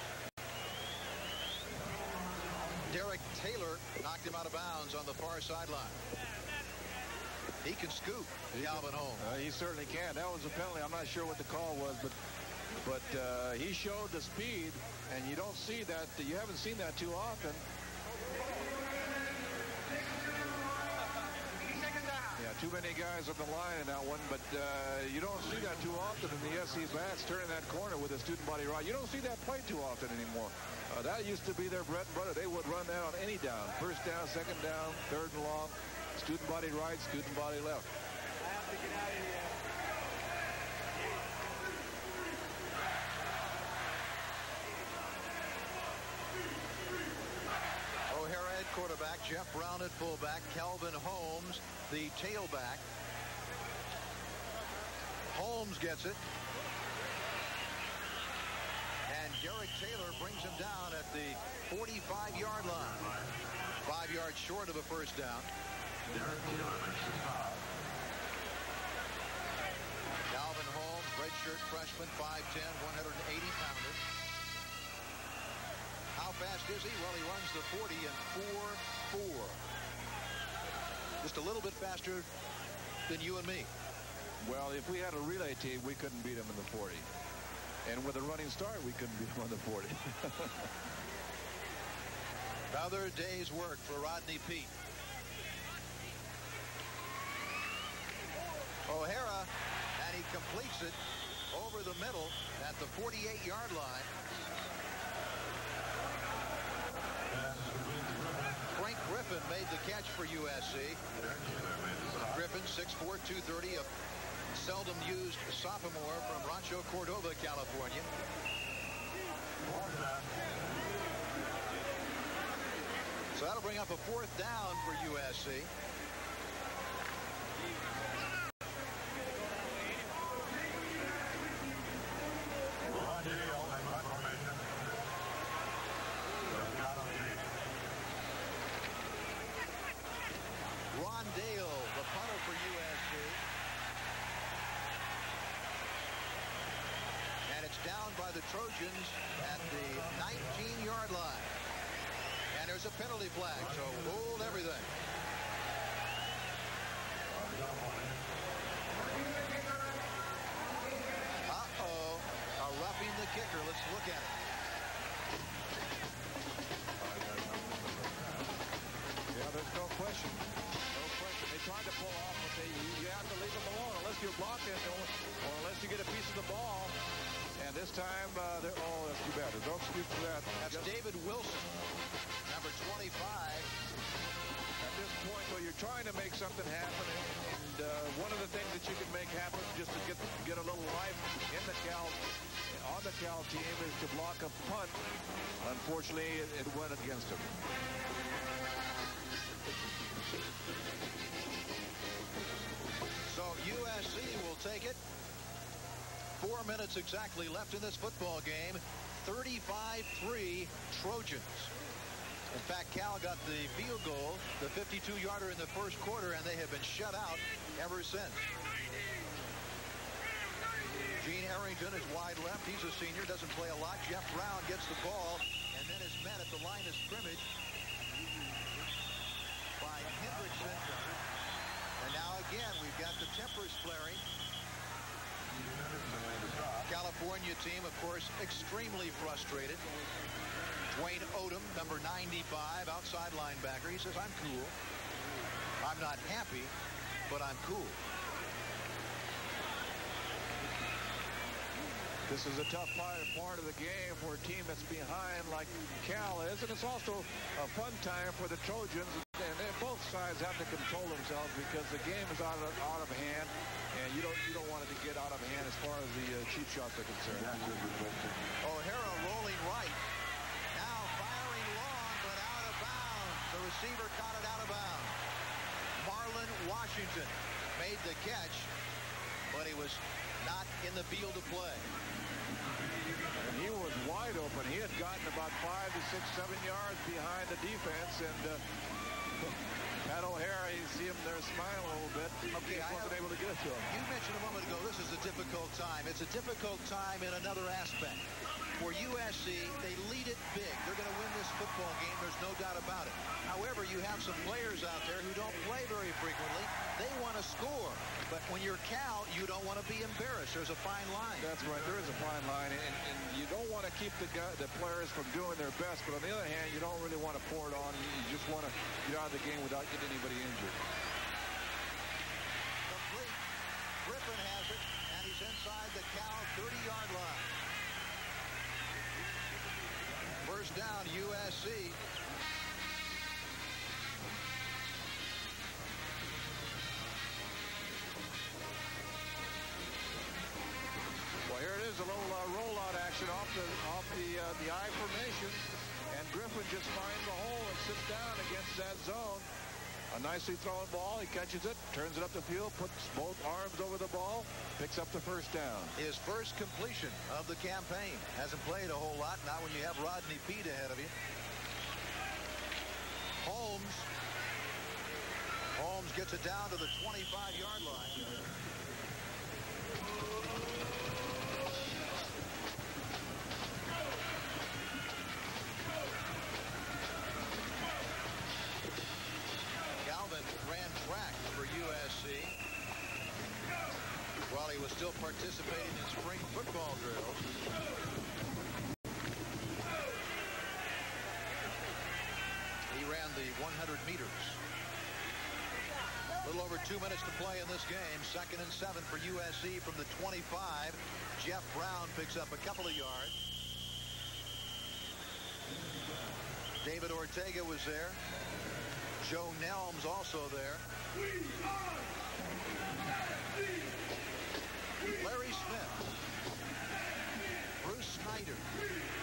A: Derek Taylor knocked him out of bounds on the far sideline. He can scoop, Calvin Holmes.
C: He certainly can. That was a penalty. I'm not sure what the call was, but he showed the speed, and you don't see that. You haven't seen that too often. Yeah, too many guys on the line in that one, but you don't see that too often in the SC backs turning that corner with a student body right. You don't see that play too often anymore. That used to be their bread and butter. They would run that on any down. First down, second down, third and long. Student body right, student body left.
E: I have to get out of here.
A: O'Hara at quarterback, Jeff Brown at fullback, Calvin Holmes, the tailback. Holmes gets it. And Derek Taylor brings him down at the 45-yard line. 5 yards short of a first down. Calvin Holmes, redshirt freshman, 5'10", 180-pounder. How fast is he? Well, he runs the 40 in 4.4. Just a little bit faster than you and me.
C: Well, if we had a relay team, we couldn't beat him in the 40. And with a running start, we couldn't beat him on the 40.
A: Another day's work for Rodney Peete. O'Hara, and he completes it over the middle at the 48-yard line. Frank Griffin made the catch for USC. Griffin, 6'4", 230, a seldom used sophomore from Rancho Cordova, California. So that'll bring up a 4th down for USC. Ron Dale, the punter for USC. And it's down by the Trojans at the 19-yard line. And there's a penalty flag, so hold everything. Uh-oh, a roughing the kicker. Let's look at it.
C: Yeah, there's no question. No question. They tried to pull off, but you have to leave them alone unless you're blocking or unless you get a piece of the ball. And this time, oh, that's too bad. There's no excuse for that.
A: That's David Wilson, number 25.
C: At this point, though, you're trying to make something happen, and one of the things that you can make happen just to get a little life in the on the Cal team is to block a punt. Unfortunately, it went against him.
A: So USC will take it. 4 minutes exactly left in this football game. 35-3 Trojans. In fact, Cal got the field goal, the 52-yarder in the first quarter, and they have been shut out ever since. Gene Arrington is wide left. He's a senior, doesn't play a lot. Jeff Brown gets the ball and then is met at the line of scrimmage by Hendrickson. And now again, we've got the tempers flaring. California team, of course, extremely frustrated. Dwayne Odom, number 95, outside linebacker. He says, I'm cool. I'm not happy, but I'm cool.
C: This is a tough part of the game for a team that's behind like Cal is, and it's also a fun time for the Trojans. And both sides have to control themselves because the game is out of hand, and you don't want it to get out of hand as far as the cheap shots are concerned.
A: O'Hara rolling right. Now firing long, but out of bounds. The receiver caught it out of bounds. Marlon Washington made the catch, but he was not in the field of play.
C: And he was wide open. He had gotten about 5 to 6, 7 yards behind the defense, and Pat O'Hara, you see him there smiling a little bit.
A: Okay,
C: he wasn't able to get it to him.
A: You mentioned a moment ago this is a difficult time. It's a difficult time in another aspect. For USC, they lead it big. They're going to win this football game. There's no doubt about it. However, you have some players out there who don't play very frequently. They want to score. But when you're Cal, you don't want to be embarrassed. There's a fine line.
C: That's right. There is a fine line. And you don't want to keep the players from doing their best. But on the other hand, you don't really want to pour it on. You just want to get out of the game without getting anybody injured.
A: Complete. Griffin has it, and he's inside the Cal 30-yard line. First down, USC.
C: Well, here it is, a little rollout action off the I formation, and Griffin just finds the hole and sits down against that zone. A nicely thrown ball. He catches it, turns it up the field, puts both arms over the ball, picks up the first down.
A: His first completion of the campaign. Hasn't played a whole lot. Not when you have Rodney Peete ahead of you. Holmes. Holmes gets it down to the 25-yard line. Galvin ran track for USC while he was still participating in spring football drills. He ran the 100 meters. A little over 2 minutes to play in this game. 2nd and 7 for USC from the 25. Jeff Brown picks up a couple of yards. David Ortega was there. Joe Nelms also there. Larry Smith. Bruce Snyder.